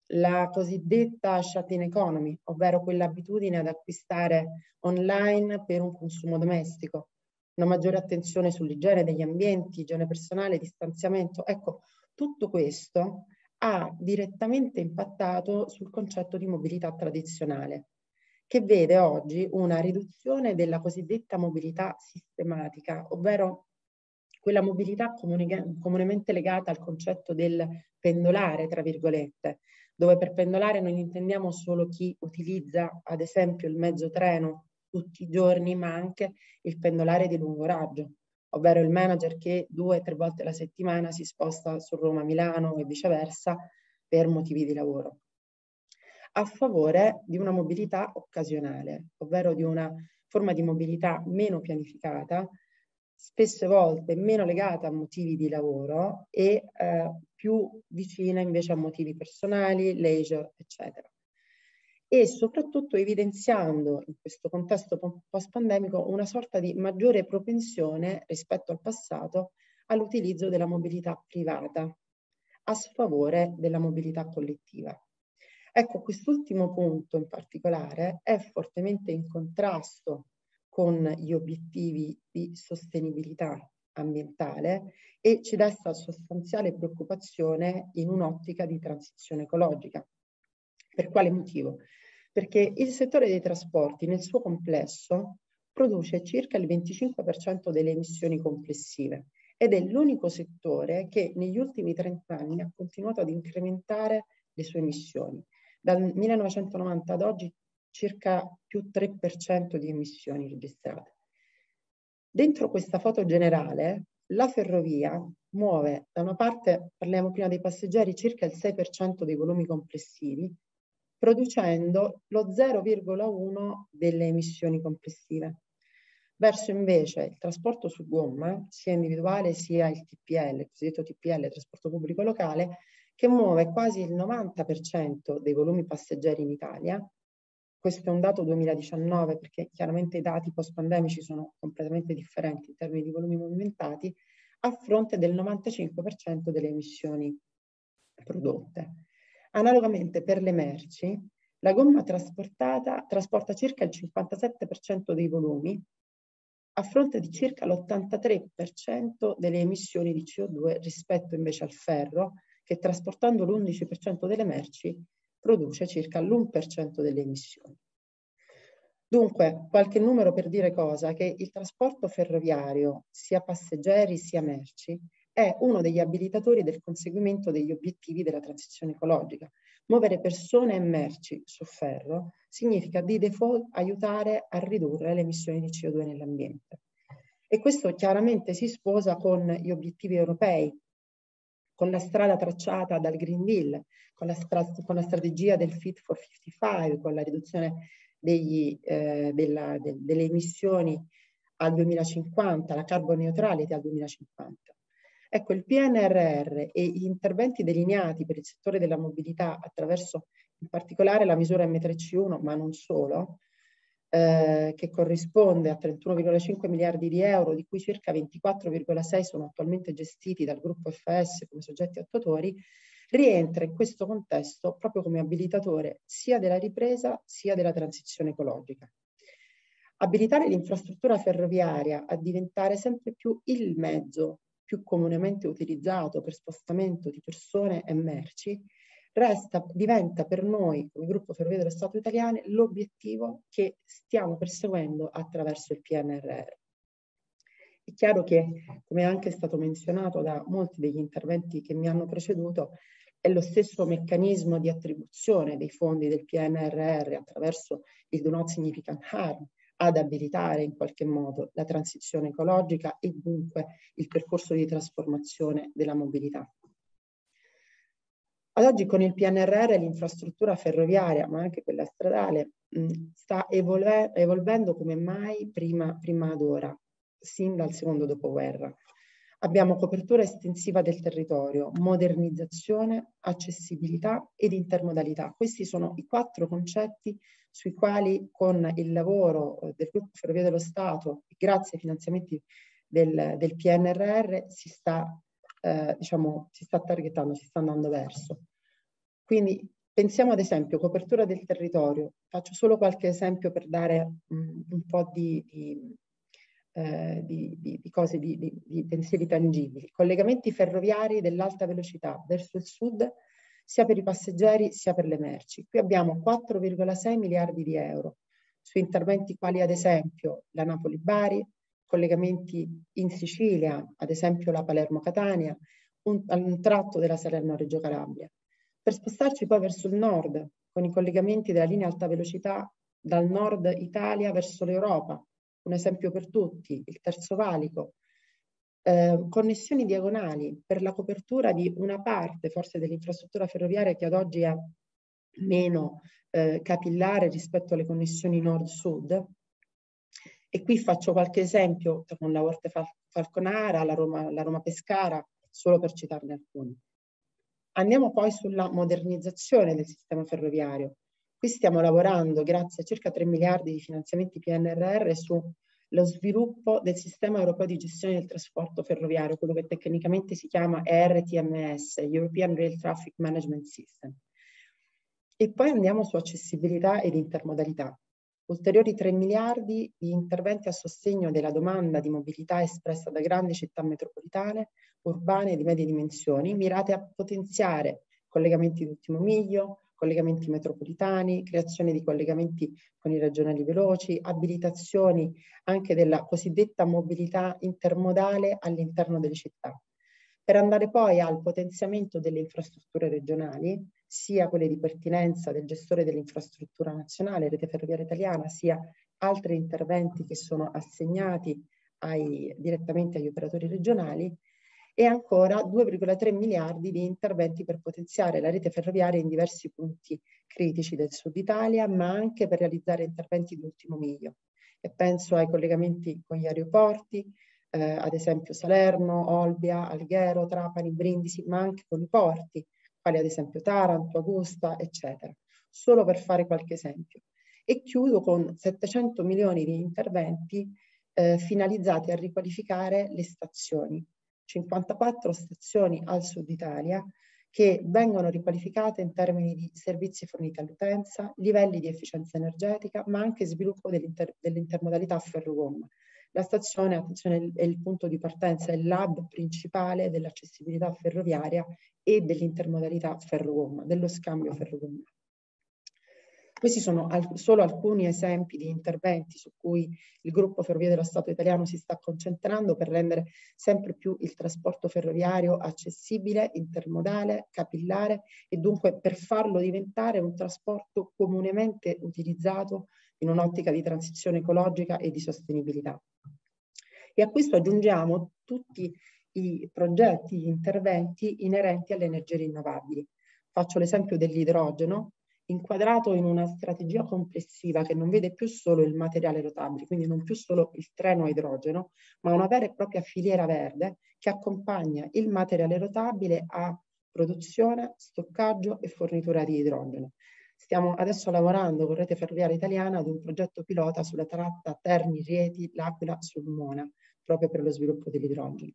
I: la cosiddetta shut-in economy, ovvero quell'abitudine ad acquistare online per un consumo domestico, una maggiore attenzione sull'igiene degli ambienti, igiene personale, distanziamento. Ecco, tutto questo ha direttamente impattato sul concetto di mobilità tradizionale, che vede oggi una riduzione della cosiddetta mobilità sistematica, ovvero quella mobilità comunemente legata al concetto del pendolare, tra virgolette, dove per pendolare non intendiamo solo chi utilizza ad esempio il mezzo treno tutti i giorni, ma anche il pendolare di lungo raggio, ovvero il manager che due o tre volte alla settimana si sposta su Roma-Milano e viceversa per motivi di lavoro, a favore di una mobilità occasionale, ovvero di una forma di mobilità meno pianificata, spesse volte meno legata a motivi di lavoro e eh, più vicina invece a motivi personali, leisure, eccetera. E soprattutto evidenziando in questo contesto post-pandemico una sorta di maggiore propensione rispetto al passato all'utilizzo della mobilità privata a sfavore della mobilità collettiva. Ecco, quest'ultimo punto in particolare è fortemente in contrasto con gli obiettivi di sostenibilità ambientale e ci desta sostanziale preoccupazione in un'ottica di transizione ecologica. Per quale motivo? Perché il settore dei trasporti nel suo complesso produce circa il venticinque per cento delle emissioni complessive ed è l'unico settore che negli ultimi trenta anni ha continuato ad incrementare le sue emissioni. Dal millenovecentonovanta ad oggi circa più tre per cento di emissioni registrate. Dentro questa foto generale, la ferrovia muove, da una parte, parliamo prima dei passeggeri, circa il sei per cento dei volumi complessivi, producendo lo zero virgola uno delle emissioni complessive. Verso invece il trasporto su gomma, sia individuale sia il T P L, il cosiddetto T P L, trasporto pubblico locale, che muove quasi il novanta per cento dei volumi passeggeri in Italia. Questo è un dato duemiladiciannove perché chiaramente i dati post-pandemici sono completamente differenti in termini di volumi movimentati, a fronte del novantacinque per cento delle emissioni prodotte. Analogamente per le merci, la gomma trasportata trasporta circa il cinquantasette per cento dei volumi, a fronte di circa l'ottantatré per cento delle emissioni di C O due rispetto invece al ferro, che trasportando l'undici per cento delle merci produce circa l'uno per cento delle emissioni. Dunque, qualche numero per dire cosa? Che il trasporto ferroviario, sia passeggeri sia merci, è uno degli abilitatori del conseguimento degli obiettivi della transizione ecologica. Muovere persone e merci su ferro significa di default aiutare a ridurre le emissioni di C O due nell'ambiente. E questo chiaramente si sposa con gli obiettivi europei, con la strada tracciata dal Green Deal, con la, con la strategia del Fit for cinquantacinque, con la riduzione degli, eh, della, de, delle emissioni al duemilacinquanta, la carbon neutrality al duemilacinquanta. Ecco, il P N R R e gli interventi delineati per il settore della mobilità attraverso in particolare la misura M tre C uno, ma non solo, eh, che corrisponde a trentuno virgola cinque miliardi di euro, di cui circa ventiquattro virgola sei sono attualmente gestiti dal gruppo F S come soggetti attuatori, rientra in questo contesto proprio come abilitatore sia della ripresa sia della transizione ecologica. Abilitare l'infrastruttura ferroviaria a diventare sempre più il mezzo più comunemente utilizzato per spostamento di persone e merci, resta, diventa per noi, come gruppo Ferrovie dello Stato Italiane, l'obiettivo che stiamo perseguendo attraverso il P N R R. È chiaro che, come è anche stato menzionato da molti degli interventi che mi hanno preceduto, è lo stesso meccanismo di attribuzione dei fondi del P N R R attraverso il Do Not Significant Harm ad abilitare in qualche modo la transizione ecologica e dunque il percorso di trasformazione della mobilità. Ad oggi con il P N R R l'infrastruttura ferroviaria, ma anche quella stradale, mh, sta evolve, evolvendo come mai prima, prima d'ora, sin dal secondo dopoguerra. Abbiamo copertura estensiva del territorio, modernizzazione, accessibilità ed intermodalità. Questi sono i quattro concetti sui quali con il lavoro del gruppo Ferrovie dello Stato, grazie ai finanziamenti del, del P N R R, si sta, eh, diciamo, si sta targetando, si sta andando verso. Quindi Pensiamo ad esempio copertura del territorio. Faccio solo qualche esempio per dare um, un po' di, di, eh, di, di, di cose, di, di, di pensieri tangibili. Collegamenti ferroviari dell'alta velocità verso il sud, sia per i passeggeri sia per le merci. Qui abbiamo quattro virgola sei miliardi di euro su interventi quali ad esempio la Napoli-Bari, collegamenti in Sicilia, ad esempio la Palermo-Catania, un, un tratto della Salerno-Reggio Calabria. Per spostarci poi verso il nord, con i collegamenti della linea alta velocità dal nord Italia verso l'Europa, un esempio per tutti, il Terzo Valico, eh, connessioni diagonali per la copertura di una parte forse dell'infrastruttura ferroviaria che ad oggi è meno eh, capillare rispetto alle connessioni nord-sud. E qui faccio qualche esempio con la Orte Falconara, la Roma, la Roma Pescara, solo per citarne alcuni. Andiamo poi sulla modernizzazione del sistema ferroviario. Qui stiamo lavorando, grazie a circa tre miliardi di finanziamenti P N R R, sullo sviluppo del sistema europeo di gestione del trasporto ferroviario, quello che tecnicamente si chiama E R T M S, European Rail Traffic Management System. E poi andiamo su accessibilità ed intermodalità. Ulteriori tre miliardi di interventi a sostegno della domanda di mobilità espressa da grandi città metropolitane, urbane e di medie dimensioni, mirate a potenziare collegamenti d'ultimo miglio, collegamenti metropolitani, creazione di collegamenti con i regionali veloci, abilitazioni anche della cosiddetta mobilità intermodale all'interno delle città. Per andare poi al potenziamento delle infrastrutture regionali, sia quelle di pertinenza del gestore dell'infrastruttura nazionale, Rete Ferroviaria Italiana, sia altri interventi che sono assegnati ai, direttamente agli operatori regionali, e ancora due virgola tre miliardi di interventi per potenziare la rete ferroviaria in diversi punti critici del sud Italia, ma anche per realizzare interventi di ultimo miglio. E penso ai collegamenti con gli aeroporti, eh, ad esempio Salerno, Olbia, Alghero, Trapani, Brindisi, ma anche con i porti, quali ad esempio Taranto, Augusta, eccetera. Solo per fare qualche esempio. E chiudo con settecento milioni di interventi eh, finalizzati a riqualificare le stazioni. cinquantaquattro stazioni al sud Italia che vengono riqualificate in termini di servizi forniti all'utenza, livelli di efficienza energetica, ma anche sviluppo dell'inter dell'intermodalità ferro-gomma. La stazione, attenzione, è il punto di partenza, è il hub principale dell'accessibilità ferroviaria e dell'intermodalità ferro-gomma, dello scambio ferro-gomma. Questi sono al solo alcuni esempi di interventi su cui il gruppo Ferrovie dello Stato italiano si sta concentrando per rendere sempre più il trasporto ferroviario accessibile, intermodale, capillare e dunque per farlo diventare un trasporto comunemente utilizzato in un'ottica di transizione ecologica e di sostenibilità. E a questo aggiungiamo tutti i progetti, gli interventi inerenti alle energie rinnovabili. Faccio l'esempio dell'idrogeno, inquadrato in una strategia complessiva che non vede più solo il materiale rotabile, quindi non più solo il treno a idrogeno, ma una vera e propria filiera verde che accompagna il materiale rotabile a produzione, stoccaggio e fornitura di idrogeno. Stiamo adesso lavorando con Rete Ferroviaria Italiana ad un progetto pilota sulla tratta Terni-Rieti-L'Aquila-Sulmona, proprio per lo sviluppo dell'idrogeno.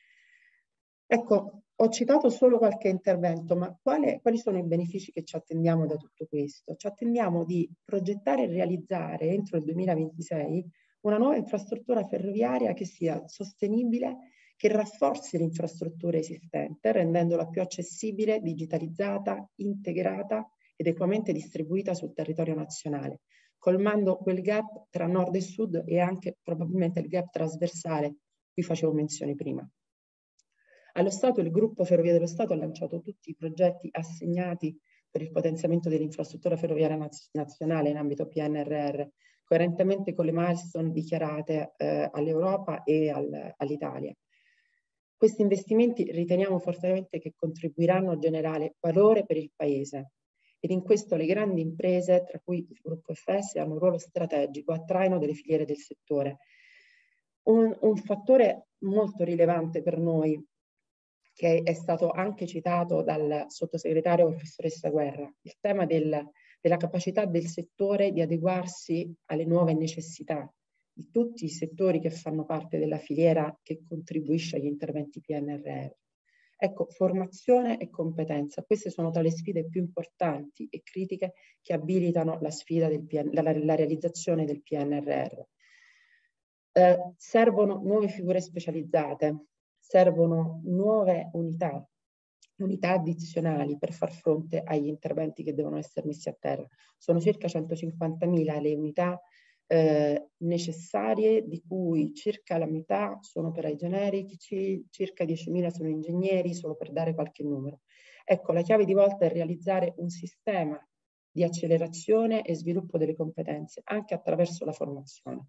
I: Ecco, ho citato solo qualche intervento, ma quale, quali sono i benefici che ci attendiamo da tutto questo? Ci attendiamo di progettare e realizzare entro il duemilaventisei una nuova infrastruttura ferroviaria che sia sostenibile, che rafforzi l'infrastruttura esistente, rendendola più accessibile, digitalizzata, integrata ed equamente distribuita sul territorio nazionale, colmando quel gap tra nord e sud e anche probabilmente il gap trasversale cui facevo menzione prima. Allo Stato il gruppo Ferrovie dello Stato ha lanciato tutti i progetti assegnati per il potenziamento dell'infrastruttura ferroviaria naz nazionale in ambito P N R R, coerentemente con le milestone dichiarate eh, all'Europa e al, all'Italia. Questi investimenti riteniamo fortemente che contribuiranno a generare valore per il Paese ed in questo le grandi imprese, tra cui il gruppo F S, hanno un ruolo strategico a traino delle filiere del settore. Un, un fattore molto rilevante per noi, che è stato anche citato dal sottosegretario professoressa Guerra, il tema del, della capacità del settore di adeguarsi alle nuove necessità di tutti i settori che fanno parte della filiera che contribuisce agli interventi P N R R. Ecco, formazione e competenza, queste sono tra le sfide più importanti e critiche che abilitano la sfida del P N, la, la realizzazione del P N R R. Eh, servono nuove figure specializzate, servono nuove unità, unità addizionali per far fronte agli interventi che devono essere messi a terra. Sono circa centocinquantamila le unità eh, necessarie, di cui circa la metà sono operai generici, circa diecimila sono ingegneri, solo per dare qualche numero. Ecco, la chiave di volta è realizzare un sistema di accelerazione e sviluppo delle competenze, anche attraverso la formazione.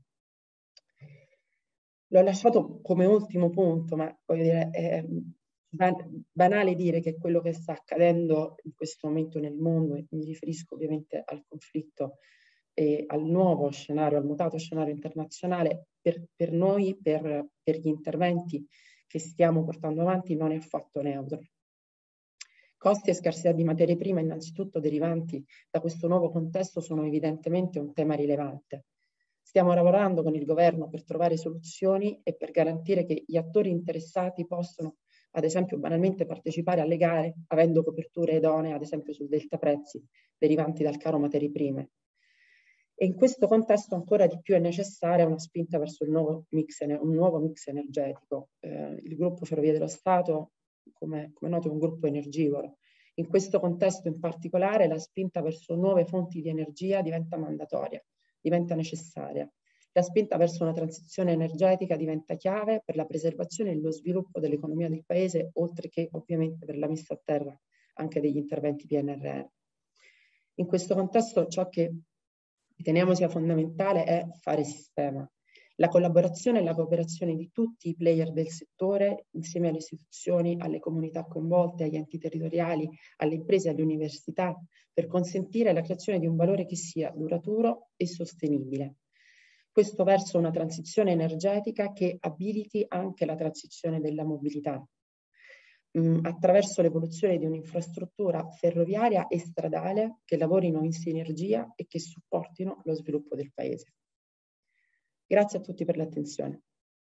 I: L'ho lasciato come ultimo punto, ma voglio dire, è banale dire che quello che sta accadendo in questo momento nel mondo, e mi riferisco ovviamente al conflitto e al nuovo scenario, al mutato scenario internazionale, per, per noi, per, per gli interventi che stiamo portando avanti, non è affatto neutro. Costi e scarsità di materie prime, innanzitutto derivanti da questo nuovo contesto, sono evidentemente un tema rilevante. Stiamo lavorando con il governo per trovare soluzioni e per garantire che gli attori interessati possano, ad esempio, banalmente partecipare alle gare, avendo coperture idonee, ad esempio sul delta prezzi derivanti dal caro materie prime. E in questo contesto ancora di più è necessaria una spinta verso il nuovo mix, un nuovo mix energetico. Eh, il gruppo Ferrovie dello Stato, come, come noto, è un gruppo energivoro. In questo contesto in particolare la spinta verso nuove fonti di energia diventa mandatoria, diventa necessaria. La spinta verso una transizione energetica diventa chiave per la preservazione e lo sviluppo dell'economia del Paese, oltre che ovviamente per la messa a terra anche degli interventi P N R R. In questo contesto ciò che riteniamo sia fondamentale è fare sistema. La collaborazione e la cooperazione di tutti i player del settore, insieme alle istituzioni, alle comunità coinvolte, agli enti territoriali, alle imprese e alle università, per consentire la creazione di un valore che sia duraturo e sostenibile. Questo verso una transizione energetica che abiliti anche la transizione della mobilità, mh, attraverso l'evoluzione di un'infrastruttura ferroviaria e stradale che lavorino in sinergia e che supportino lo sviluppo del Paese. Grazie a tutti per l'attenzione.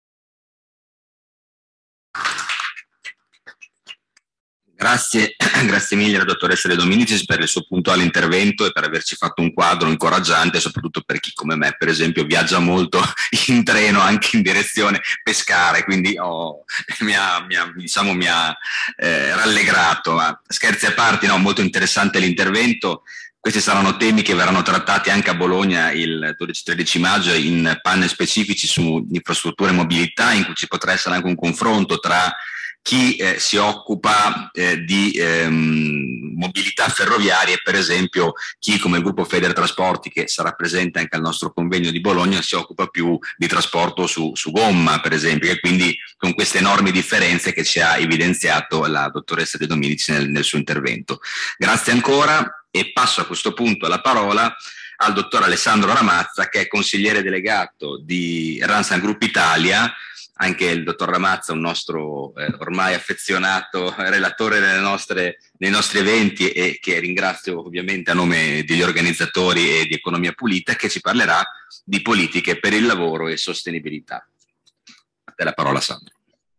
G: Grazie, grazie mille alla dottoressa De Dominicis per il suo puntuale intervento e per averci fatto un quadro incoraggiante, soprattutto per chi come me, per esempio, viaggia molto in treno anche in direzione Pescara, quindi oh, mi ha, mi ha, diciamo, mi ha eh, rallegrato. Ma scherzi a parte, no, molto interessante l'intervento. Questi saranno temi che verranno trattati anche a Bologna il dodici tredici maggio in panel specifici su infrastrutture e mobilità, in cui ci potrà essere anche un confronto tra chi eh, si occupa eh, di ehm, mobilità ferroviaria e per esempio chi come il gruppo Federtrasporti, che sarà presente anche al nostro convegno di Bologna, si occupa più di trasporto su, su gomma per esempio, e quindi con queste enormi differenze che ci ha evidenziato la dottoressa De Dominicis nel, nel suo intervento. Grazie ancora e passo a questo punto la parola al dottor Alessandro Ramazza, che è consigliere delegato di Ransan Group Italia. Anche il dottor Ramazza, un nostro eh, ormai affezionato relatore nelle nostre, nei nostri eventi, e che ringrazio ovviamente a nome degli organizzatori e di Economia Pulita, che ci parlerà di politiche per il lavoro e sostenibilità. A te la parola, Sandro.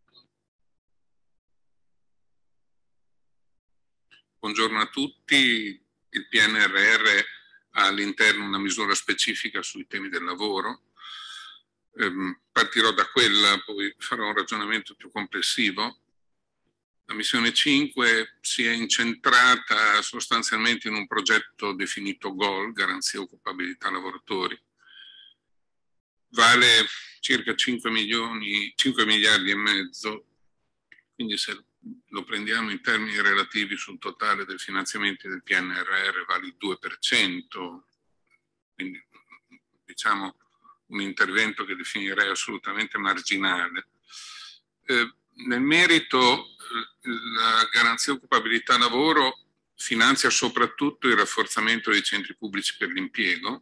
J: Buongiorno a tutti. Il P N R R ha all'interno una misura specifica sui temi del lavoro. Eh, partirò da quella, poi farò un ragionamento più complessivo. La missione cinque si è incentrata sostanzialmente in un progetto definito G O L, Garanzia Occupabilità Lavoratori. Vale circa cinque milioni, cinque miliardi e mezzo, quindi se lo prendiamo in termini relativi sul totale del finanziamento del P N R R vale il due per cento, quindi diciamo un intervento che definirei assolutamente marginale. Eh, nel merito, la garanzia occupabilità lavoro finanzia soprattutto il rafforzamento dei centri pubblici per l'impiego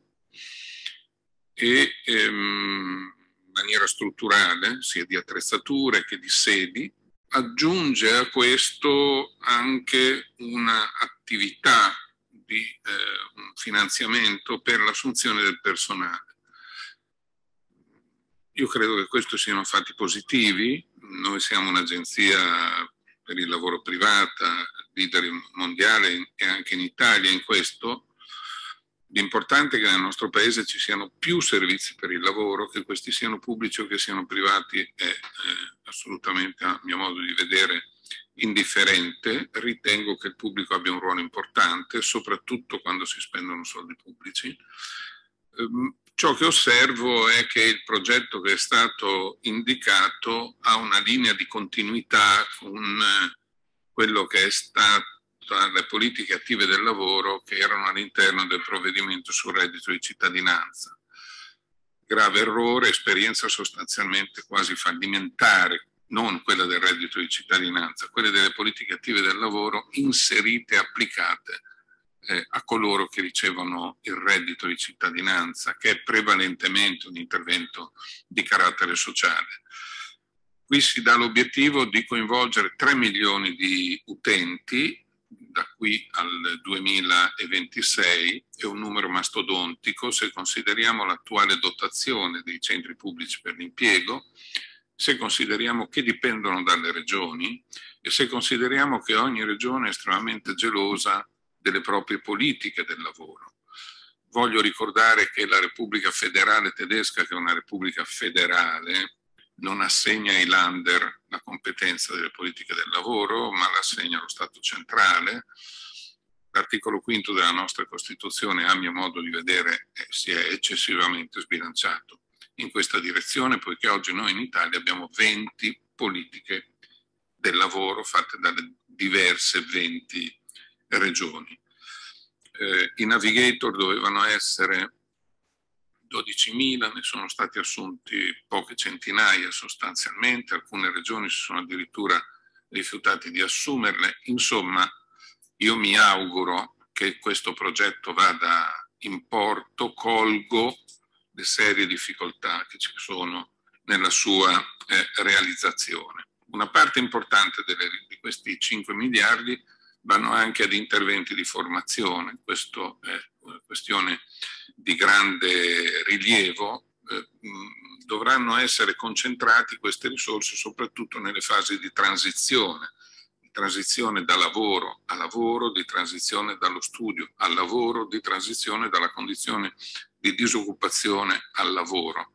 J: e ehm, in maniera strutturale, sia di attrezzature che di sedi. Aggiunge a questo anche un'attività di eh, un finanziamento per l'assunzione del personale. Io credo che questi siano fatti positivi. Noi siamo un'agenzia per il lavoro privata, leader mondiale e anche in Italia in questo. L'importante è che nel nostro paese ci siano più servizi per il lavoro, che questi siano pubblici o che siano privati è eh, assolutamente, a mio modo di vedere, indifferente. Ritengo che il pubblico abbia un ruolo importante, soprattutto quando si spendono soldi pubblici. Um, ciò che osservo è che il progetto che è stato indicato ha una linea di continuità con eh, quello che è stato le politiche attive del lavoro che erano all'interno del provvedimento sul reddito di cittadinanza. Grave errore, esperienza sostanzialmente quasi fallimentare, non quella del reddito di cittadinanza, quelle delle politiche attive del lavoro inserite e applicate eh, a coloro che ricevono il reddito di cittadinanza, che è prevalentemente un intervento di carattere sociale. Qui si dà l'obiettivo di coinvolgere tre milioni di utenti da qui al duemilaventisei, è un numero mastodontico se consideriamo l'attuale dotazione dei centri pubblici per l'impiego, se consideriamo che dipendono dalle regioni e se consideriamo che ogni regione è estremamente gelosa delle proprie politiche del lavoro. Voglio ricordare che la Repubblica Federale Tedesca, che è una Repubblica federale, non assegna ai Länder la competenza delle politiche del lavoro, ma l'assegna allo Stato centrale. L'articolo quinto della nostra Costituzione, a mio modo di vedere, eh, si è eccessivamente sbilanciato in questa direzione, poiché oggi noi in Italia abbiamo venti politiche del lavoro fatte dalle diverse venti regioni. Eh, I navigator dovevano essere dodicimila, ne sono stati assunti poche centinaia sostanzialmente, alcune regioni si sono addirittura rifiutate di assumerle. Insomma, io mi auguro che questo progetto vada in porto, colgo le serie difficoltà che ci sono nella sua eh, realizzazione. Una parte importante delle, di questi cinque miliardi vanno anche ad interventi di formazione, questo è una questione di grande rilievo. Eh, mh, dovranno essere concentrati queste risorse soprattutto nelle fasi di transizione, di transizione da lavoro a lavoro, di transizione dallo studio al lavoro, di transizione dalla condizione di disoccupazione al lavoro.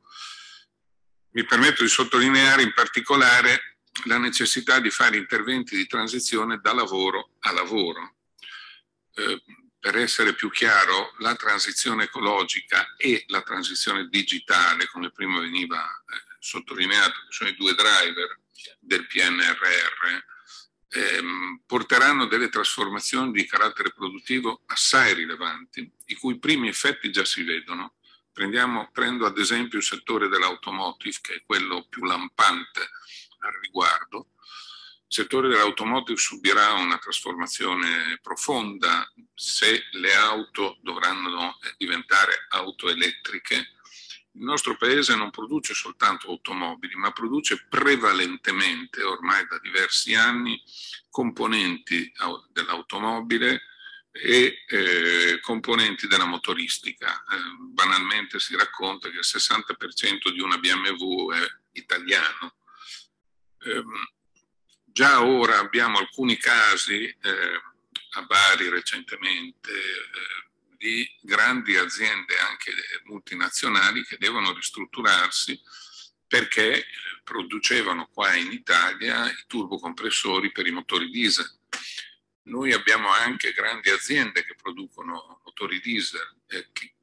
J: Mi permetto di sottolineare in particolare la necessità di fare interventi di transizione da lavoro a lavoro. Eh, per essere più chiaro, la transizione ecologica e la transizione digitale, come prima veniva eh, sottolineato, che sono i due driver del P N R R, ehm, porteranno delle trasformazioni di carattere produttivo assai rilevanti, i cui primi effetti già si vedono. Prendiamo, prendo ad esempio il settore dell'automotive, che è quello più lampante al riguardo. Il settore dell'automotive subirà una trasformazione profonda se le auto dovranno diventare auto elettriche. Il nostro paese non produce soltanto automobili, ma produce prevalentemente, ormai da diversi anni, componenti dell'automobile e eh, componenti della motoristica. Eh, banalmente si racconta che il sessanta per cento di una B M W è italiano. Eh, già ora abbiamo alcuni casi, eh, a Bari recentemente, eh, di grandi aziende anche multinazionali che devono ristrutturarsi perché producevano qua in Italia i turbocompressori per i motori diesel. Noi abbiamo anche grandi aziende che producono motori diesel. Eh, che,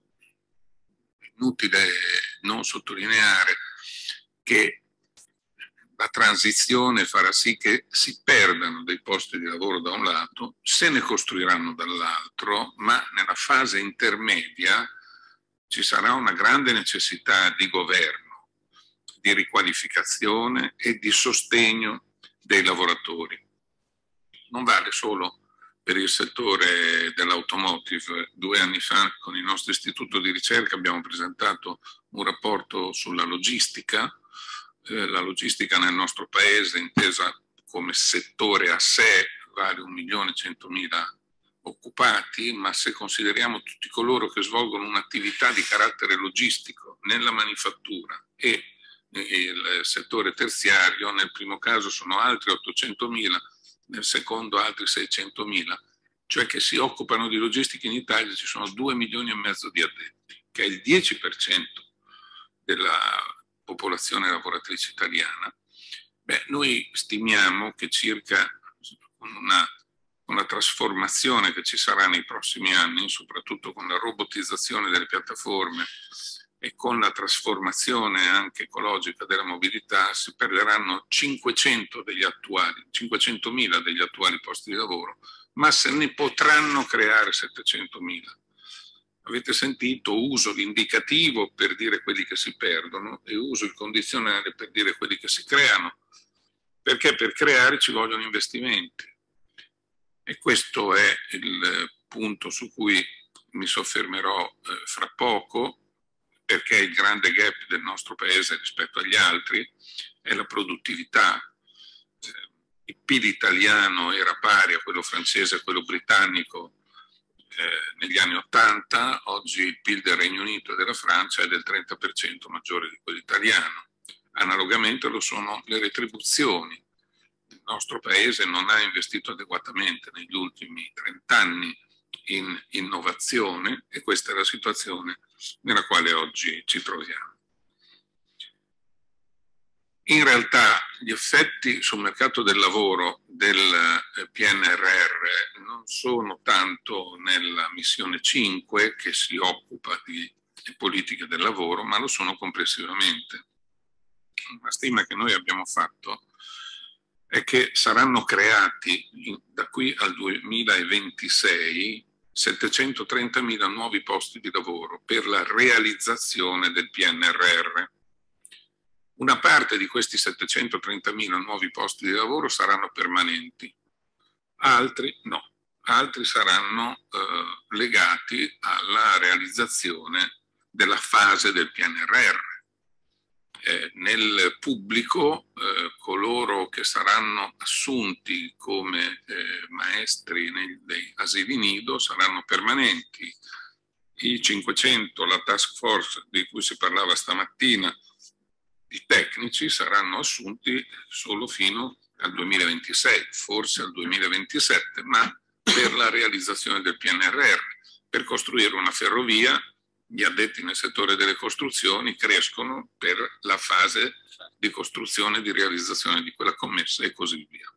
J: inutile non sottolineare che la transizione farà sì che si perdano dei posti di lavoro da un lato, se ne costruiranno dall'altro, ma nella fase intermedia ci sarà una grande necessità di governo, di riqualificazione e di sostegno dei lavoratori. Non vale solo per il settore dell'automotive. Due anni fa con il nostro istituto di ricerca abbiamo presentato un rapporto sulla logistica. La logistica nel nostro paese, intesa come settore a sé, vale un milione e centomila occupati, ma se consideriamo tutti coloro che svolgono un'attività di carattere logistico nella manifattura e il settore terziario, nel primo caso sono altri ottocentomila nel secondo altri seicentomila, cioè che si occupano di logistica in Italia ci sono due milioni e mezzo di addetti, che è il dieci per cento della popolazione lavoratrice italiana. Beh, noi stimiamo che circa con una, con la trasformazione che ci sarà nei prossimi anni, soprattutto con la robotizzazione delle piattaforme e con la trasformazione anche ecologica della mobilità, si perderanno cinquecento degli attuali, cinquecentomila degli attuali posti di lavoro, ma se ne potranno creare settecentomila. Avete sentito, uso l'indicativo per dire quelli che si perdono e uso il condizionale per dire quelli che si creano, perché per creare ci vogliono investimenti. E questo è il punto su cui mi soffermerò eh, fra poco, perché il grande gap del nostro paese rispetto agli altri è la produttività. Il P I L italiano era pari a quello francese e a quello britannico eh, negli anni Ottanta, oggi il P I L del Regno Unito e della Francia è del trenta per cento maggiore di quello italiano. Analogamente lo sono le retribuzioni. Il nostro paese non ha investito adeguatamente negli ultimi trent'anni in innovazione e questa è la situazione nella quale oggi ci troviamo. In realtà gli effetti sul mercato del lavoro del P N R R non sono tanto nella missione cinque che si occupa di, di politiche del lavoro, ma lo sono complessivamente. La stima che noi abbiamo fatto è che saranno creati da qui al duemilaventisei settecentotrentamila nuovi posti di lavoro per la realizzazione del P N R R. Una parte di questi settecentotrentamila nuovi posti di lavoro saranno permanenti, altri no, altri saranno eh, legati alla realizzazione della fase del P N R R. Eh, nel pubblico eh, coloro che saranno assunti come eh, maestri nei, dei asili nido saranno permanenti. I cinquecento, la task force di cui si parlava stamattina, i tecnici saranno assunti solo fino al duemilaventisei, forse al duemilaventisette, ma per la realizzazione del P N R R. Per costruire una ferrovia, gli addetti nel settore delle costruzioni crescono per la fase di costruzione e di realizzazione di quella commessa e così via.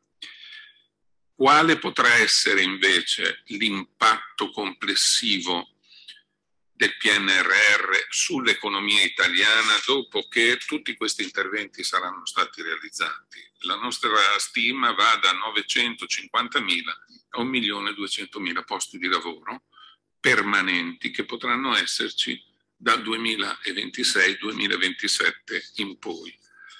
J: Quale potrà essere invece l'impatto complessivo del P N R R sull'economia italiana dopo che tutti questi interventi saranno stati realizzati? La nostra stima va da novecentocinquantamila a un milione duecentomila posti di lavoro permanenti che potranno esserci dal duemilaventisei duemilaventisette in poi.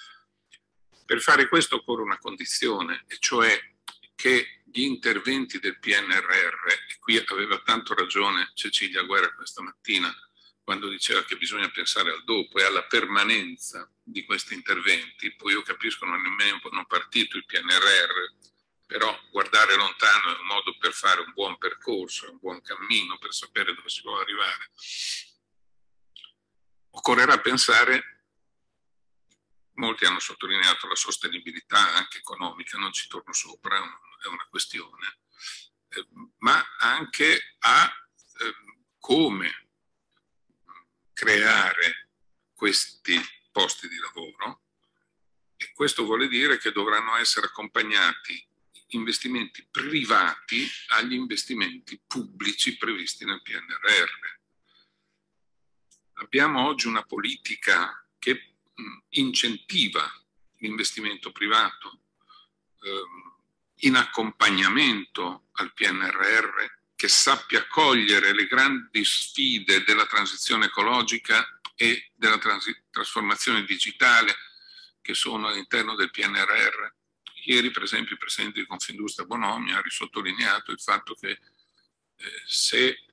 J: Per fare questo occorre una condizione, e cioè che gli interventi del P N R R, e qui aveva tanto ragione Cecilia Guerra questa mattina quando diceva che bisogna pensare al dopo e alla permanenza di questi interventi, poi io capisco non è nemmeno non partito il P N R R, però guardare lontano è un modo per fare un buon percorso, un buon cammino per sapere dove si può arrivare. Occorrerà pensare, molti hanno sottolineato la sostenibilità anche economica, non ci torno sopra, è una questione, eh, ma anche a eh, come creare questi posti di lavoro, e questo vuole dire che dovranno essere accompagnati investimenti privati agli investimenti pubblici previsti nel P N R R. Abbiamo oggi una politica che mh, incentiva l'investimento privato ehm, in accompagnamento al P N R R, che sappia cogliere le grandi sfide della transizione ecologica e della trasformazione digitale che sono all'interno del P N R R. Ieri, per esempio, il Presidente di Confindustria Bonomi ha risottolineato il fatto che eh, se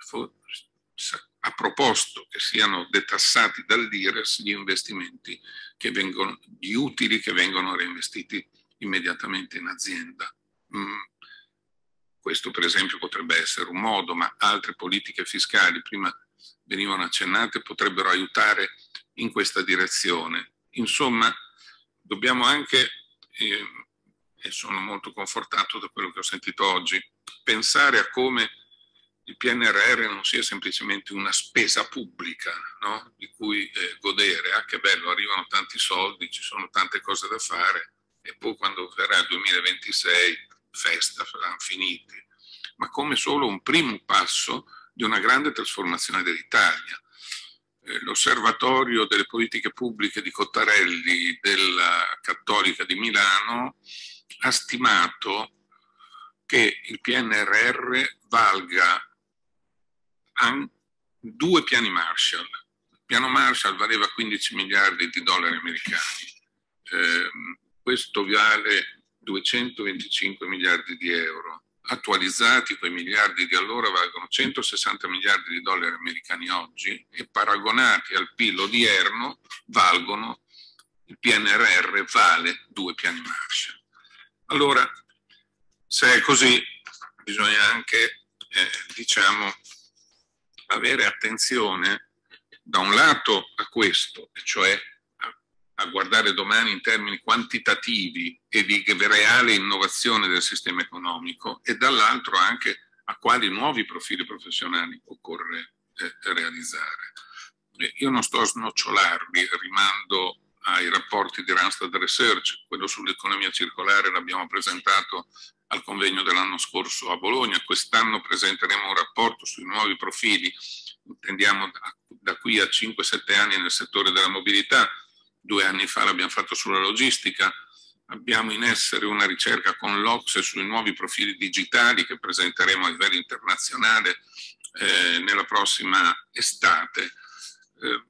J: ha proposto che siano detassati dall'I R E S gli investimenti che vengono, gli utili che vengono reinvestiti immediatamente in azienda. Mm. Questo, per esempio, potrebbe essere un modo, ma altre politiche fiscali, prima venivano accennate, potrebbero aiutare in questa direzione. Insomma, dobbiamo anche eh, e sono molto confortato da quello che ho sentito oggi, pensare a come il P N R R non sia semplicemente una spesa pubblica, no? Di cui eh, godere, ah che bello, arrivano tanti soldi, ci sono tante cose da fare e poi quando verrà il duemilaventisei festa, saranno finiti, ma come solo un primo passo di una grande trasformazione dell'Italia. Eh, l'osservatorio delle politiche pubbliche di Cottarelli della Cattolica di Milano ha stimato che il P N R R valga due piani Marshall. Il piano Marshall valeva quindici miliardi di dollari americani, eh, questo vale duecentoventicinque miliardi di euro. Attualizzati quei miliardi di allora valgono centosessanta miliardi di dollari americani oggi e paragonati al P I L odierno valgono, il P N R R vale due piani Marshall. Allora, se è così, bisogna anche, eh, diciamo, avere attenzione da un lato a questo, cioè a, a guardare domani in termini quantitativi e di reale innovazione del sistema economico e dall'altro anche a quali nuovi profili professionali occorre eh, realizzare. Eh, io non sto a snocciolarli, rimando ai rapporti di Randstad Research, quello sull'economia circolare l'abbiamo presentato al convegno dell'anno scorso a Bologna, quest'anno presenteremo un rapporto sui nuovi profili, intendiamo da, da qui a cinque sette anni nel settore della mobilità, due anni fa l'abbiamo fatto sulla logistica, abbiamo in essere una ricerca con l'O C S E sui nuovi profili digitali che presenteremo a livello internazionale eh, nella prossima estate. Eh,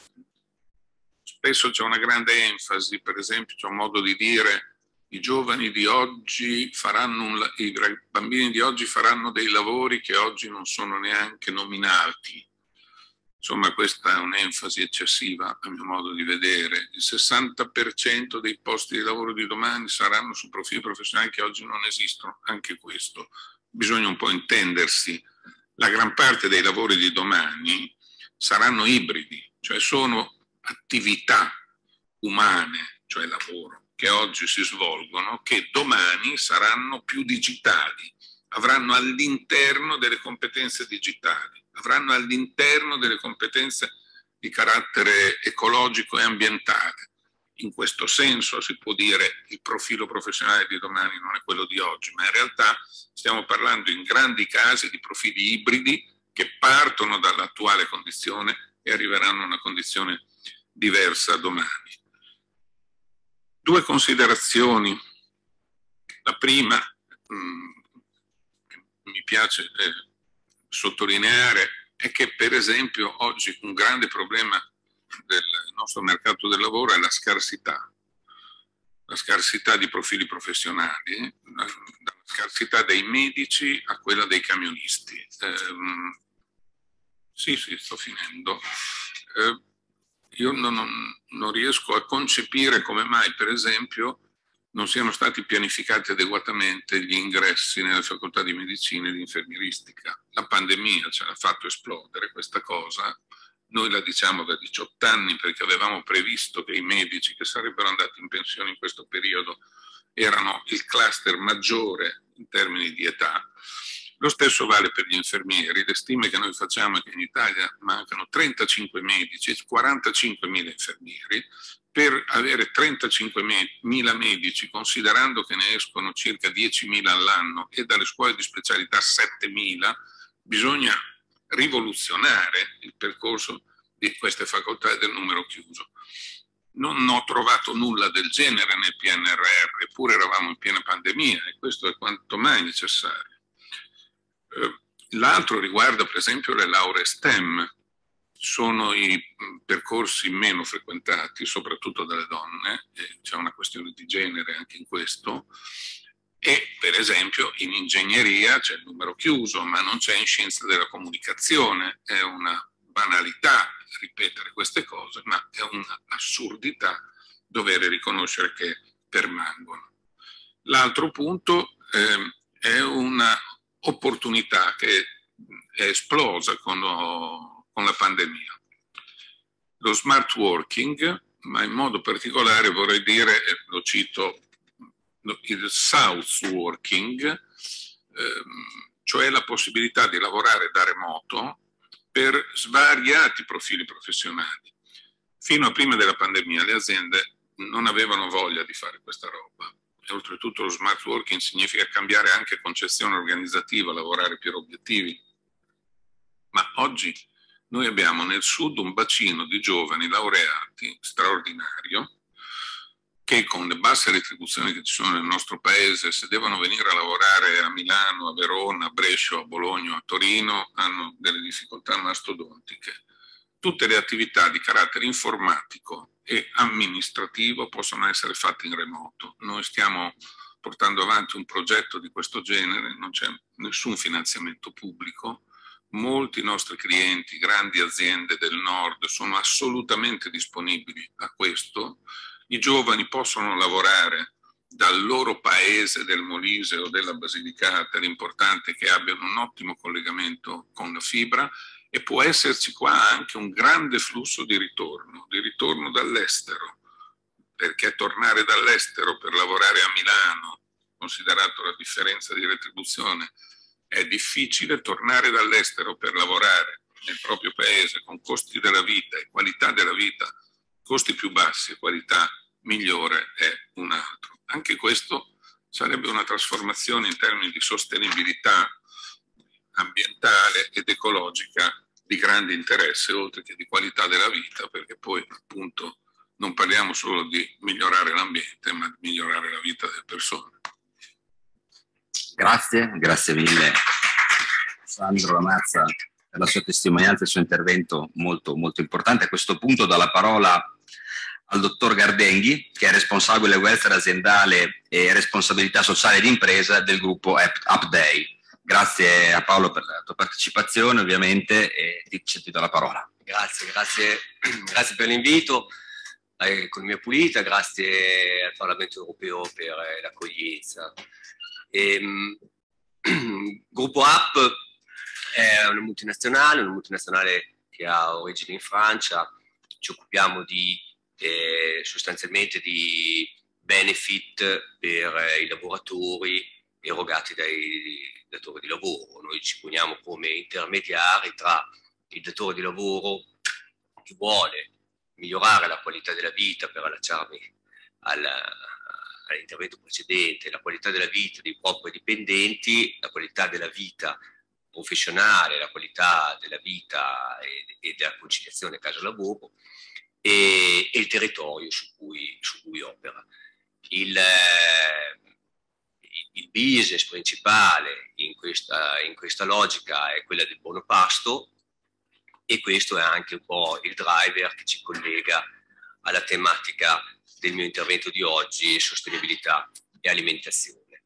J: spesso c'è una grande enfasi, per esempio c'è un modo di dire i giovani di oggi faranno, un, i bambini di oggi faranno dei lavori che oggi non sono neanche nominati. Insomma, questa è un'enfasi eccessiva a mio modo di vedere. Il sessanta per cento dei posti di lavoro di domani saranno su profili professionali che oggi non esistono. Anche questo bisogna un po' intendersi. La gran parte dei lavori di domani saranno ibridi, cioè sono attività umane, cioè lavoro, che oggi si svolgono, che domani saranno più digitali, avranno all'interno delle competenze digitali, avranno all'interno delle competenze di carattere ecologico e ambientale. In questo senso si può dire che il profilo professionale di domani non è quello di oggi, ma in realtà stiamo parlando in grandi casi di profili ibridi che partono dall'attuale condizione e arriveranno a una condizione diversa domani. Due considerazioni. La prima, mh, che mi piace eh, sottolineare, è che per esempio oggi un grande problema del nostro mercato del lavoro è la scarsità. La scarsità di profili professionali, dalla scarsità dei medici a quella dei camionisti. Eh, sì, sì, sto finendo. Eh, Io non, non riesco a concepire come mai, per esempio, non siano stati pianificati adeguatamente gli ingressi nelle facoltà di medicina e di infermieristica. La pandemia ce l'ha fatto esplodere questa cosa. Noi la diciamo da diciotto anni perché avevamo previsto che i medici che sarebbero andati in pensione in questo periodo erano il cluster maggiore in termini di età. Lo stesso vale per gli infermieri. Le stime che noi facciamo è che in Italia mancano trentacinque medici e quarantacinquemila infermieri. Per avere trentacinquemila medici, considerando che ne escono circa diecimila all'anno e dalle scuole di specialità settemila, bisogna rivoluzionare il percorso di queste facoltà e del numero chiuso. Non ho trovato nulla del genere nel P N R R, eppure eravamo in piena pandemia e questo è quanto mai necessario. L'altro riguarda per esempio le lauree STEM, sono i percorsi meno frequentati, soprattutto dalle donne, c'è una questione di genere anche in questo, e per esempio in ingegneria c'è il numero chiuso, ma non c'è in scienza della comunicazione, è una banalità ripetere queste cose, ma è un'assurdità dover riconoscere che permangono. L'altro punto eh, è una opportunità che è esplosa con, con la pandemia. Lo smart working, ma in modo particolare vorrei dire, e lo cito il South Working, ehm, cioè la possibilità di lavorare da remoto per svariati profili professionali. Fino a prima della pandemia le aziende non avevano voglia di fare questa roba. E oltretutto lo smart working significa cambiare anche concezione organizzativa, lavorare per obiettivi. Ma oggi noi abbiamo nel sud un bacino di giovani laureati straordinario che con le basse retribuzioni che ci sono nel nostro paese, se devono venire a lavorare a Milano, a Verona, a Brescia, a Bologna, a Torino, hanno delle difficoltà mastodontiche. Tutte le attività di carattere informatico e amministrativo possono essere fatte in remoto. Noi stiamo portando avanti un progetto di questo genere, non c'è nessun finanziamento pubblico. Molti nostri clienti, grandi aziende del nord, sono assolutamente disponibili a questo. I giovani possono lavorare dal loro paese del Molise o della Basilicata, l'importante è che abbiano un ottimo collegamento con la fibra, e può esserci qua anche un grande flusso di ritorno, di ritorno dall'estero, perché tornare dall'estero per lavorare a Milano, considerato la differenza di retribuzione, è difficile. Tornare dall'estero per lavorare nel proprio paese con costi della vita e qualità della vita, costi più bassi e qualità migliore è un altro. Anche questo sarebbe una trasformazione in termini di sostenibilità ambientale ed ecologica di grande interesse, oltre che di qualità della vita, perché poi appunto non parliamo solo di migliorare l'ambiente, ma di migliorare la vita delle persone.
G: Grazie, grazie mille Sandro Lamazza per la sua testimonianza e il suo intervento molto, molto importante. A questo punto do la parola al dottor Gardenghi, che è responsabile welfare aziendale e responsabilità sociale d'impresa del gruppo Upday. Grazie a Paolo per la tua partecipazione, ovviamente, e ti do la parola.
K: Grazie, grazie, grazie per l'invito all'Economia Pulita, grazie al Parlamento Europeo per l'accoglienza. Ehm, Gruppo Up è una multinazionale, una multinazionale che ha origine in Francia. Ci occupiamo di eh, sostanzialmente di benefit per i lavoratori erogati dai datori di lavoro. Noi ci poniamo come intermediari tra il datore di lavoro che vuole migliorare la qualità della vita, per allacciarmi all'intervento precedente, la qualità della vita dei propri dipendenti, la qualità della vita professionale, la qualità della vita e, e della conciliazione casa-lavoro e, e il territorio su cui, su cui opera. Il, il business principale in questa, in questa logica è quella del buono pasto, e questo è anche un po' il driver che ci collega alla tematica del mio intervento di oggi, sostenibilità e alimentazione.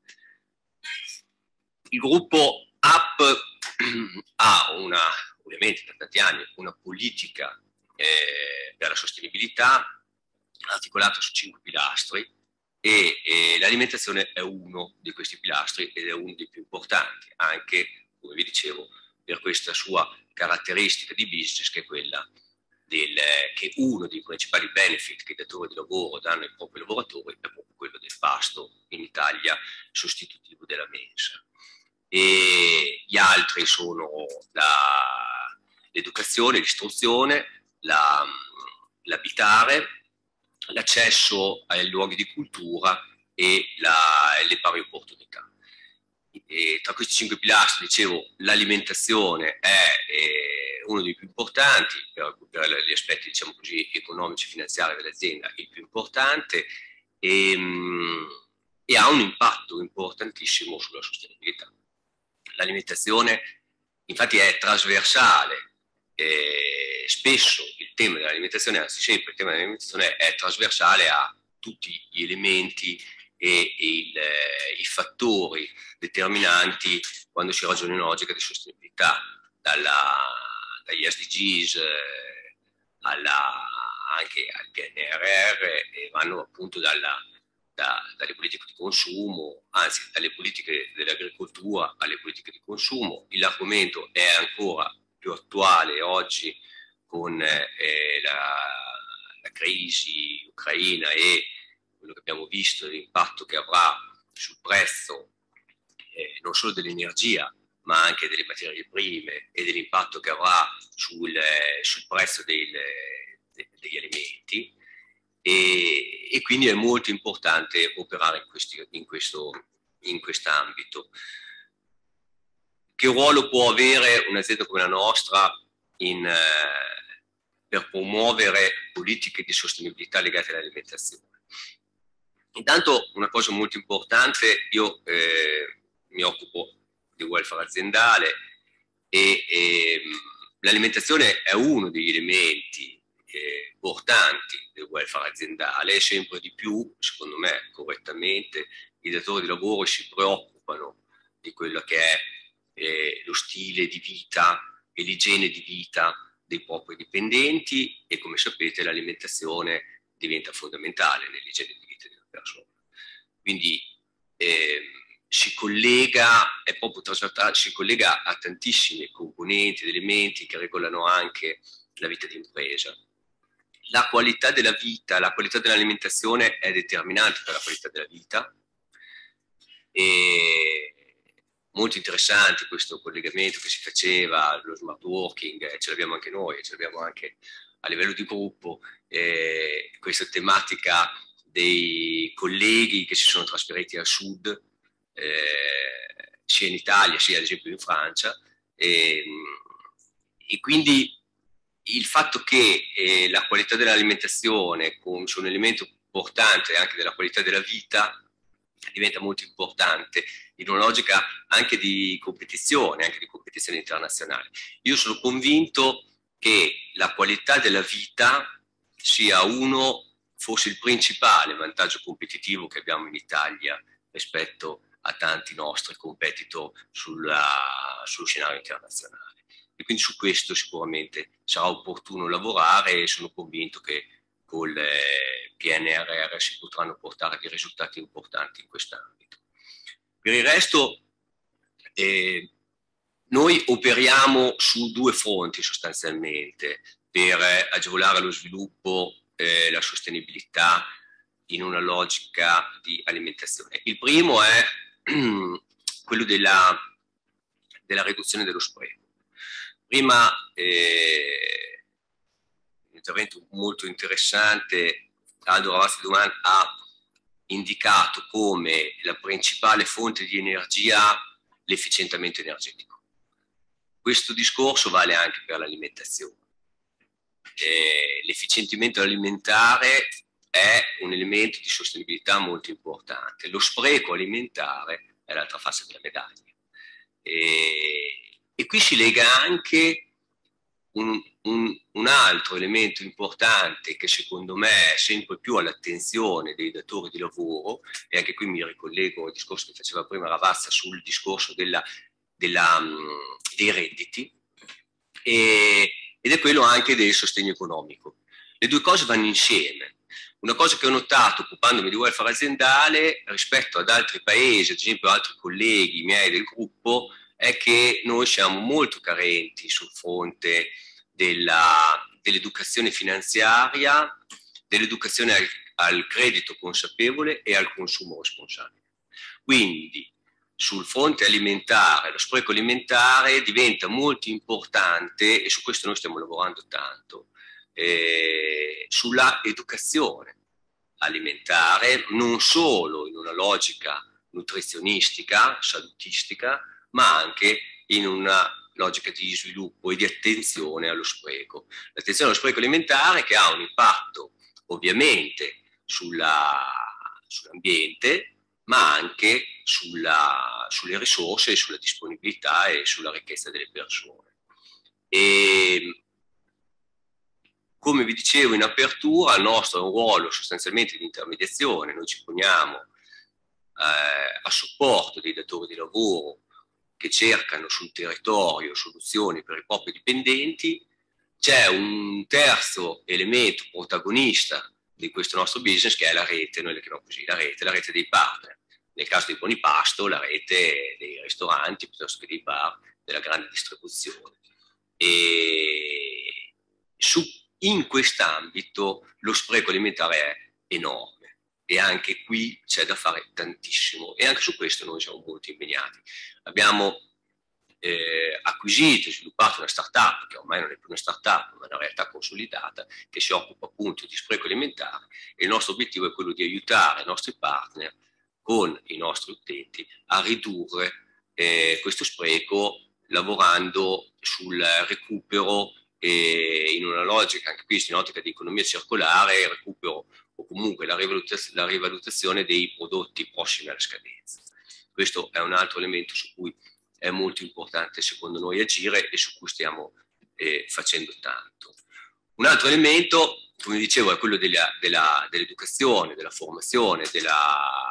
K: Il gruppo Up ha una, ovviamente da tanti anni, una politica eh, per la sostenibilità articolata su cinque pilastri, e, e l'alimentazione è uno di questi pilastri ed è uno dei più importanti, anche, come vi dicevo, per questa sua caratteristica di business, che è quella del, che uno dei principali benefit che i datori di lavoro danno ai propri lavoratori è proprio quello del pasto, in Italia sostitutivo della mensa. E gli altri sono l'educazione, l'istruzione, l'abitare, l'accesso ai luoghi di cultura e la, le pari opportunità. E tra questi cinque pilastri, dicevo, l'alimentazione è eh, uno dei più importanti per, per gli aspetti, diciamo così, economici e finanziari dell'azienda, il più importante, e, mh, e ha un impatto importantissimo sulla sostenibilità. L'alimentazione infatti è trasversale, eh, spesso il tema dell'alimentazione, anzi sempre il tema dell'alimentazione è trasversale a tutti gli elementi e il, eh, i fattori determinanti quando si ragiona in logica di sostenibilità, dalla, dagli S D Gs eh, alla, anche al P N R R, e vanno appunto dalla, da, dalle politiche di consumo, anzi dalle politiche dell'agricoltura alle politiche di consumo. L'argomento è ancora più attuale oggi con eh, la, la crisi ucraina e quello che abbiamo visto, l'impatto che avrà sul prezzo eh, non solo dell'energia, ma anche delle materie prime e dell'impatto che avrà sul, eh, sul prezzo del, de, degli alimenti. E, e quindi è molto importante operare in, questi, in, questo, in quest'ambito. Che ruolo può avere un'azienda come la nostra in, eh, per promuovere politiche di sostenibilità legate all'alimentazione? Intanto una cosa molto importante, io eh, mi occupo di welfare aziendale e, e l'alimentazione è uno degli elementi eh, importanti del welfare aziendale, e sempre di più, secondo me correttamente, i datori di lavoro si preoccupano di quello che è eh, lo stile di vita e l'igiene di vita dei propri dipendenti, e come sapete l'alimentazione diventa fondamentale nell'igiene di vita della persona. Quindi eh, si collega, è proprio trasversale, si collega a tantissimi componenti ed elementi che regolano anche la vita di impresa. La qualità della vita, la qualità dell'alimentazione è determinante per la qualità della vita. E molto interessante questo collegamento che si faceva, lo smart working, eh, ce l'abbiamo anche noi, ce l'abbiamo anche a livello di gruppo, eh, questa tematica dei colleghi che si sono trasferiti al sud, eh, sia in Italia sia ad esempio in Francia, e, e quindi il fatto che eh, la qualità dell'alimentazione sia un elemento importante anche della qualità della vita diventa molto importante in una logica anche di competizione, anche di competizione internazionale. Io sono convinto che la qualità della vita sia uno, forse il principale vantaggio competitivo che abbiamo in Italia rispetto a tanti nostri competitor sulla, sullo scenario internazionale. E quindi su questo sicuramente sarà opportuno lavorare, e sono convinto che col eh, P N R R si potranno portare dei risultati importanti in quest'ambito. Per il resto eh, noi operiamo su due fronti sostanzialmente per eh, agevolare lo sviluppo e eh, la sostenibilità in una logica di alimentazione. Il primo è quello della, della riduzione dello spreco. Prima eh, un intervento molto interessante, Aldo Ravazzi Duman ha indicato come la principale fonte di energia l'efficientamento energetico. Questo discorso vale anche per l'alimentazione. Eh, l'efficientamento alimentare è un elemento di sostenibilità molto importante. Lo spreco alimentare è l'altra faccia della medaglia. E, e qui si lega anche un, un, un altro elemento importante che secondo me è sempre più all'attenzione dei datori di lavoro, e anche qui mi ricollego al discorso che faceva prima Ravazza sul discorso della, della, dei redditi, e, ed è quello anche del sostegno economico. Le due cose vanno insieme. Una cosa che ho notato occupandomi di welfare aziendale rispetto ad altri paesi, ad esempio altri colleghi miei del gruppo, è che noi siamo molto carenti sul fronte dell'educazione finanziaria, dell'educazione al, al credito consapevole e al consumo responsabile. Quindi sul fronte alimentare, lo spreco alimentare diventa molto importante, e su questo noi stiamo lavorando tanto, eh, sulla educazione alimentare, non solo in una logica nutrizionistica, salutistica, ma anche in una logica di sviluppo e di attenzione allo spreco. L'attenzione allo spreco alimentare che ha un impatto ovviamente sulla, sull'ambiente, ma anche sulla, sulle risorse, sulla disponibilità e sulla ricchezza delle persone. E, come vi dicevo in apertura, il nostro è un ruolo sostanzialmente di intermediazione. Noi ci poniamo eh, a supporto dei datori di lavoro che cercano sul territorio soluzioni per i propri dipendenti. C'è un terzo elemento protagonista di questo nostro business che è la rete, noi la chiamiamo così, la rete, la rete dei partner. Nel caso di Buonipasto, la rete dei ristoranti piuttosto che dei bar, della grande distribuzione. E su, in quest'ambito lo spreco alimentare è enorme. e anche qui c'è da fare tantissimo e anche su questo noi siamo molto impegnati. Abbiamo eh, acquisito e sviluppato una startup che ormai non è più una startup ma una realtà consolidata che si occupa appunto di spreco alimentare e il nostro obiettivo è quello di aiutare i nostri partner con i nostri utenti a ridurre eh, questo spreco lavorando sul recupero e in una logica anche qui in ottica di economia circolare, il recupero o comunque la rivalutazione, la rivalutazione dei prodotti prossimi alla scadenza. Questo è un altro elemento su cui è molto importante secondo noi agire e su cui stiamo eh, facendo tanto. Un altro elemento, come dicevo, è quello della, della, dell'educazione, della formazione, della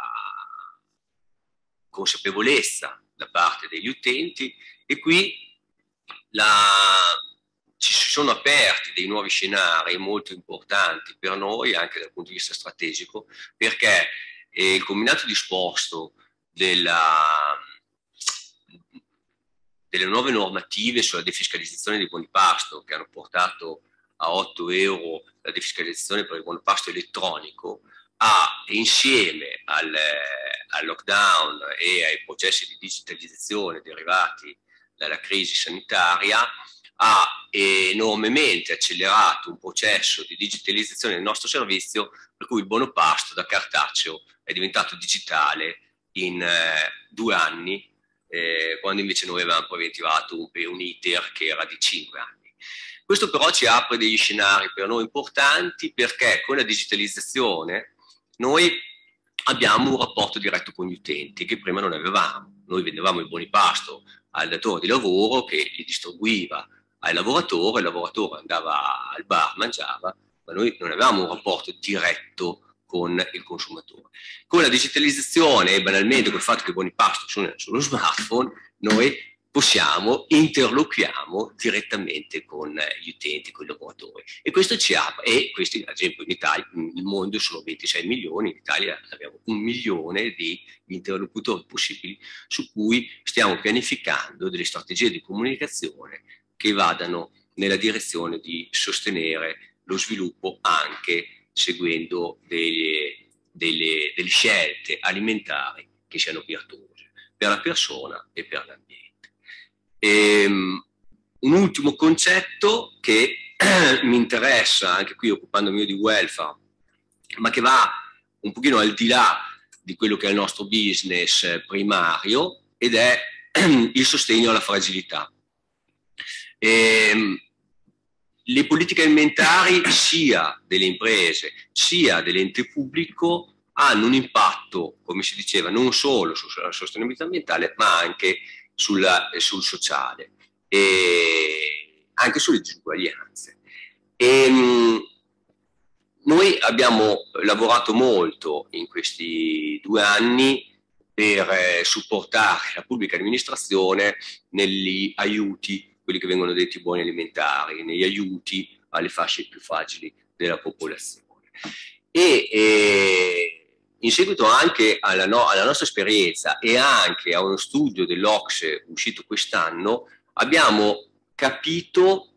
K: consapevolezza da parte degli utenti e qui la, ci sono aperti dei nuovi scenari molto importanti per noi anche dal punto di vista strategico perché eh, il combinato disposto della, delle nuove normative sulla defiscalizzazione dei buoni pasto che hanno portato a otto euro la defiscalizzazione per il buon pasto elettronico ha insieme al, al lockdown e ai processi di digitalizzazione derivati dalla crisi sanitaria ha enormemente accelerato un processo di digitalizzazione del nostro servizio per cui il buono pasto da cartaceo è diventato digitale in eh, due anni eh, quando invece noi avevamo preventivato un, un iter che era di cinque anni. Questo però ci apre degli scenari per noi importanti perché con la digitalizzazione noi abbiamo un rapporto diretto con gli utenti che prima non avevamo. Noi vendevamo i buoni pasto al datore di lavoro che li distribuiva al lavoratore, il lavoratore andava al bar, mangiava, ma noi non avevamo un rapporto diretto con il consumatore. Con la digitalizzazione e banalmente col fatto che i buoni pasto sono sullo smartphone, noi possiamo, interloquiamo direttamente con gli utenti, con i lavoratori. E questo ci apre, e questi ad esempio in Italia, nel mondo sono ventisei milioni, in Italia abbiamo un milione di interlocutori possibili su cui stiamo pianificando delle strategie di comunicazione che vadano nella direzione di sostenere lo sviluppo anche seguendo delle, delle, delle scelte alimentari che siano virtuose per la persona e per l'ambiente. Ehm, un ultimo concetto che mi interessa, anche qui occupandomi io di welfare, ma che va un pochino al di là di quello che è il nostro business primario, ed è il sostegno alla fragilità. Ehm, le politiche alimentari sia delle imprese sia dell'ente pubblico hanno un impatto, come si diceva, non solo sulla sostenibilità ambientale, ma anche Sulla, sul sociale e anche sulle disuguaglianze. E, mh, noi abbiamo lavorato molto in questi due anni per eh, supportare la pubblica amministrazione negli aiuti, quelli che vengono detti buoni alimentari, negli aiuti alle fasce più fragili della popolazione. E, e in seguito anche alla, no, alla nostra esperienza e anche a uno studio dell'O C S E uscito quest'anno, abbiamo capito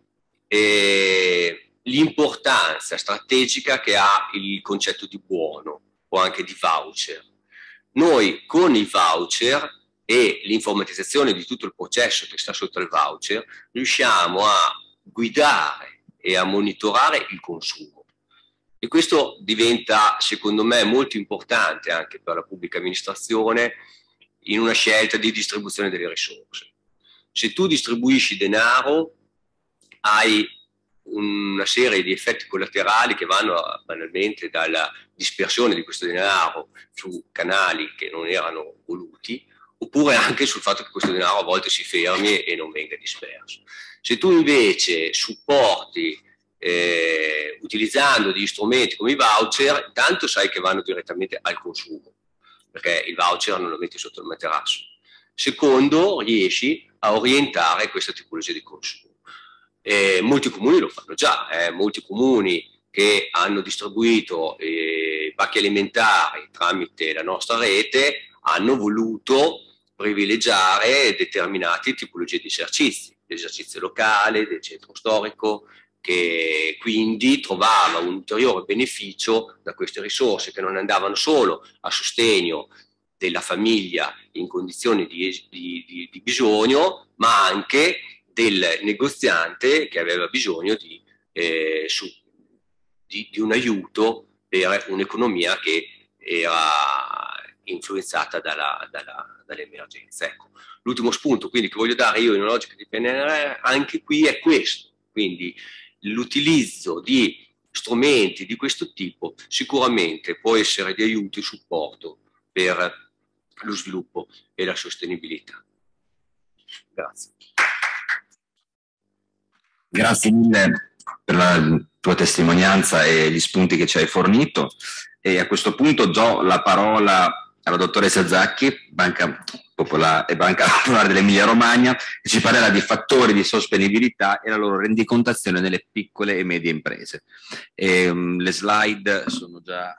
K: eh, l'importanza strategica che ha il concetto di buono o anche di voucher. Noi con i voucher e l'informatizzazione di tutto il processo che sta sotto il voucher riusciamo a guidare e a monitorare il consumo. E questo diventa, secondo me, molto importante anche per la pubblica amministrazione in una scelta di distribuzione delle risorse. Se tu distribuisci denaro, hai una serie di effetti collaterali che vanno a, banalmente dalla dispersione di questo denaro su canali che non erano voluti, oppure anche sul fatto che questo denaro a volte si fermi e non venga disperso. Se tu invece supporti Eh, utilizzando degli strumenti come i voucher, intanto sai che vanno direttamente al consumo, perché il voucher non lo metti sotto il materasso. Secondo, riesci a orientare questa tipologia di consumo. Eh, molti comuni lo fanno già, eh, molti comuni che hanno distribuito eh, pacchi alimentari tramite la nostra rete hanno voluto privilegiare determinate tipologie di esercizi, l'esercizio locale, del centro storico, che quindi trovava un ulteriore beneficio da queste risorse che non andavano solo a sostegno della famiglia in condizioni di, di, di, di bisogno, ma anche del negoziante che aveva bisogno di, eh, su, di, di un aiuto per un'economia che era influenzata dalla, dalla, dall'emergenza. Ecco. L'ultimo spunto quindi che voglio dare io in una logica di P N R R anche qui è questo, quindi l'utilizzo di strumenti di questo tipo sicuramente può essere di aiuto e supporto per lo sviluppo e la sostenibilità. Grazie.
G: Grazie mille per la tua testimonianza e gli spunti che ci hai fornito. E a questo punto do la parola alla dottoressa Zacchi, Banca Popolare e Banca Popolare dell'Emilia Romagna, che ci parlerà di fattori di sostenibilità e la loro rendicontazione nelle piccole e medie imprese. E, um, le slide sono già...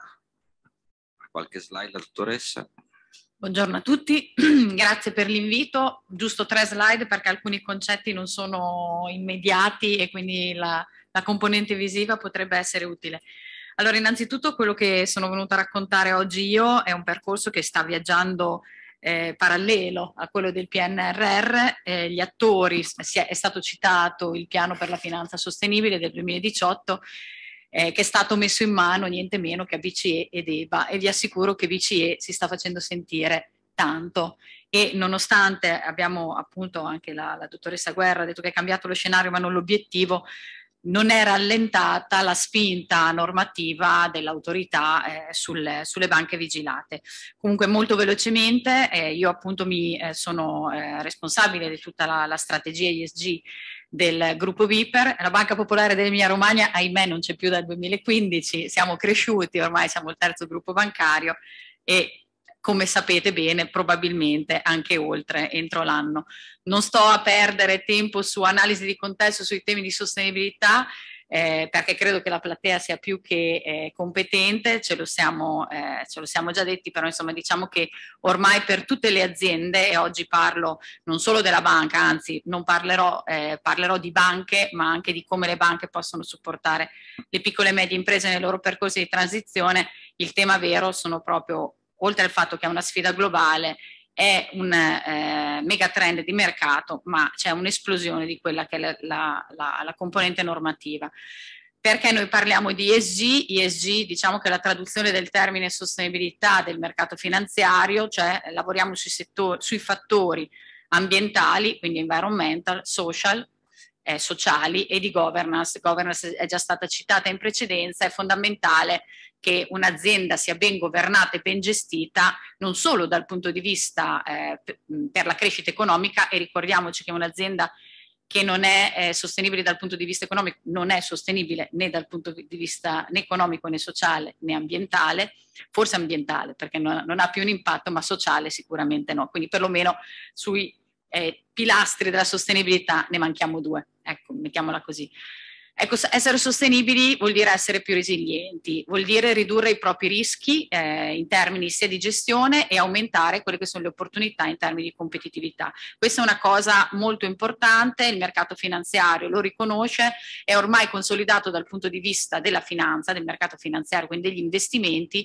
G: Qualche slide, la dottoressa?
D: Buongiorno a tutti, grazie per l'invito. Giusto tre slide perché alcuni concetti non sono immediati e quindi la, la componente visiva potrebbe essere utile. Allora, innanzitutto quello che sono venuta a raccontare oggi io è un percorso che sta viaggiando eh, parallelo a quello del P N R R. Eh, gli attori, è, è stato citato il piano per la finanza sostenibile del duemiladiciotto, Eh, che è stato messo in mano niente meno che a B C E ed E B A, e vi assicuro che B C E si sta facendo sentire tanto, e nonostante abbiamo appunto anche la, la dottoressa Guerra ha detto che è cambiato lo scenario ma non l'obiettivo, non è rallentata la spinta normativa dell'autorità eh, sul, sulle banche vigilate. Comunque molto velocemente, eh, io appunto mi eh, sono eh, responsabile di tutta la, la strategia E S G del gruppo Viper. La Banca Popolare dell'Emilia Romagna, ahimè, non c'è più dal duemilaquindici, siamo cresciuti, ormai siamo il terzo gruppo bancario e, come sapete bene, probabilmente anche oltre entro l'anno. Non sto a perdere tempo su analisi di contesto sui temi di sostenibilità, eh, perché credo che la platea sia più che eh, competente, ce lo, siamo, eh, ce lo siamo già detti, però insomma diciamo che ormai per tutte le aziende, e oggi parlo non solo della banca, anzi non parlerò, eh, parlerò di banche, ma anche di come le banche possono supportare le piccole e medie imprese nei loro percorsi di transizione. Il tema vero sono proprio, oltre al fatto che è una sfida globale, è un eh, megatrend di mercato, ma c'è un'esplosione di quella che è la, la, la, la componente normativa. Perché noi parliamo di E S G? E S G, diciamo che è la traduzione del termine sostenibilità del mercato finanziario, cioè lavoriamo sui, settori, sui fattori ambientali, quindi environmental, social, eh, sociali e di governance. Governance è già stata citata in precedenza, è fondamentale che un'azienda sia ben governata e ben gestita, non solo dal punto di vista eh, per la crescita economica, e ricordiamoci che un'azienda che non è eh, sostenibile dal punto di vista economico non è sostenibile né dal punto di vista né economico né sociale né ambientale, forse ambientale perché non, non ha più un impatto, ma sociale sicuramente no, quindi perlomeno sui eh, pilastri della sostenibilità ne manchiamo due, ecco, mettiamola così. Ecco, essere sostenibili vuol dire essere più resilienti, vuol dire ridurre i propri rischi eh, in termini sia di gestione e aumentare quelle che sono le opportunità in termini di competitività. Questa è una cosa molto importante, il mercato finanziario lo riconosce, è ormai consolidato dal punto di vista della finanza, del mercato finanziario, quindi degli investimenti.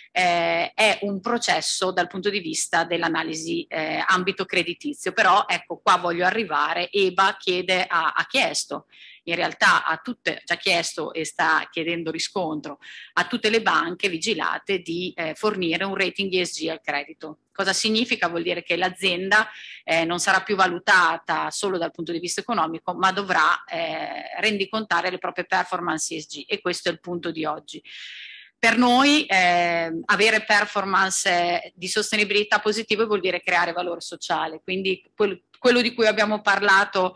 D: Eh, è un processo dal punto di vista dell'analisi eh, ambito creditizio, però ecco qua voglio arrivare. E B A chiede, ha, ha chiesto in realtà a tutte, già chiesto e sta chiedendo riscontro a tutte le banche vigilate di eh, fornire un rating E S G al credito. Cosa significa? Vuol dire che l'azienda eh, non sarà più valutata solo dal punto di vista economico, ma dovrà eh, rendicontare le proprie performance E S G, e questo è il punto di oggi. Per noi eh, avere performance di sostenibilità positive vuol dire creare valore sociale, quindi quel, quello di cui abbiamo parlato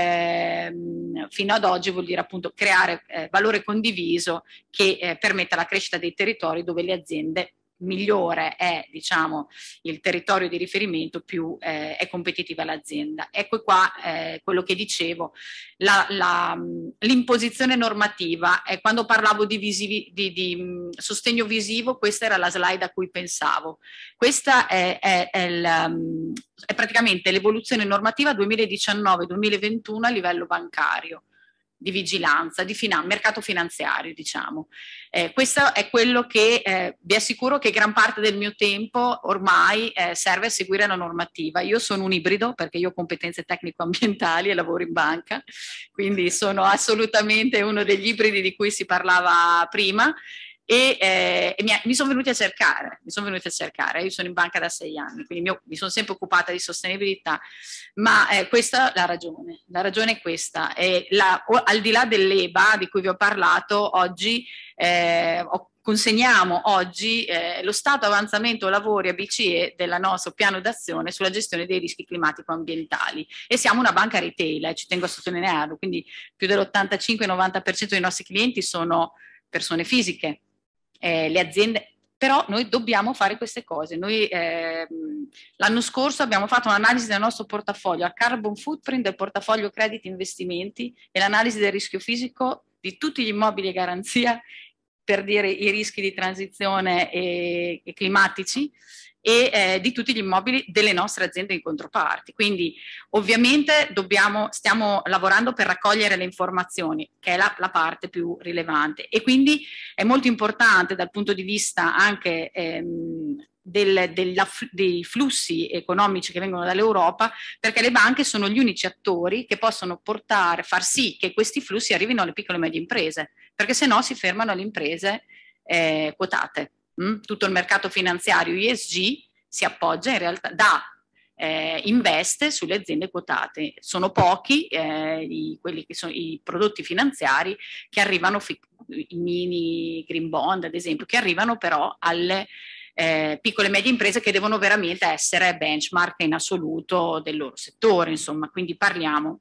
D: eh, fino ad oggi vuol dire appunto creare eh, valore condiviso che eh, permetta la crescita dei territori dove le aziende migliore è, diciamo, il territorio di riferimento, più eh, è competitiva l'azienda. Ecco qua eh, quello che dicevo, la, la, l'imposizione normativa, eh, quando parlavo di, visivi, di, di mh, sostegno visivo, questa era la slide a cui pensavo. Questa è, è, è, il, um, è praticamente l'evoluzione normativa duemiladiciannove duemilaventuno a livello bancario.
L: di vigilanza, di finan- mercato finanziario, diciamo. Eh, questo è quello che eh, vi assicuro che gran parte del mio tempo ormai eh, serve a seguire la normativa. Io sono un ibrido perché io ho competenze tecnico-ambientali e lavoro in banca, quindi sono assolutamente uno degli ibridi di cui si parlava prima. E, eh, e mi, mi sono venuti a cercare, mi sono venuti a cercare, io sono in banca da sei anni, quindi mi, mi sono sempre occupata di sostenibilità, ma eh, questa è la ragione, la ragione è questa, e la, o, al di là dell'E B A di cui vi ho parlato, oggi eh, ho, consegniamo oggi eh, lo stato avanzamento lavori a B C E del nostro piano d'azione sulla gestione dei rischi climatico-ambientali, e siamo una banca retail, eh, ci tengo a sottolinearlo, quindi più dell'ottantacinque novanta per cento dei nostri clienti sono persone fisiche. Eh, le aziende, però noi dobbiamo fare queste cose. Noi eh, l'anno scorso abbiamo fatto un'analisi del nostro portafoglio a carbon footprint del portafoglio crediti investimenti e l'analisi del rischio fisico di tutti gli immobili a garanzia per dire i rischi di transizione e, e climatici e eh, di tutti gli immobili delle nostre aziende in controparti. Quindi ovviamente dobbiamo, stiamo lavorando per raccogliere le informazioni, che è la, la parte più rilevante, e quindi è molto importante dal punto di vista anche ehm, del, della, dei flussi economici che vengono dall'Europa, perché le banche sono gli unici attori che possono portare, far sì che questi flussi arrivino alle piccole e medie imprese, perché se no si fermano alle imprese eh, quotate. Mm? Tutto il mercato finanziario E S G si appoggia in realtà da eh, investe sulle aziende quotate. Sono pochi eh, i, quelli che sono i prodotti finanziari che arrivano, i mini green bond ad esempio, che arrivano però alle eh, piccole e medie imprese che devono veramente essere benchmark in assoluto del loro settore, insomma, quindi parliamo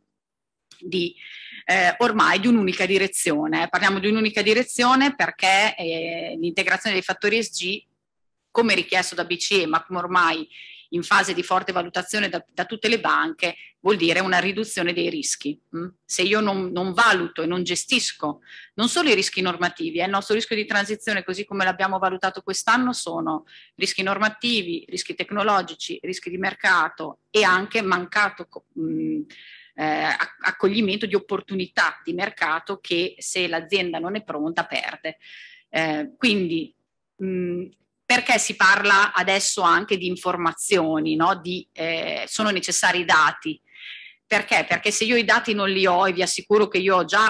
L: di eh, ormai di un'unica direzione. Parliamo di un'unica direzione perché eh, l'integrazione dei fattori E S G, come richiesto da B C E, ma come ormai in fase di forte valutazione da, da tutte le banche, vuol dire una riduzione dei rischi. Mm? Se io non, non valuto e non gestisco non solo i rischi normativi, eh, il nostro rischio di transizione, così come l'abbiamo valutato quest'anno, sono rischi normativi, rischi tecnologici, rischi di mercato e anche mancato mh, Eh, accoglimento di opportunità di mercato che se l'azienda non è pronta perde. Eh, quindi mh, perché si parla adesso anche di informazioni, no? Di, eh, sono necessari i dati. Perché? Perché se io i dati non li ho, e vi assicuro che io ho già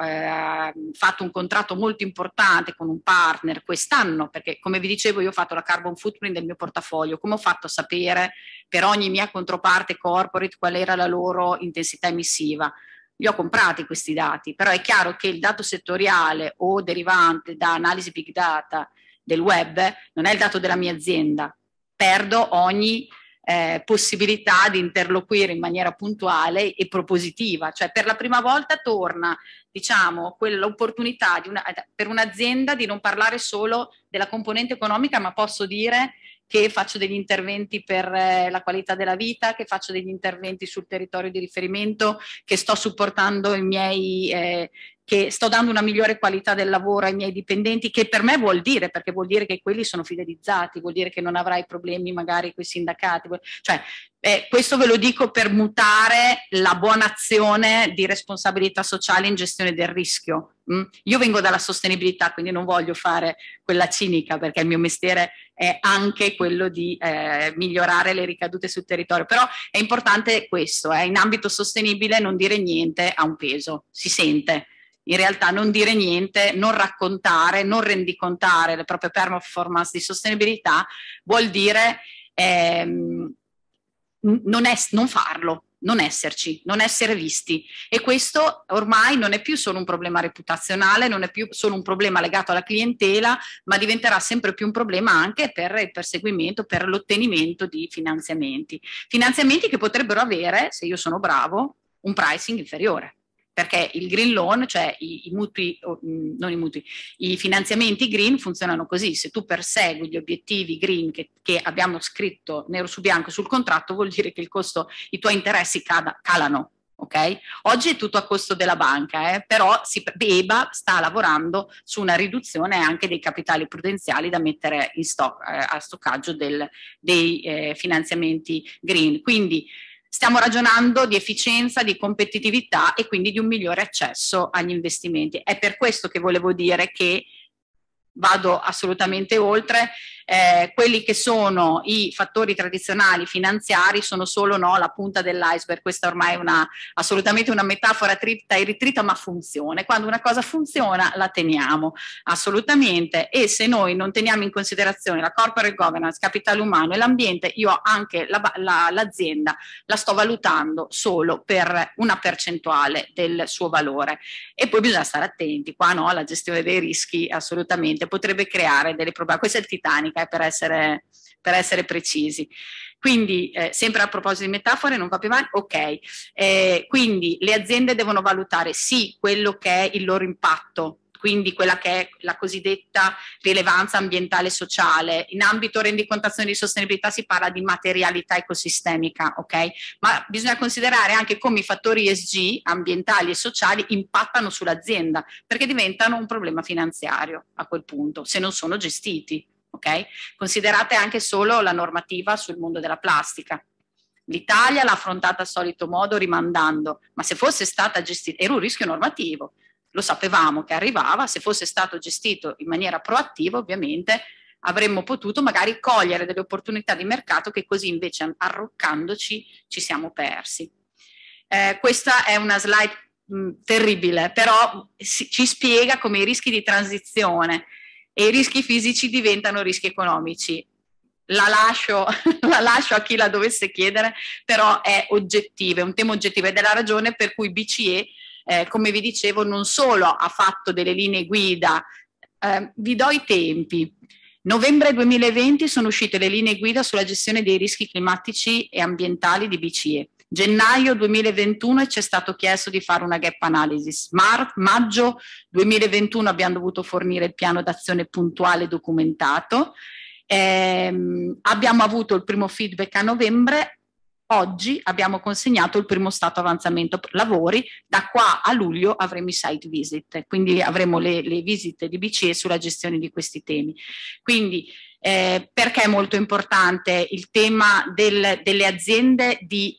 L: eh, fatto un contratto molto importante con un partner quest'anno, perché come vi dicevo io ho fatto la carbon footprint del mio portafoglio, come ho fatto a sapere per ogni mia controparte corporate qual era la loro intensità emissiva? Li ho comprati questi dati, però è chiaro che il dato settoriale o derivante da analisi big data del web non è il dato della mia azienda, perdo ogni Eh, possibilità di interloquire in maniera puntuale e propositiva, cioè per la prima volta torna, diciamo, quell'opportunità di una, per un'azienda di non parlare solo della componente economica, ma posso dire che faccio degli interventi per eh, la qualità della vita, che faccio degli interventi sul territorio di riferimento, che sto supportando i miei eh, che sto dando una migliore qualità del lavoro ai miei dipendenti, che per me vuol dire, perché vuol dire che quelli sono fidelizzati, vuol dire che non avrai problemi magari con i sindacati, cioè eh, questo ve lo dico per mutare la buona azione di responsabilità sociale in gestione del rischio. Mm? Io vengo dalla sostenibilità, quindi non voglio fare quella cinica, perché il mio mestiere è anche quello di eh, migliorare le ricadute sul territorio, però è importante questo, eh, in ambito sostenibile non dire niente ha un peso, si sente. In realtà non dire niente, non raccontare, non rendicontare le proprie performance di sostenibilità vuol dire ehm, non, è, non farlo, non esserci, non essere visti. E questo ormai non è più solo un problema reputazionale, non è più solo un problema legato alla clientela, ma diventerà sempre più un problema anche per il perseguimento, per l'ottenimento di finanziamenti. Finanziamenti che potrebbero avere, se io sono bravo, un pricing inferiore. Perché il green loan, cioè i, i mutui, non i mutui, i finanziamenti green funzionano così: se tu persegui gli obiettivi green che, che abbiamo scritto nero su bianco sul contratto, vuol dire che il costo, i tuoi interessi cada, calano, ok? Oggi è tutto a costo della banca, eh? Però si, E B A sta lavorando su una riduzione anche dei capitali prudenziali da mettere in stock, eh, a stoccaggio del, dei eh, finanziamenti green. Quindi stiamo ragionando di efficienza, di competitività e quindi di un migliore accesso agli investimenti. È per questo che volevo dire che vado assolutamente oltre, eh, quelli che sono i fattori tradizionali finanziari sono solo no, la punta dell'iceberg. Questa ormai è una, assolutamente una metafora trita e ritrita, ma funziona. Quando una cosa funziona la teniamo assolutamente, e se noi non teniamo in considerazione la corporate governance, capitale umano e l'ambiente, io anche la, la, l'azienda la sto valutando solo per una percentuale del suo valore, e poi bisogna stare attenti qua, no? La gestione dei rischi assolutamente potrebbe creare delle problemi. Questa è il Titanic, eh, per, essere, per essere precisi. Quindi, eh, sempre a proposito di metafore, non va più avanti, ok. Eh, quindi le aziende devono valutare sì quello che è il loro impatto, quindi quella che è la cosiddetta rilevanza ambientale e sociale. In ambito rendicontazione di sostenibilità si parla di materialità ecosistemica, ok? Ma bisogna considerare anche come i fattori E S G, ambientali e sociali, impattano sull'azienda, perché diventano un problema finanziario a quel punto, se non sono gestiti, ok? Considerate anche solo la normativa sul mondo della plastica. L'Italia l'ha affrontata al solito modo, rimandando, ma se fosse stata gestita, era un rischio normativo, lo sapevamo che arrivava, se fosse stato gestito in maniera proattiva ovviamente avremmo potuto magari cogliere delle opportunità di mercato che così invece arroccandoci ci siamo persi. Eh, questa è una slide mh, terribile, però si, ci spiega come i rischi di transizione e i rischi fisici diventano rischi economici. La lascio, la lascio a chi la dovesse chiedere, però è oggettiva, è un tema oggettivo ed è la ragione per cui B C E Eh, come vi dicevo, non solo ha fatto delle linee guida, eh, vi do i tempi. Novembre duemilaventi sono uscite le linee guida sulla gestione dei rischi climatici e ambientali di B C E. Gennaio duemilaventuno ci è stato chiesto di fare una gap analysis. Mar- maggio duemilaventuno abbiamo dovuto fornire il piano d'azione puntuale documentato. Eh, abbiamo avuto il primo feedback a novembre. Oggi abbiamo consegnato il primo stato avanzamento lavori, da qua a luglio avremo i site visit, quindi avremo le, le visite di B C E sulla gestione di questi temi. Quindi eh, perché è molto importante il tema del, delle aziende, di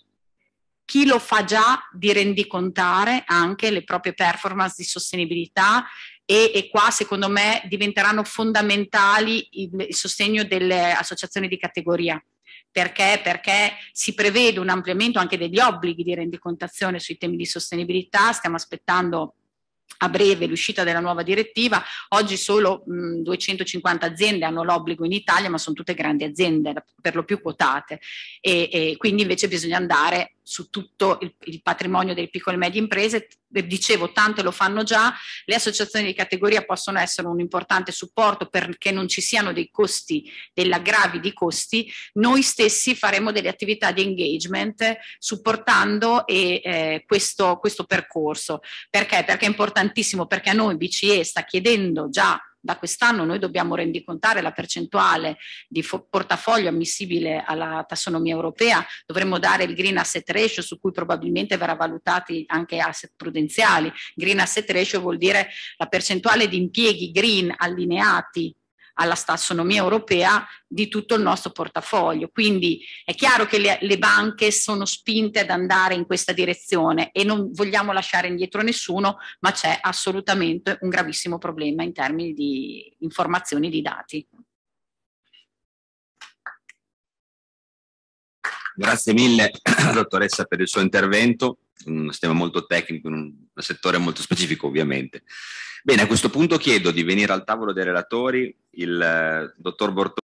L: chi lo fa già, di rendicontare anche le proprie performance di sostenibilità, e, e qua secondo me diventeranno fondamentali il, il sostegno delle associazioni di categoria. Perché? Perché si prevede un ampliamento anche degli obblighi di rendicontazione sui temi di sostenibilità. Stiamo aspettando a breve l'uscita della nuova direttiva. Oggi solo mh, duecentocinquanta aziende hanno l'obbligo in Italia, ma sono tutte grandi aziende, per lo più quotate, e, e quindi invece bisogna andare su tutto il, il patrimonio delle piccole e medie imprese. Dicevo, tante lo fanno già, le associazioni di categoria possono essere un importante supporto perché non ci siano dei costi, degli aggravi di costi. Noi stessi faremo delle attività di engagement supportando e, eh, questo, questo percorso. Perché? Perché è importantissimo, perché a noi B C E sta chiedendo già da quest'anno, noi dobbiamo rendicontare la percentuale di portafoglio ammissibile alla tassonomia europea, dovremmo dare il green asset ratio su cui probabilmente verrà valutati anche asset prudenziali. Green asset ratio vuol dire la percentuale di impieghi green allineati alla tassonomia europea di tutto il nostro portafoglio. Quindi è chiaro che le, le banche sono spinte ad andare in questa direzione e non vogliamo lasciare indietro nessuno, ma c'è assolutamente un gravissimo problema in termini di informazioni, di dati.
G: Grazie mille dottoressa per il suo intervento, un sistema molto tecnico, in un settore molto specifico ovviamente. Bene, a questo punto chiedo di venire al tavolo dei relatori il eh, dottor Bortolini.